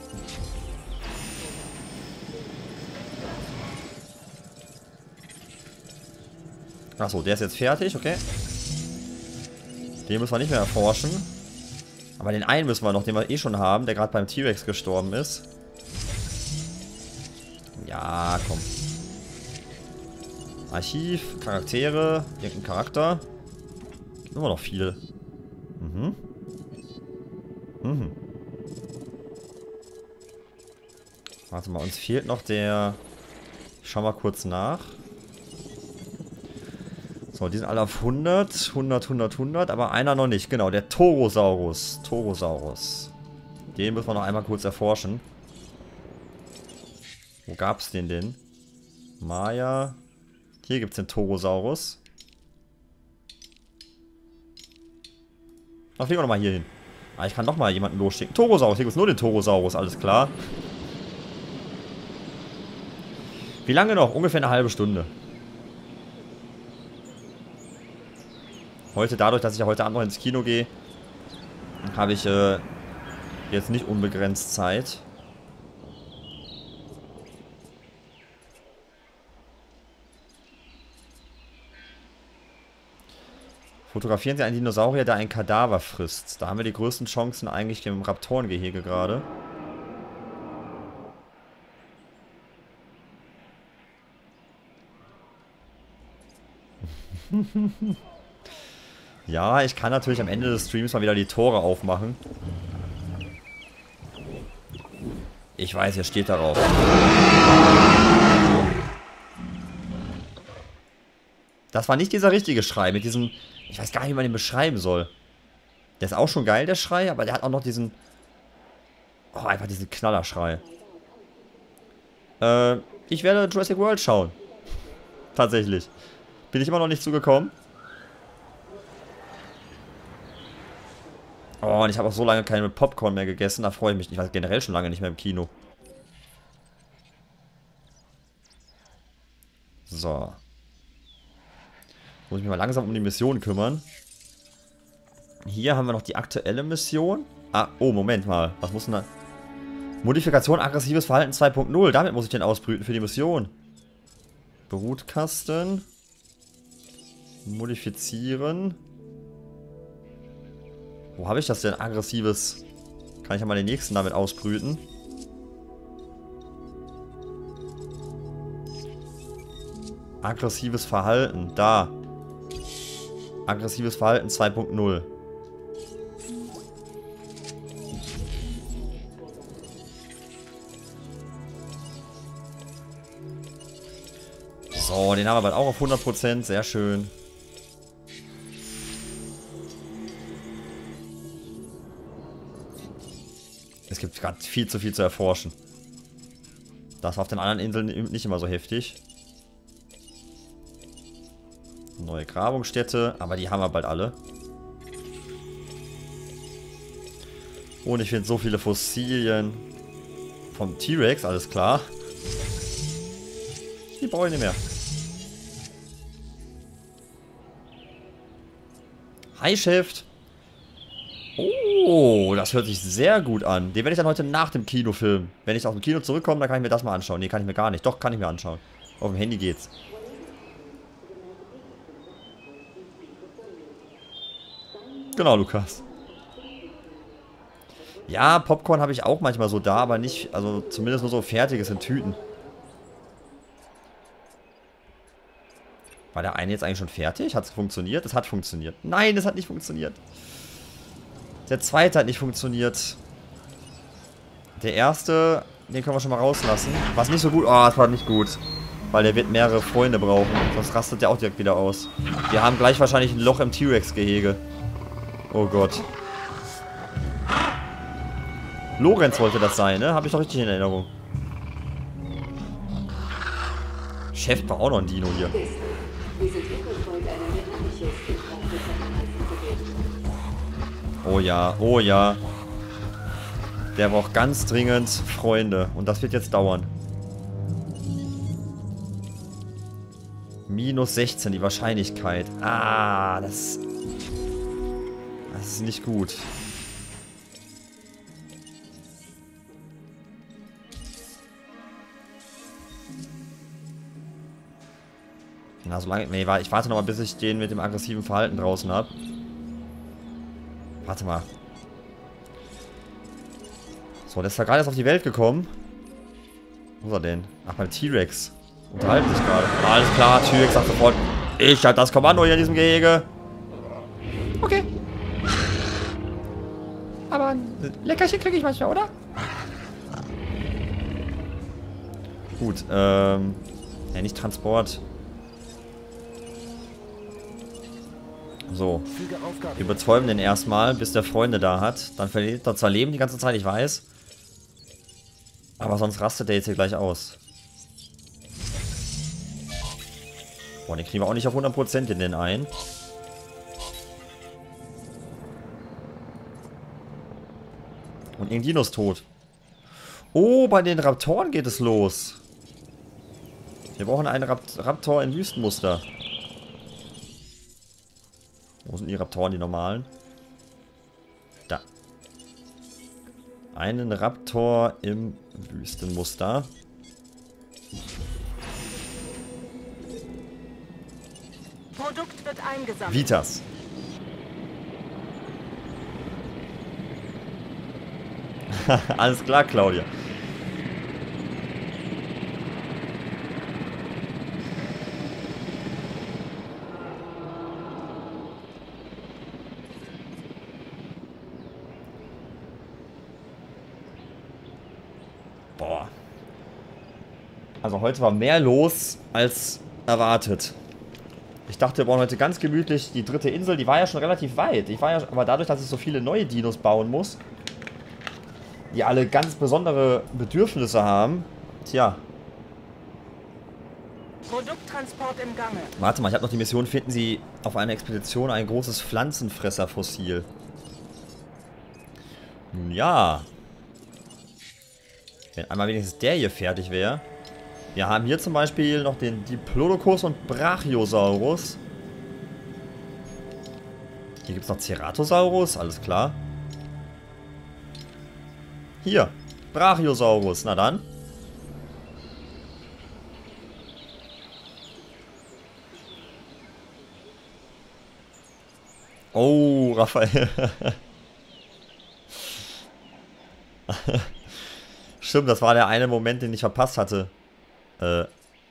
Achso, der ist jetzt fertig, okay. Den müssen wir nicht mehr erforschen. Aber den einen müssen wir noch, den wir eh schon haben, der gerade beim T-Rex gestorben ist. Ja, komm. Archiv, Charaktere, irgendein Charakter. Gibt immer noch viele. Mhm. Mhm. Warte mal, uns fehlt noch der... Ich schau mal kurz nach. So, die sind alle auf hundert, hundert, hundert, hundert, aber einer noch nicht. Genau, der Torosaurus. Torosaurus. Den müssen wir noch einmal kurz erforschen. Wo gab's den denn? Maya. Hier gibt's den Torosaurus. Ach, fliegen wir nochmal hier hin. Ah, ich kann nochmal jemanden losschicken. Torosaurus, hier gibt's nur den Torosaurus, alles klar. Wie lange noch? Ungefähr eine halbe Stunde. Heute, dadurch, dass ich ja heute Abend noch ins Kino gehe, habe ich äh, jetzt nicht unbegrenzt Zeit. Fotografieren Sie einen Dinosaurier, der ein Kadaver frisst. Da haben wir die größten Chancen eigentlich im Raptorengehege gerade. Ja, ich kann natürlich am Ende des Streams mal wieder die Tore aufmachen. Ich weiß, ihr steht darauf. Das war nicht dieser richtige Schrei mit diesem... Ich weiß gar nicht, wie man den beschreiben soll. Der ist auch schon geil, der Schrei, aber der hat auch noch diesen... Oh, einfach diesen Knallerschrei. Äh, ich werde Jurassic World schauen. Tatsächlich. Bin ich immer noch nicht zugekommen. Oh, und ich habe auch so lange keine Popcorn mehr gegessen. Da freue ich mich nicht. Ich war generell schon lange nicht mehr im Kino. So. Muss ich mich mal langsam um die Mission kümmern. Hier haben wir noch die aktuelle Mission. Ah, oh, Moment mal. Was muss denn da... Modifikation aggressives Verhalten zwei Punkt null. Damit muss ich den ausbrüten für die Mission. Brutkasten. Modifizieren. Wo habe ich das denn? Aggressives. Kann ich ja mal den nächsten damit ausbrüten. Aggressives Verhalten. Da. Aggressives Verhalten zwei Punkt null. So, den haben wir bald auch auf hundert Prozent. Sehr schön. Es gibt gerade viel zu viel zu erforschen. Das war auf den anderen Inseln nicht immer so heftig. Neue Grabungsstätte, aber die haben wir bald alle. Und ich finde so viele Fossilien vom T-Rex, alles klar. Die brauche ich nicht mehr. Highshift. Oh, das hört sich sehr gut an. Den werde ich dann heute nach dem Kino filmen. Wenn ich aus dem Kino zurückkomme, dann kann ich mir das mal anschauen. Nee, kann ich mir gar nicht. Doch, kann ich mir anschauen. Auf dem Handy geht's. Genau, Lukas. Ja, Popcorn habe ich auch manchmal so da, aber nicht, also zumindest nur so fertiges in Tüten. War der eine jetzt eigentlich schon fertig? Hat es funktioniert? Es hat funktioniert. Nein, es hat nicht funktioniert. Der zweite hat nicht funktioniert. Der erste, den können wir schon mal rauslassen. Was nicht so gut. Oh, es war nicht gut. Weil der wird mehrere Freunde brauchen. Sonst rastet der auch direkt wieder aus. Wir haben gleich wahrscheinlich ein Loch im T-Rex-Gehege. Oh Gott. Lorenz wollte das sein, ne? Habe ich doch richtig in Erinnerung. Chef braucht auch noch ein Dino hier. Oh ja, oh ja. Der braucht ganz dringend Freunde. Und das wird jetzt dauern. Minus sechzehn, die Wahrscheinlichkeit. Ah, das... Das ist nicht gut. Na, solange... Nee, ich warte noch mal, bis ich den mit dem aggressiven Verhalten draußen habe. Warte mal. So, der ist ja gerade erst auf die Welt gekommen. Wo ist er denn? Ach, beim T-Rex. Unterhalten sich gerade. Alles klar, T-Rex sagt sofort, ich hab das Kommando hier in diesem Gehege. Okay. Aber ein Leckerchen kriege ich manchmal, oder? Gut, ähm... ja, nicht Transport. So. Wir bezäumen den erstmal, bis der Freunde da hat. Dann verliert er zwar Leben die ganze Zeit, ich weiß. Aber sonst rastet der jetzt hier gleich aus. Boah, den kriegen wir auch nicht auf hundert Prozent in den ein. Und irgendein Dino ist tot. Oh, bei den Raptoren geht es los. Wir brauchen einen Rapt Raptor in Wüstenmuster. Wo sind die Raptoren, die normalen? Da. Einen Raptor im Wüstenmuster. Produkt wird eingesammelt. Vitas. Alles klar, Claudia. Boah. Also heute war mehr los als erwartet. Ich dachte, wir brauchen heute ganz gemütlich die dritte Insel. Die war ja schon relativ weit. Ich war ja, aber dadurch, dass ich so viele neue Dinos bauen muss, die alle ganz besondere Bedürfnisse haben. Tja. Produkttransport im Gange. Warte mal, ich habe noch die Mission, finden Sie auf einer Expedition ein großes Pflanzenfresserfossil. Nun ja. Wenn einmal wenigstens der hier fertig wäre. Wir haben hier zum Beispiel noch den Diplodocus und Brachiosaurus. Hier gibt es noch Ceratosaurus, alles klar. Hier, Brachiosaurus, na dann. Oh, Raphael. Stimmt, das war der eine Moment, den ich verpasst hatte. Äh.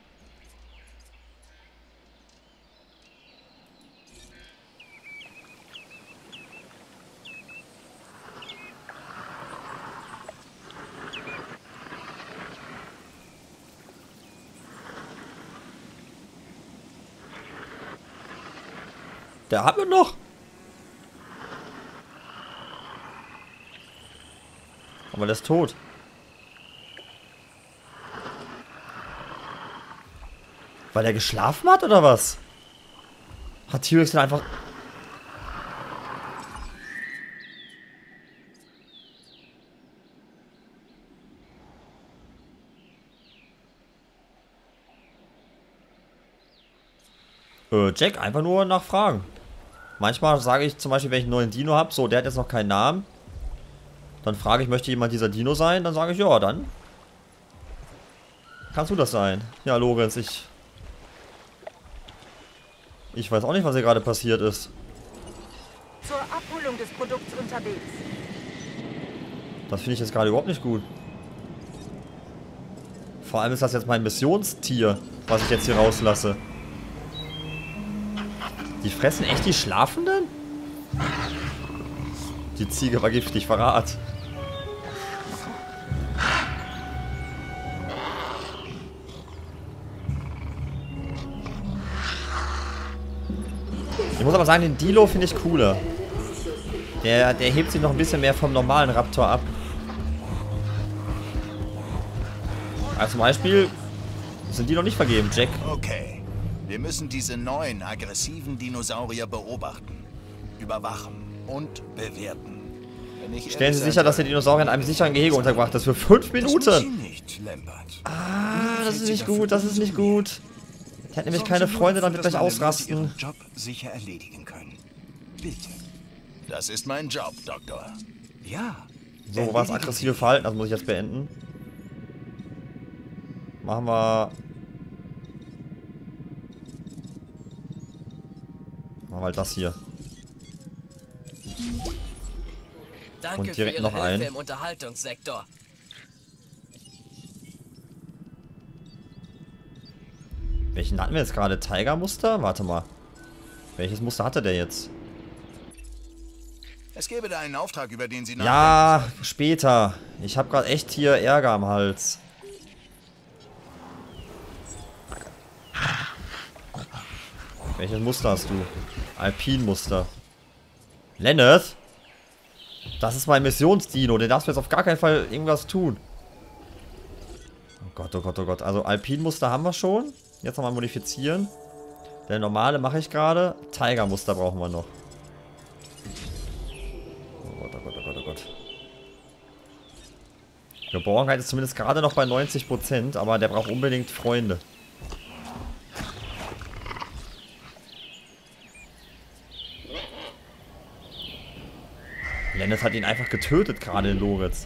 Der haben wir noch. Aber der ist tot. Weil er geschlafen hat, oder was? Hat T-Rex dann einfach... Äh, Jack, einfach nur nachfragen. Manchmal sage ich zum Beispiel, wenn ich einen neuen Dino habe, so, der hat jetzt noch keinen Namen. Dann frage ich, möchte jemand dieser Dino sein? Dann sage ich, ja, dann kannst du das sein. Ja, Lorenz, ich... Ich weiß auch nicht, was hier gerade passiert ist. Zur Abholung des Produkts unterwegs. Das finde ich jetzt gerade überhaupt nicht gut. Vor allem ist das jetzt mein Missionstier, was ich jetzt hier rauslasse. Die fressen echt die Schlafenden? Die Ziege war giftig, Verrat. Ich muss aber sagen, den Dilo finde ich cooler. Der, der hebt sich noch ein bisschen mehr vom normalen Raptor ab. Also zum Beispiel Sind die noch nicht vergeben, Jack? Okay. Wir müssen diese neuen, aggressiven Dinosaurier beobachten, überwachen und bewerten. Wenn ich Stellen Sie ehrlich sicher, sein dass der soll, Dinosaurier in einem sicheren Gehege untergebracht ist. Für fünf Minuten! Das muss sie nicht, Lambert. Ah, das ist Sie nicht dafür gut, das ist nicht umso mehr. gut. Ich hätte nämlich Sorgen keine Sie nur Freunde, dafür, damit dass gleich meine Leute ausrasten. ihren Job sicher erledigen können. Bitte. das ist mein Job, Doktor. Ja. So, wo war das aggressive Verhalten? Das muss ich jetzt beenden. Machen wir... Machen wir halt das hier. Danke Und direkt für noch Ihre Hilfe einen. im Unterhaltungssektor. Welchen hatten wir jetzt gerade? Tiger-Muster? Warte mal. Welches Muster hatte der jetzt? Es gäbe da einen Auftrag, über den Sie nachdenken Ja, sollten. später. Ich habe gerade echt hier Ärger am Hals. Welches Muster hast du? Alpin-Muster. Lenneth? Das ist mein Missionsdino. Den darfst du jetzt auf gar keinen Fall irgendwas tun. Oh Gott, oh Gott, oh Gott. Also Alpin-Muster haben wir schon. Jetzt nochmal modifizieren. Der normale mache ich gerade. Tiger-Muster brauchen wir noch. Oh Gott, oh Gott, oh Gott, oh Gott. Geborgenheit ist zumindest gerade noch bei neunzig Prozent, aber der braucht unbedingt Freunde. Lenneth hat ihn einfach getötet gerade, in Loritz.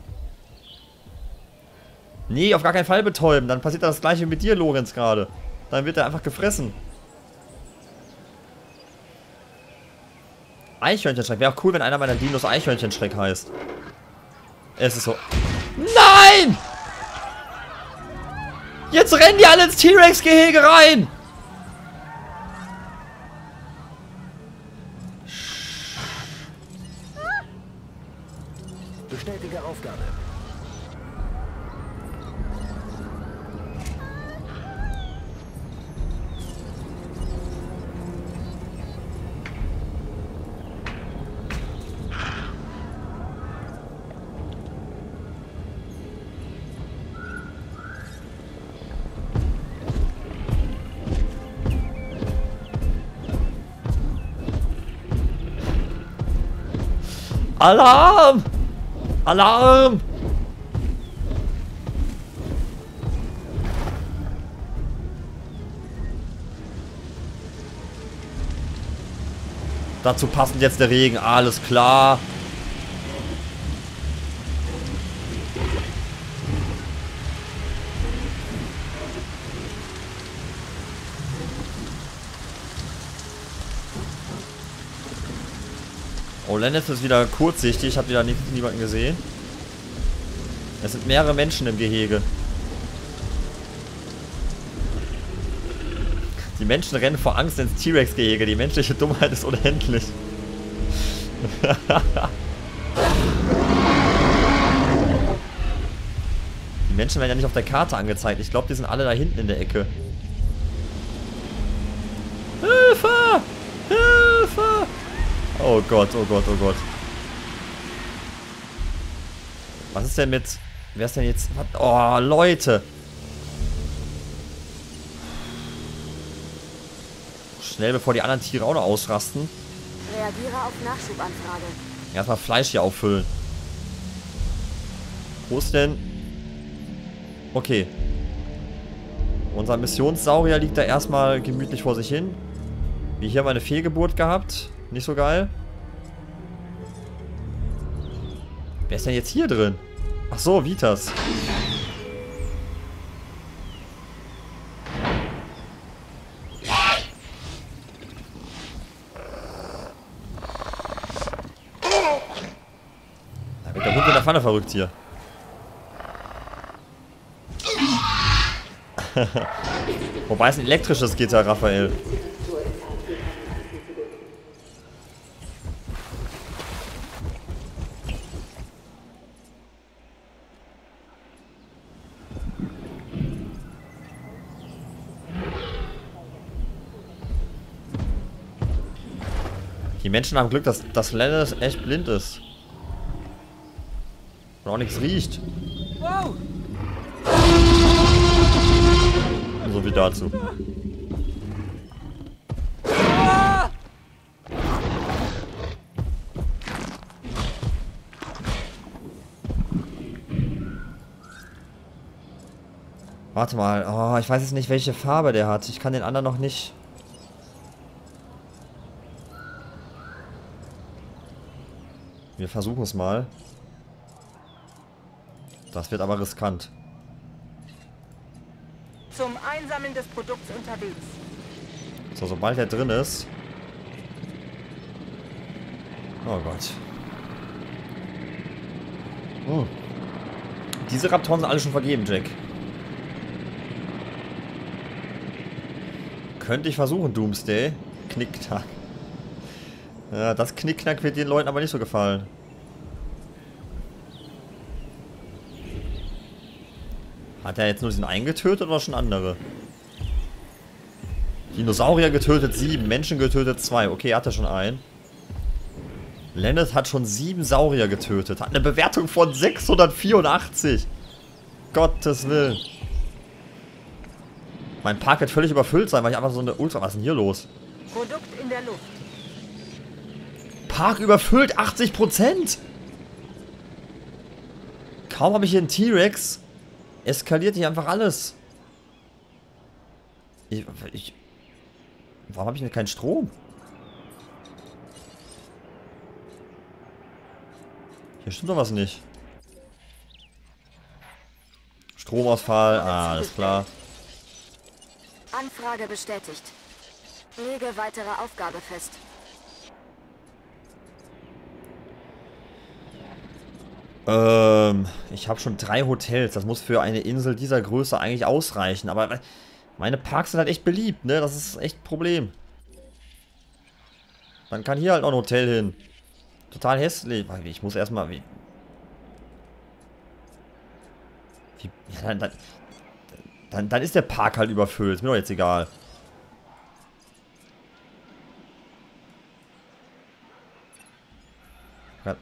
Nee, auf gar keinen Fall betäuben. Dann passiert das gleiche mit dir, Lorenz, gerade. Dann wird er einfach gefressen. Eichhörnchenschreck. Wäre auch cool, wenn einer meiner Dinos Eichhörnchenschreck heißt. Es ist so... Nein! Jetzt rennen die alle ins T-Rex-Gehege rein! Bestätige Aufgabe. Alarm! Alarm! Dazu passend jetzt der Regen, alles klar. Oh, Lenneth ist wieder kurzsichtig. Ich habe wieder nicht, niemanden gesehen. Es sind mehrere Menschen im Gehege. Die Menschen rennen vor Angst ins T-Rex-Gehege. Die menschliche Dummheit ist unendlich. Die Menschen werden ja nicht auf der Karte angezeigt. Ich glaube, die sind alle da hinten in der Ecke. Hilfe! Hilfe! Oh Gott, oh Gott, oh Gott. Was ist denn mit... Wer ist denn jetzt... Oh, Leute. Schnell, bevor die anderen Tiere auch noch ausrasten. Reagiere auf Nachschubanfrage. Erstmal Fleisch hier auffüllen. Wo ist denn... Okay. Unser Missionssaurier liegt da erstmal gemütlich vor sich hin. Wie hier mal eine Fehlgeburt gehabt. Nicht so geil. Wer ist denn jetzt hier drin? Ach so, Vitas. Da wird der Hund in der Pfanne verrückt hier. Wobei es ein elektrisches Gitter, Raphael. Die Menschen haben Glück, dass, dass Lenneth echt blind ist. Und auch nichts riecht. Wow! So viel dazu. Warte mal. Oh, ich weiß jetzt nicht, welche Farbe der hat. Ich kann den anderen noch nicht... Wir versuchen es mal. Das wird aber riskant. Zum Einsammeln des Produkts unterwegs. So, sobald er drin ist... Oh Gott. Hm. Diese Raptoren sind alle schon vergeben, Jack. Könnte ich versuchen, Doomsday. Knicktag. Ja, das Knickknack wird den Leuten aber nicht so gefallen. Hat er jetzt nur diesen einen getötet oder schon andere? Dinosaurier getötet sieben, Menschen getötet zwei. Okay, hat er schon einen. Lenneth hat schon sieben Saurier getötet. Hat eine Bewertung von sechshundertvierundachtzig. Gottes Willen. Mein Park wird völlig überfüllt sein, weil ich einfach so eine Ultra... Was ist denn hier los? Produkt in der Luft. Park überfüllt, achtzig Prozent. Kaum habe ich hier einen T-Rex, eskaliert hier einfach alles. Ich, ich, warum habe ich denn keinen Strom? Hier stimmt doch was nicht. Stromausfall, ah, alles klar. Anfrage bestätigt. Lege weitere Aufgabe fest. Ähm, ich habe schon drei Hotels. Das muss für eine Insel dieser Größe eigentlich ausreichen. Aber meine Parks sind halt echt beliebt, ne? Das ist echt ein Problem. Dann kann hier halt noch ein Hotel hin. Total hässlich. Ich muss erstmal... Wie, wie, ja, dann, dann, dann, dann ist der Park halt überfüllt. Ist mir doch jetzt egal. Ja.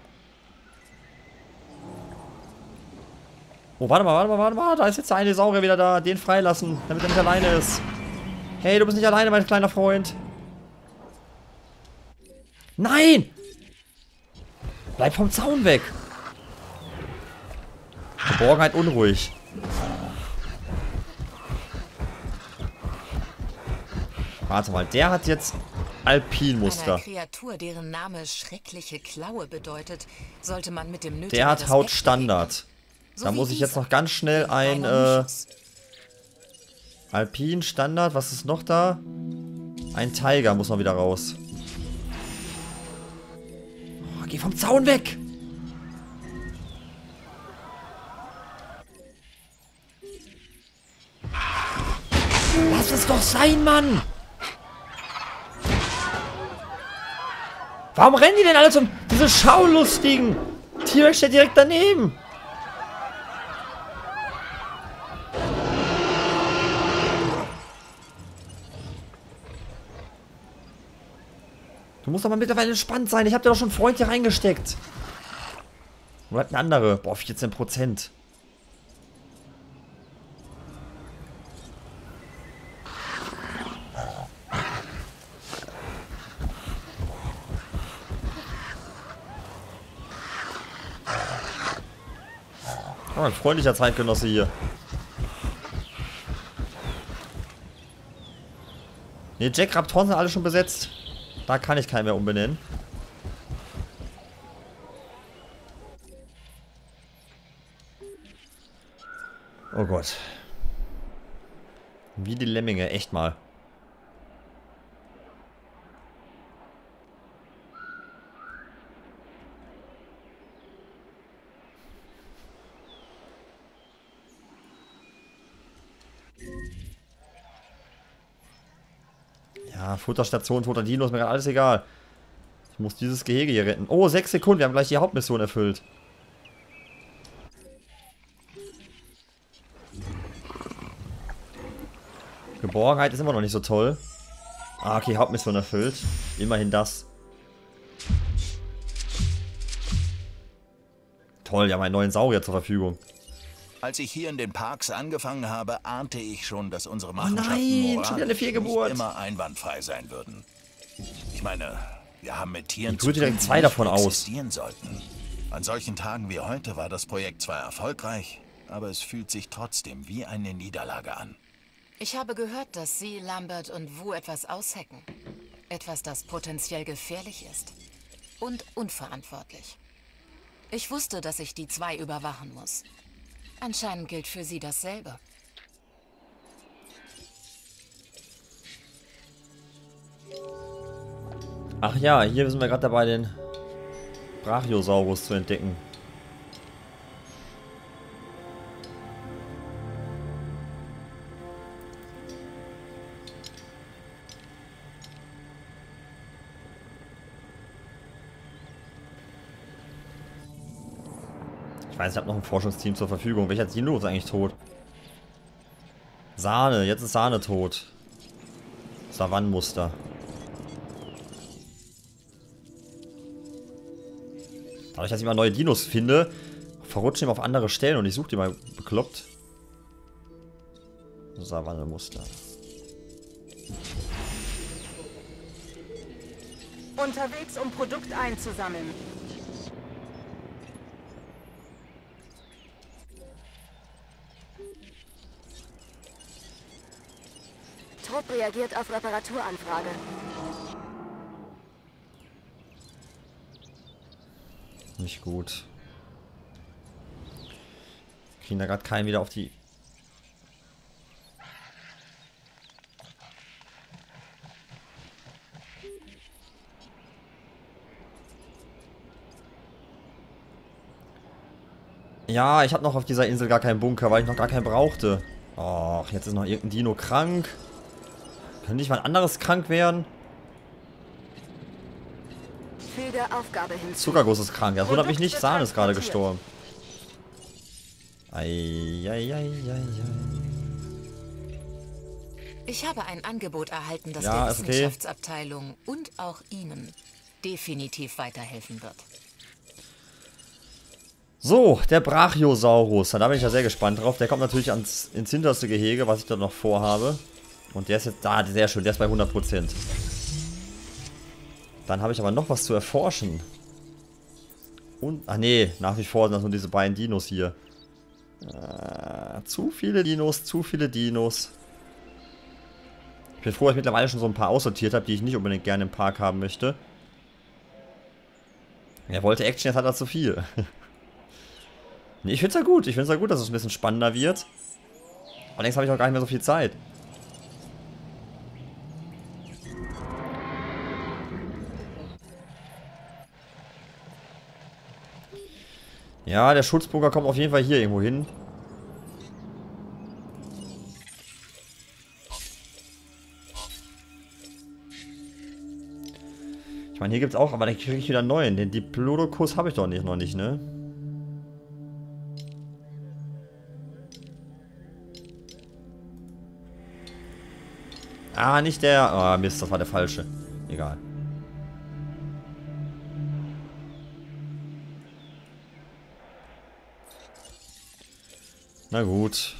Oh, warte mal, warte mal, warte mal. Da ist jetzt der eine Saurier wieder da. Den freilassen, damit er nicht alleine ist. Hey, du bist nicht alleine, mein kleiner Freund. Nein! Bleib vom Zaun weg. Geborgenheit unruhig. Warte mal, der hat jetzt Alpinmuster. Einer Kreatur, deren Name schreckliche Klaue bedeutet, sollte man mit dem nötigen Der hat Respekt Hautstandard. So Da wie muss ich jetzt dieser. noch ganz schnell ein äh, Alpin Standard. Was ist noch da? Ein Tiger muss noch wieder raus. Oh, geh vom Zaun weg! Lass es doch sein, Mann! Warum rennen die denn alle zum... Diese Schaulustigen! T-Rex steht direkt daneben! Du musst doch mal mittlerweile entspannt sein. Ich hab dir doch schon einen Freund hier reingesteckt. Oder hat eine andere? Boah, vierzehn Prozent. Oh, ein freundlicher Zeitgenosse hier. Ne, Jack Raptoren sind alle schon besetzt. Da kann ich keinen mehr umbenennen. Oh Gott. Wie die Lemminge, echt mal. Ja, Futterstation, Futter Dinos, mir gerade alles egal. Ich muss dieses Gehege hier retten. Oh, sechs Sekunden, wir haben gleich die Hauptmission erfüllt. Geborgenheit ist immer noch nicht so toll. Ah, okay, Hauptmission erfüllt. Immerhin das. Toll, wir haben einen neuen Saurier zur Verfügung. Als ich hier in den Parks angefangen habe, ahnte ich schon, dass unsere Machenschaften nein, schon wieder eine Fehlgeburt. nicht immer einwandfrei sein würden. Ich meine, wir haben mit Tieren Ich zu würde tun, direkt die zwei nicht davon aus. existieren sollten. An solchen Tagen wie heute war das Projekt zwar erfolgreich, aber es fühlt sich trotzdem wie eine Niederlage an. Ich habe gehört, dass Sie, Lambert und Wu etwas aushacken. Etwas, das potenziell gefährlich ist. Und unverantwortlich. Ich wusste, dass ich die zwei überwachen muss. Anscheinend gilt für Sie dasselbe. Ach ja, hier sind wir gerade dabei, den Brachiosaurus zu entdecken. Ich weiß, ich habe noch ein Forschungsteam zur Verfügung. Welcher Dino ist eigentlich tot? Sahne, jetzt ist Sahne tot. Savannenmuster. Dadurch, dass ich immer neue Dinos finde, verrutschen die auf andere Stellen und ich suche die mal bekloppt. Savannenmuster. Unterwegs, um Produkt einzusammeln. Trupp reagiert auf Reparaturanfrage. Nicht gut. Kriegen da gerade keinen wieder auf die... Ja, ich habe noch auf dieser Insel gar keinen Bunker, weil ich noch gar keinen brauchte. Och, jetzt ist noch irgendein Dino krank. Könnte nicht mal ein anderes krank werden? Füge Aufgabe hinzu. Zuckerguss ist krank. Das wundert mich nicht. Sahne ist gerade gestorben. Eieieiei. Ich habe ein Angebot erhalten, das Ja, der ist okay. Wissenschaftsabteilung und auch Ihnen definitiv weiterhelfen wird. So, der Brachiosaurus. Da bin ich ja sehr gespannt drauf. Der kommt natürlich ans, ins hinterste Gehege, was ich dort noch vorhabe. Und der ist jetzt da, sehr schön. Der ist bei hundert Prozent. Dann habe ich aber noch was zu erforschen. Und, ach nee, nach wie vor sind das nur diese beiden Dinos hier. Äh, zu viele Dinos, zu viele Dinos. Ich bin froh, dass ich mittlerweile schon so ein paar aussortiert habe, die ich nicht unbedingt gerne im Park haben möchte. Er wollte Action, jetzt hat er zu viel. Nee, ich finde es ja gut. Ich finde es ja gut, dass es ein bisschen spannender wird. Allerdings habe ich auch gar nicht mehr so viel Zeit. Ja, der Schutzbunker kommt auf jeden Fall hier irgendwo hin. Ich meine, hier gibt es auch, aber dann kriege ich wieder einen neuen. Den Diplodocus habe ich doch nicht, noch nicht, ne? Ah, nicht der. Ah, Mist, das war der falsche. Egal. Na gut.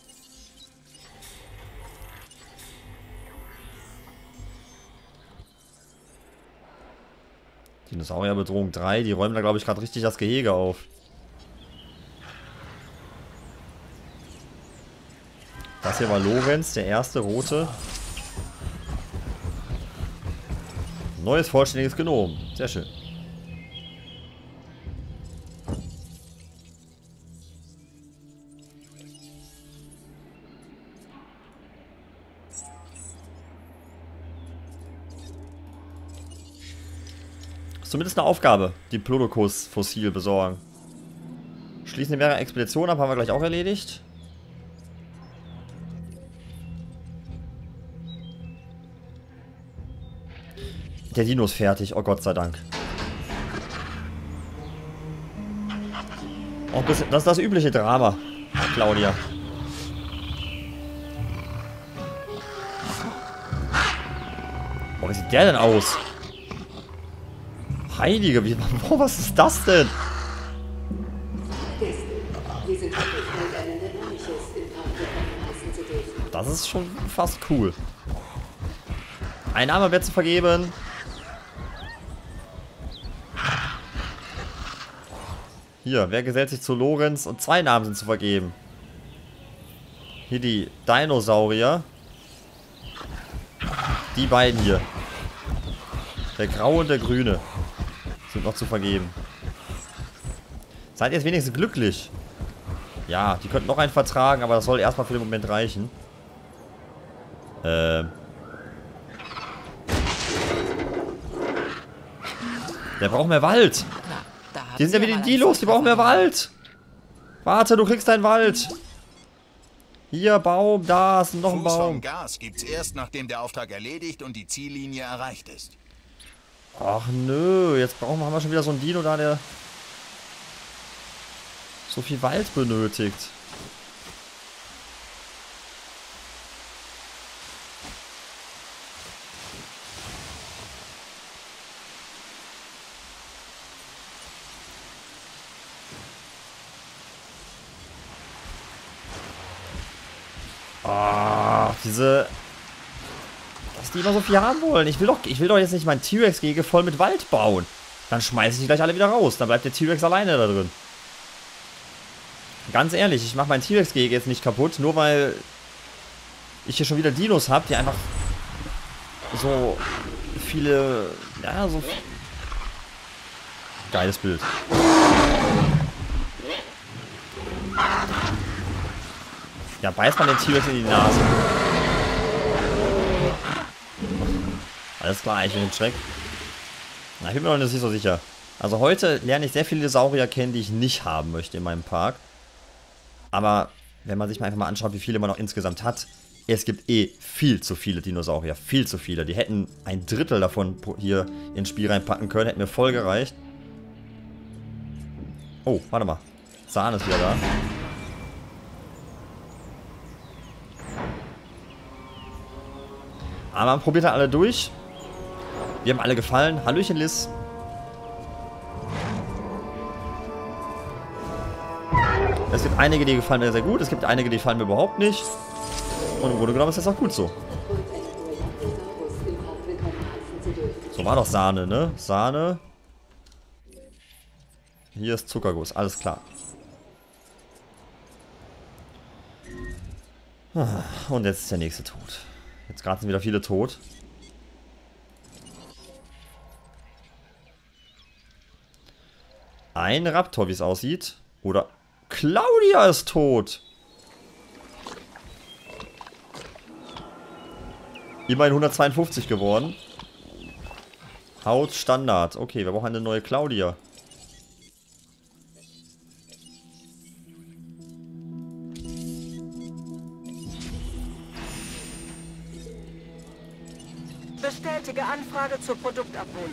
Dinosaurierbedrohung drei, die räumen da, glaube ich, gerade richtig das Gehege auf. Das hier war Lorenz, der erste rote. Neues vollständiges Genom. Sehr schön. Ist zumindest eine Aufgabe, Diplodocus-Fossil besorgen. Schließen die mehrere Expeditionen ab, haben wir gleich auch erledigt. Der Dino ist fertig, oh Gott sei Dank. Oh, das ist das übliche Drama, Claudia. Oh, wie sieht der denn aus? Heilige, wie, oh, was ist das denn? Wir sind wirklich mit einer Das ist schon fast cool. Ein Name wird zu vergeben. Hier, wer gesellt sich zu Lorenz? Und zwei Namen sind zu vergeben. Hier die Dinosaurier. Die beiden hier. Der Graue und der Grüne sind noch zu vergeben. Seid ihr jetzt wenigstens glücklich? Ja, die könnten noch einen vertragen, aber das soll erstmal für den Moment reichen. Ähm. Der braucht mehr Wald. Die sind ja wie die Dilos, die brauchen mehr Wald. Warte, du kriegst deinen Wald. Hier, Baum, da ist noch ein Fuß vom Baum. Gas gibt's erst, nachdem der Auftrag erledigt und die Ziellinie erreicht ist. Ach nö, jetzt brauchen wir, haben wir schon wieder so einen Dino da, der so viel Wald benötigt. Ah, diese... Dass die immer so viel haben wollen. Ich will doch, ich will doch jetzt nicht mein T-Rex-Gehege voll mit Wald bauen. Dann schmeiße ich die gleich alle wieder raus. Dann bleibt der T-Rex alleine da drin. Ganz ehrlich, ich mache mein T-Rex-Gehege jetzt nicht kaputt, nur weil ich hier schon wieder Dinos habe, die einfach so viele... Ja, so... Geiles Bild. Ja, beißt man den T-Rex in die Nase. Alles klar, ich bin im Schreck. Na, ich bin mir noch nicht so sicher. Also heute lerne ich sehr viele Saurier kennen, die ich nicht haben möchte in meinem Park. Aber wenn man sich mal einfach mal anschaut, wie viele man noch insgesamt hat, es gibt eh viel zu viele Dinosaurier. Viel zu viele. Die hätten ein Drittel davon hier ins Spiel reinpacken können. Hätte mir voll gereicht. Oh, warte mal. Sahne ist wieder da. Aber man probiert halt alle durch. Wir haben alle gefallen. Hallöchen, Liz. Es gibt einige, die gefallen mir sehr gut. Es gibt einige, die gefallen mir überhaupt nicht. Und im Grunde genommen ist das auch gut so. So war doch Sahne, ne? Sahne. Hier ist Zuckerguss. Alles klar. Und jetzt ist der nächste tot. Jetzt gerade sind wieder viele tot. Ein Raptor, wie es aussieht. Oder Claudia ist tot. Immerhin hundertzweiundfünfzig geworden. Haut Standard. Okay, wir brauchen eine neue Claudia. Bestätige Anfrage zur Produktabholung.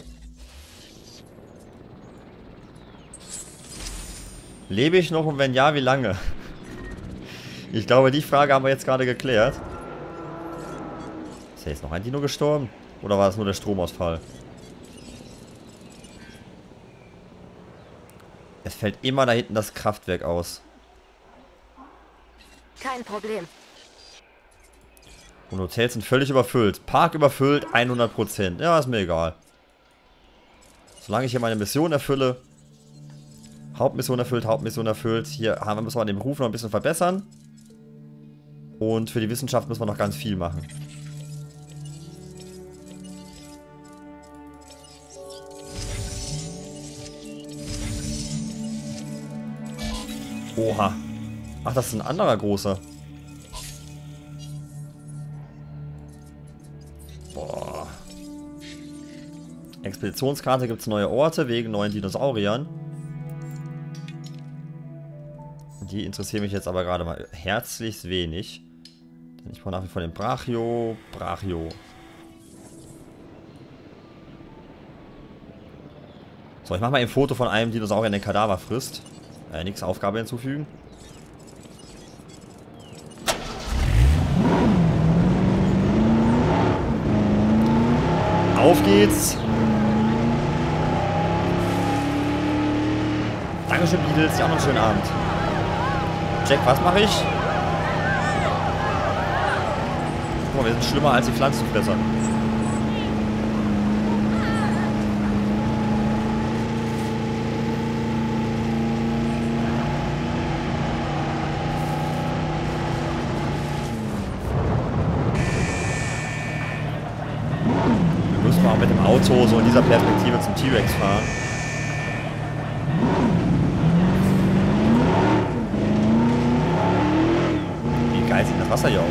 Lebe ich noch und wenn ja, wie lange? Ich glaube, die Frage haben wir jetzt gerade geklärt. Ist ja jetzt noch ein Dino gestorben? Oder war das nur der Stromausfall? Es fällt immer da hinten das Kraftwerk aus. Kein Problem. Und Hotels sind völlig überfüllt. Park überfüllt, hundert Prozent. Ja, ist mir egal. Solange ich hier meine Mission erfülle. Hauptmission erfüllt, Hauptmission erfüllt. Hier haben wir, müssen wir den Beruf noch ein bisschen verbessern. Und für die Wissenschaft müssen wir noch ganz viel machen. Oha. Ach, das ist ein anderer großer. Boah. Expeditionskarte gibt es neue Orte wegen neuen Dinosauriern. Die interessieren mich jetzt aber gerade mal herzlichst wenig. Denn ich brauche nach wie vor den Brachio. Brachio. So, ich mache mal ein Foto von einem Dinosaurier, der Kadaver frisst. Äh, nix, Aufgabe hinzufügen. Auf geht's! Dankeschön, Beatles. Ja, auch noch einen schönen Abend. Jack, was mache ich? Guck mal, wir sind schlimmer als die Pflanzenfresser. Wir müssen mal mit dem Auto so in dieser Perspektive zum T-Rex fahren. Wie geil sieht das Wasser hier aus?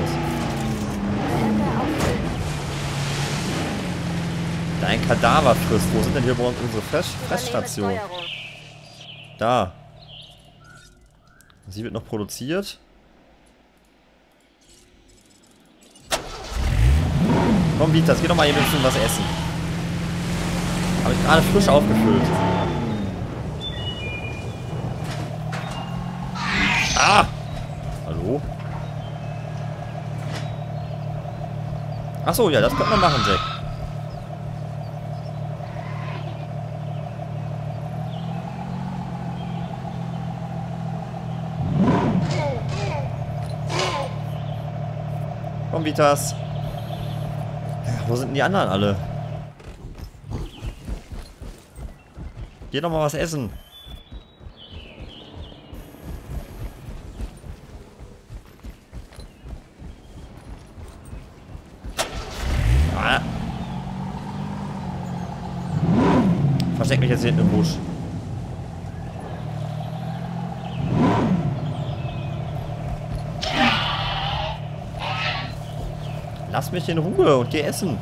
Dein Kadaver frisst. Wo sind denn hier bei uns unsere Fress Fressstationen? Da. Sie wird noch produziert. Komm, Vitas, geh doch mal eben ein bisschen was essen. Habe ich gerade frisch aufgefüllt. Ah! Hallo? Achso, ja, das könnte man machen, Jack. Komm, Vitas. Ja, wo sind denn die anderen alle? Geh doch mal was essen. Ah. Versteck mich jetzt hier hinten im Busch. Lass mich in Ruhe und geh essen.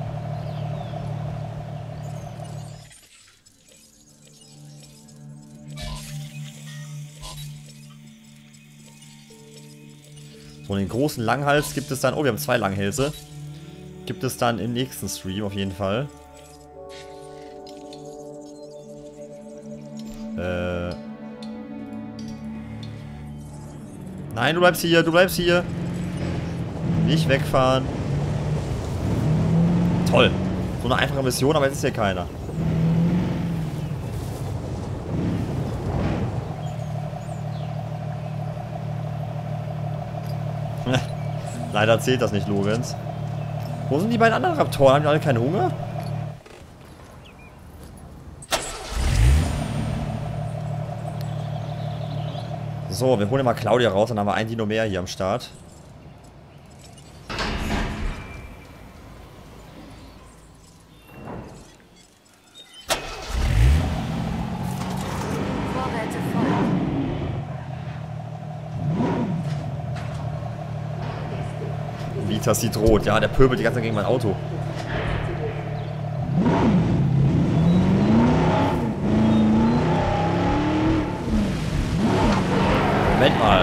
So, den großen Langhals gibt es dann... Oh, wir haben zwei Langhälse. Gibt es dann im nächsten Stream auf jeden Fall. Äh... Nein, du bleibst hier, du bleibst hier. Nicht wegfahren. Toll. So eine einfache Mission, aber jetzt ist hier keiner. Leider zählt das nicht, Lorenz. Wo sind die beiden anderen Raptoren? Haben die alle keinen Hunger? So, wir holen mal Claudia raus, dann haben wir ein Dino mehr hier am Start. Vitas sieht rot. Ja, der pöbelt die ganze Zeit gegen mein Auto. Moment mal.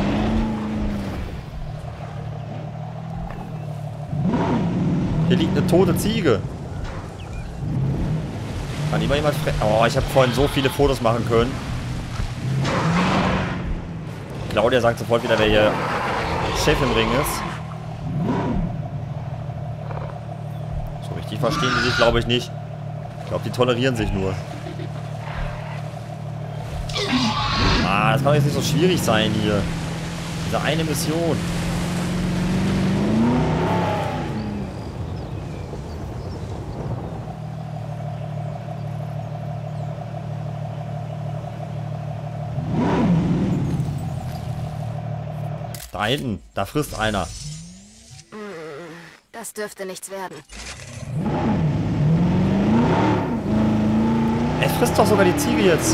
Hier liegt eine tote Ziege. Kann immer jemand fre- Oh, ich habe vorhin so viele Fotos machen können. Claudia sagt sofort wieder, wer hier Chef im Ring ist. So richtig verstehen die sich, glaube ich, nicht. Ich glaube, die tolerieren sich nur. Ah, das kann doch jetzt nicht so schwierig sein hier. Diese eine Mission. Da hinten, da frisst einer. Das dürfte nichts werden. Er frisst doch sogar die Ziege jetzt.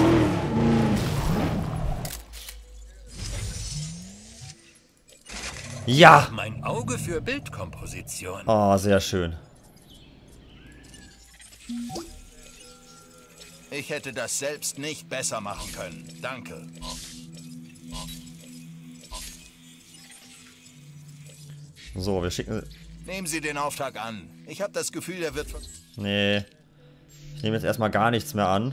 Ja! Mein Auge für Bildkomposition. Oh, sehr schön. Ich hätte das selbst nicht besser machen können. Danke. So, wir schicken... Nehmen Sie den Auftrag an. Ich habe das Gefühl, er wird... Nee. Ich nehme jetzt erstmal gar nichts mehr an.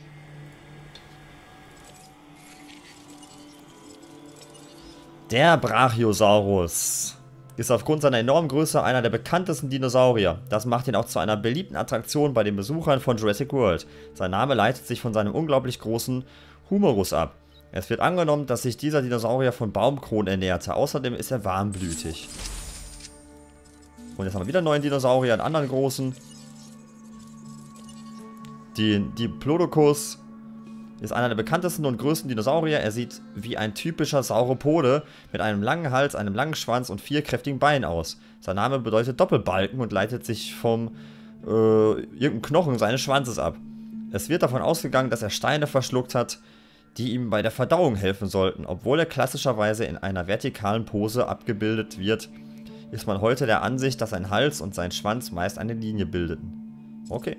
Der Brachiosaurus ist aufgrund seiner enormen Größe einer der bekanntesten Dinosaurier. Das macht ihn auch zu einer beliebten Attraktion bei den Besuchern von Jurassic World. Sein Name leitet sich von seinem unglaublich großen Humerus ab. Es wird angenommen, dass sich dieser Dinosaurier von Baumkronen ernährte. Außerdem ist er warmblütig. Und jetzt haben wir wieder einen neuen Dinosaurier, einen anderen großen. Die Diplodocus ist einer der bekanntesten und größten Dinosaurier. Er sieht wie ein typischer Sauropode mit einem langen Hals, einem langen Schwanz und vier kräftigen Beinen aus. Sein Name bedeutet Doppelbalken und leitet sich vom äh, irgendeinem Knochen seines Schwanzes ab. Es wird davon ausgegangen, dass er Steine verschluckt hat, die ihm bei der Verdauung helfen sollten. Obwohl er klassischerweise in einer vertikalen Pose abgebildet wird, ist man heute der Ansicht, dass sein Hals und sein Schwanz meist eine Linie bildeten. Okay.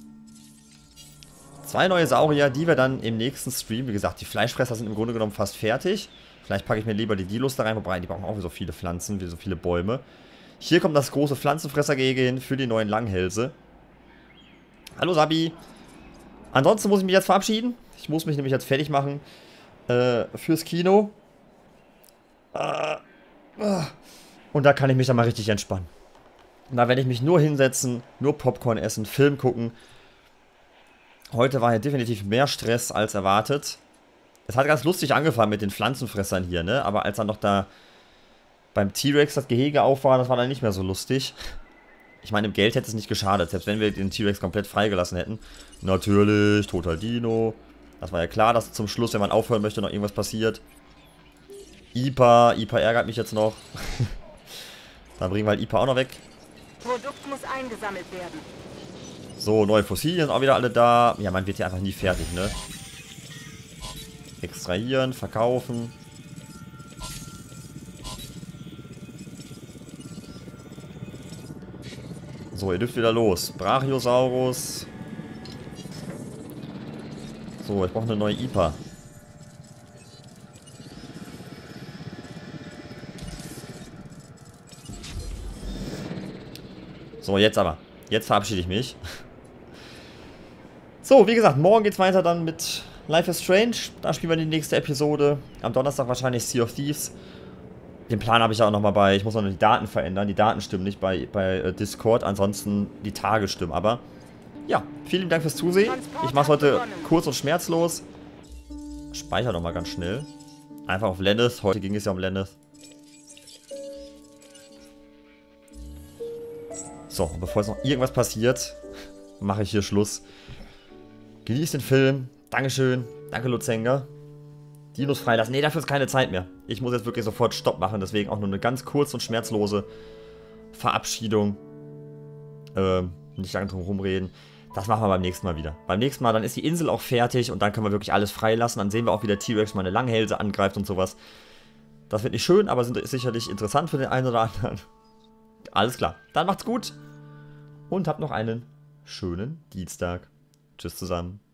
Zwei neue Saurier, die wir dann im nächsten Stream, wie gesagt, die Fleischfresser sind im Grunde genommen fast fertig. Vielleicht packe ich mir lieber die Dilos da rein, wobei die brauchen auch so viele Pflanzen, wie so viele Bäume. Hier kommt das große Pflanzenfressergehege hin für die neuen Langhälse. Hallo Sabi. Ansonsten muss ich mich jetzt verabschieden. Ich muss mich nämlich jetzt fertig machen äh, fürs Kino. Äh, äh. Und da kann ich mich dann mal richtig entspannen. Und da werde ich mich nur hinsetzen, nur Popcorn essen, Film gucken. Heute war ja definitiv mehr Stress als erwartet. Es hat ganz lustig angefangen mit den Pflanzenfressern hier, ne? Aber als dann noch da beim T-Rex das Gehege auf war, das war dann nicht mehr so lustig. Ich meine, im Geld hätte es nicht geschadet, selbst wenn wir den T-Rex komplett freigelassen hätten. Natürlich, toter Dino. Das war ja klar, dass zum Schluss, wenn man aufhören möchte, noch irgendwas passiert. Ipa, Ipa ärgert mich jetzt noch. Dann bringen wir halt Ipa auch noch weg. Produkt muss eingesammelt werden. So, neue Fossilien sind auch wieder alle da. Ja, man wird hier einfach nie fertig, ne? Extrahieren, verkaufen. So, ihr dürft wieder los. Brachiosaurus. So, ich brauche eine neue Ipa. So, jetzt aber. Jetzt verabschiede ich mich. So, wie gesagt, morgen geht's weiter dann mit Life is Strange. Da spielen wir die nächste Episode. Am Donnerstag wahrscheinlich Sea of Thieves. Den Plan habe ich ja auch nochmal bei. Ich muss noch die Daten verändern. Die Daten stimmen nicht bei, bei äh, Discord. Ansonsten die Tage stimmen. Aber ja, vielen Dank fürs Zusehen. Ich mache es heute kurz und schmerzlos. Speichere nochmal ganz schnell. Einfach auf Lenneth. Heute ging es ja um Lenneth. So, und bevor jetzt noch irgendwas passiert, mache ich hier Schluss. Genießt den Film. Dankeschön. Danke, Luzenga. Dinos freilassen. Ne, dafür ist keine Zeit mehr. Ich muss jetzt wirklich sofort Stopp machen. Deswegen auch nur eine ganz kurze und schmerzlose Verabschiedung. Ähm, nicht lange drum rumreden. Das machen wir beim nächsten Mal wieder. Beim nächsten Mal, dann ist die Insel auch fertig und dann können wir wirklich alles freilassen. Dann sehen wir auch, wie der T-Rex meine Langhälse angreift und sowas. Das wird nicht schön, aber sind sicherlich interessant für den einen oder anderen. Alles klar. Dann macht's gut. Und habt noch einen schönen Dienstag. Tschüss zusammen.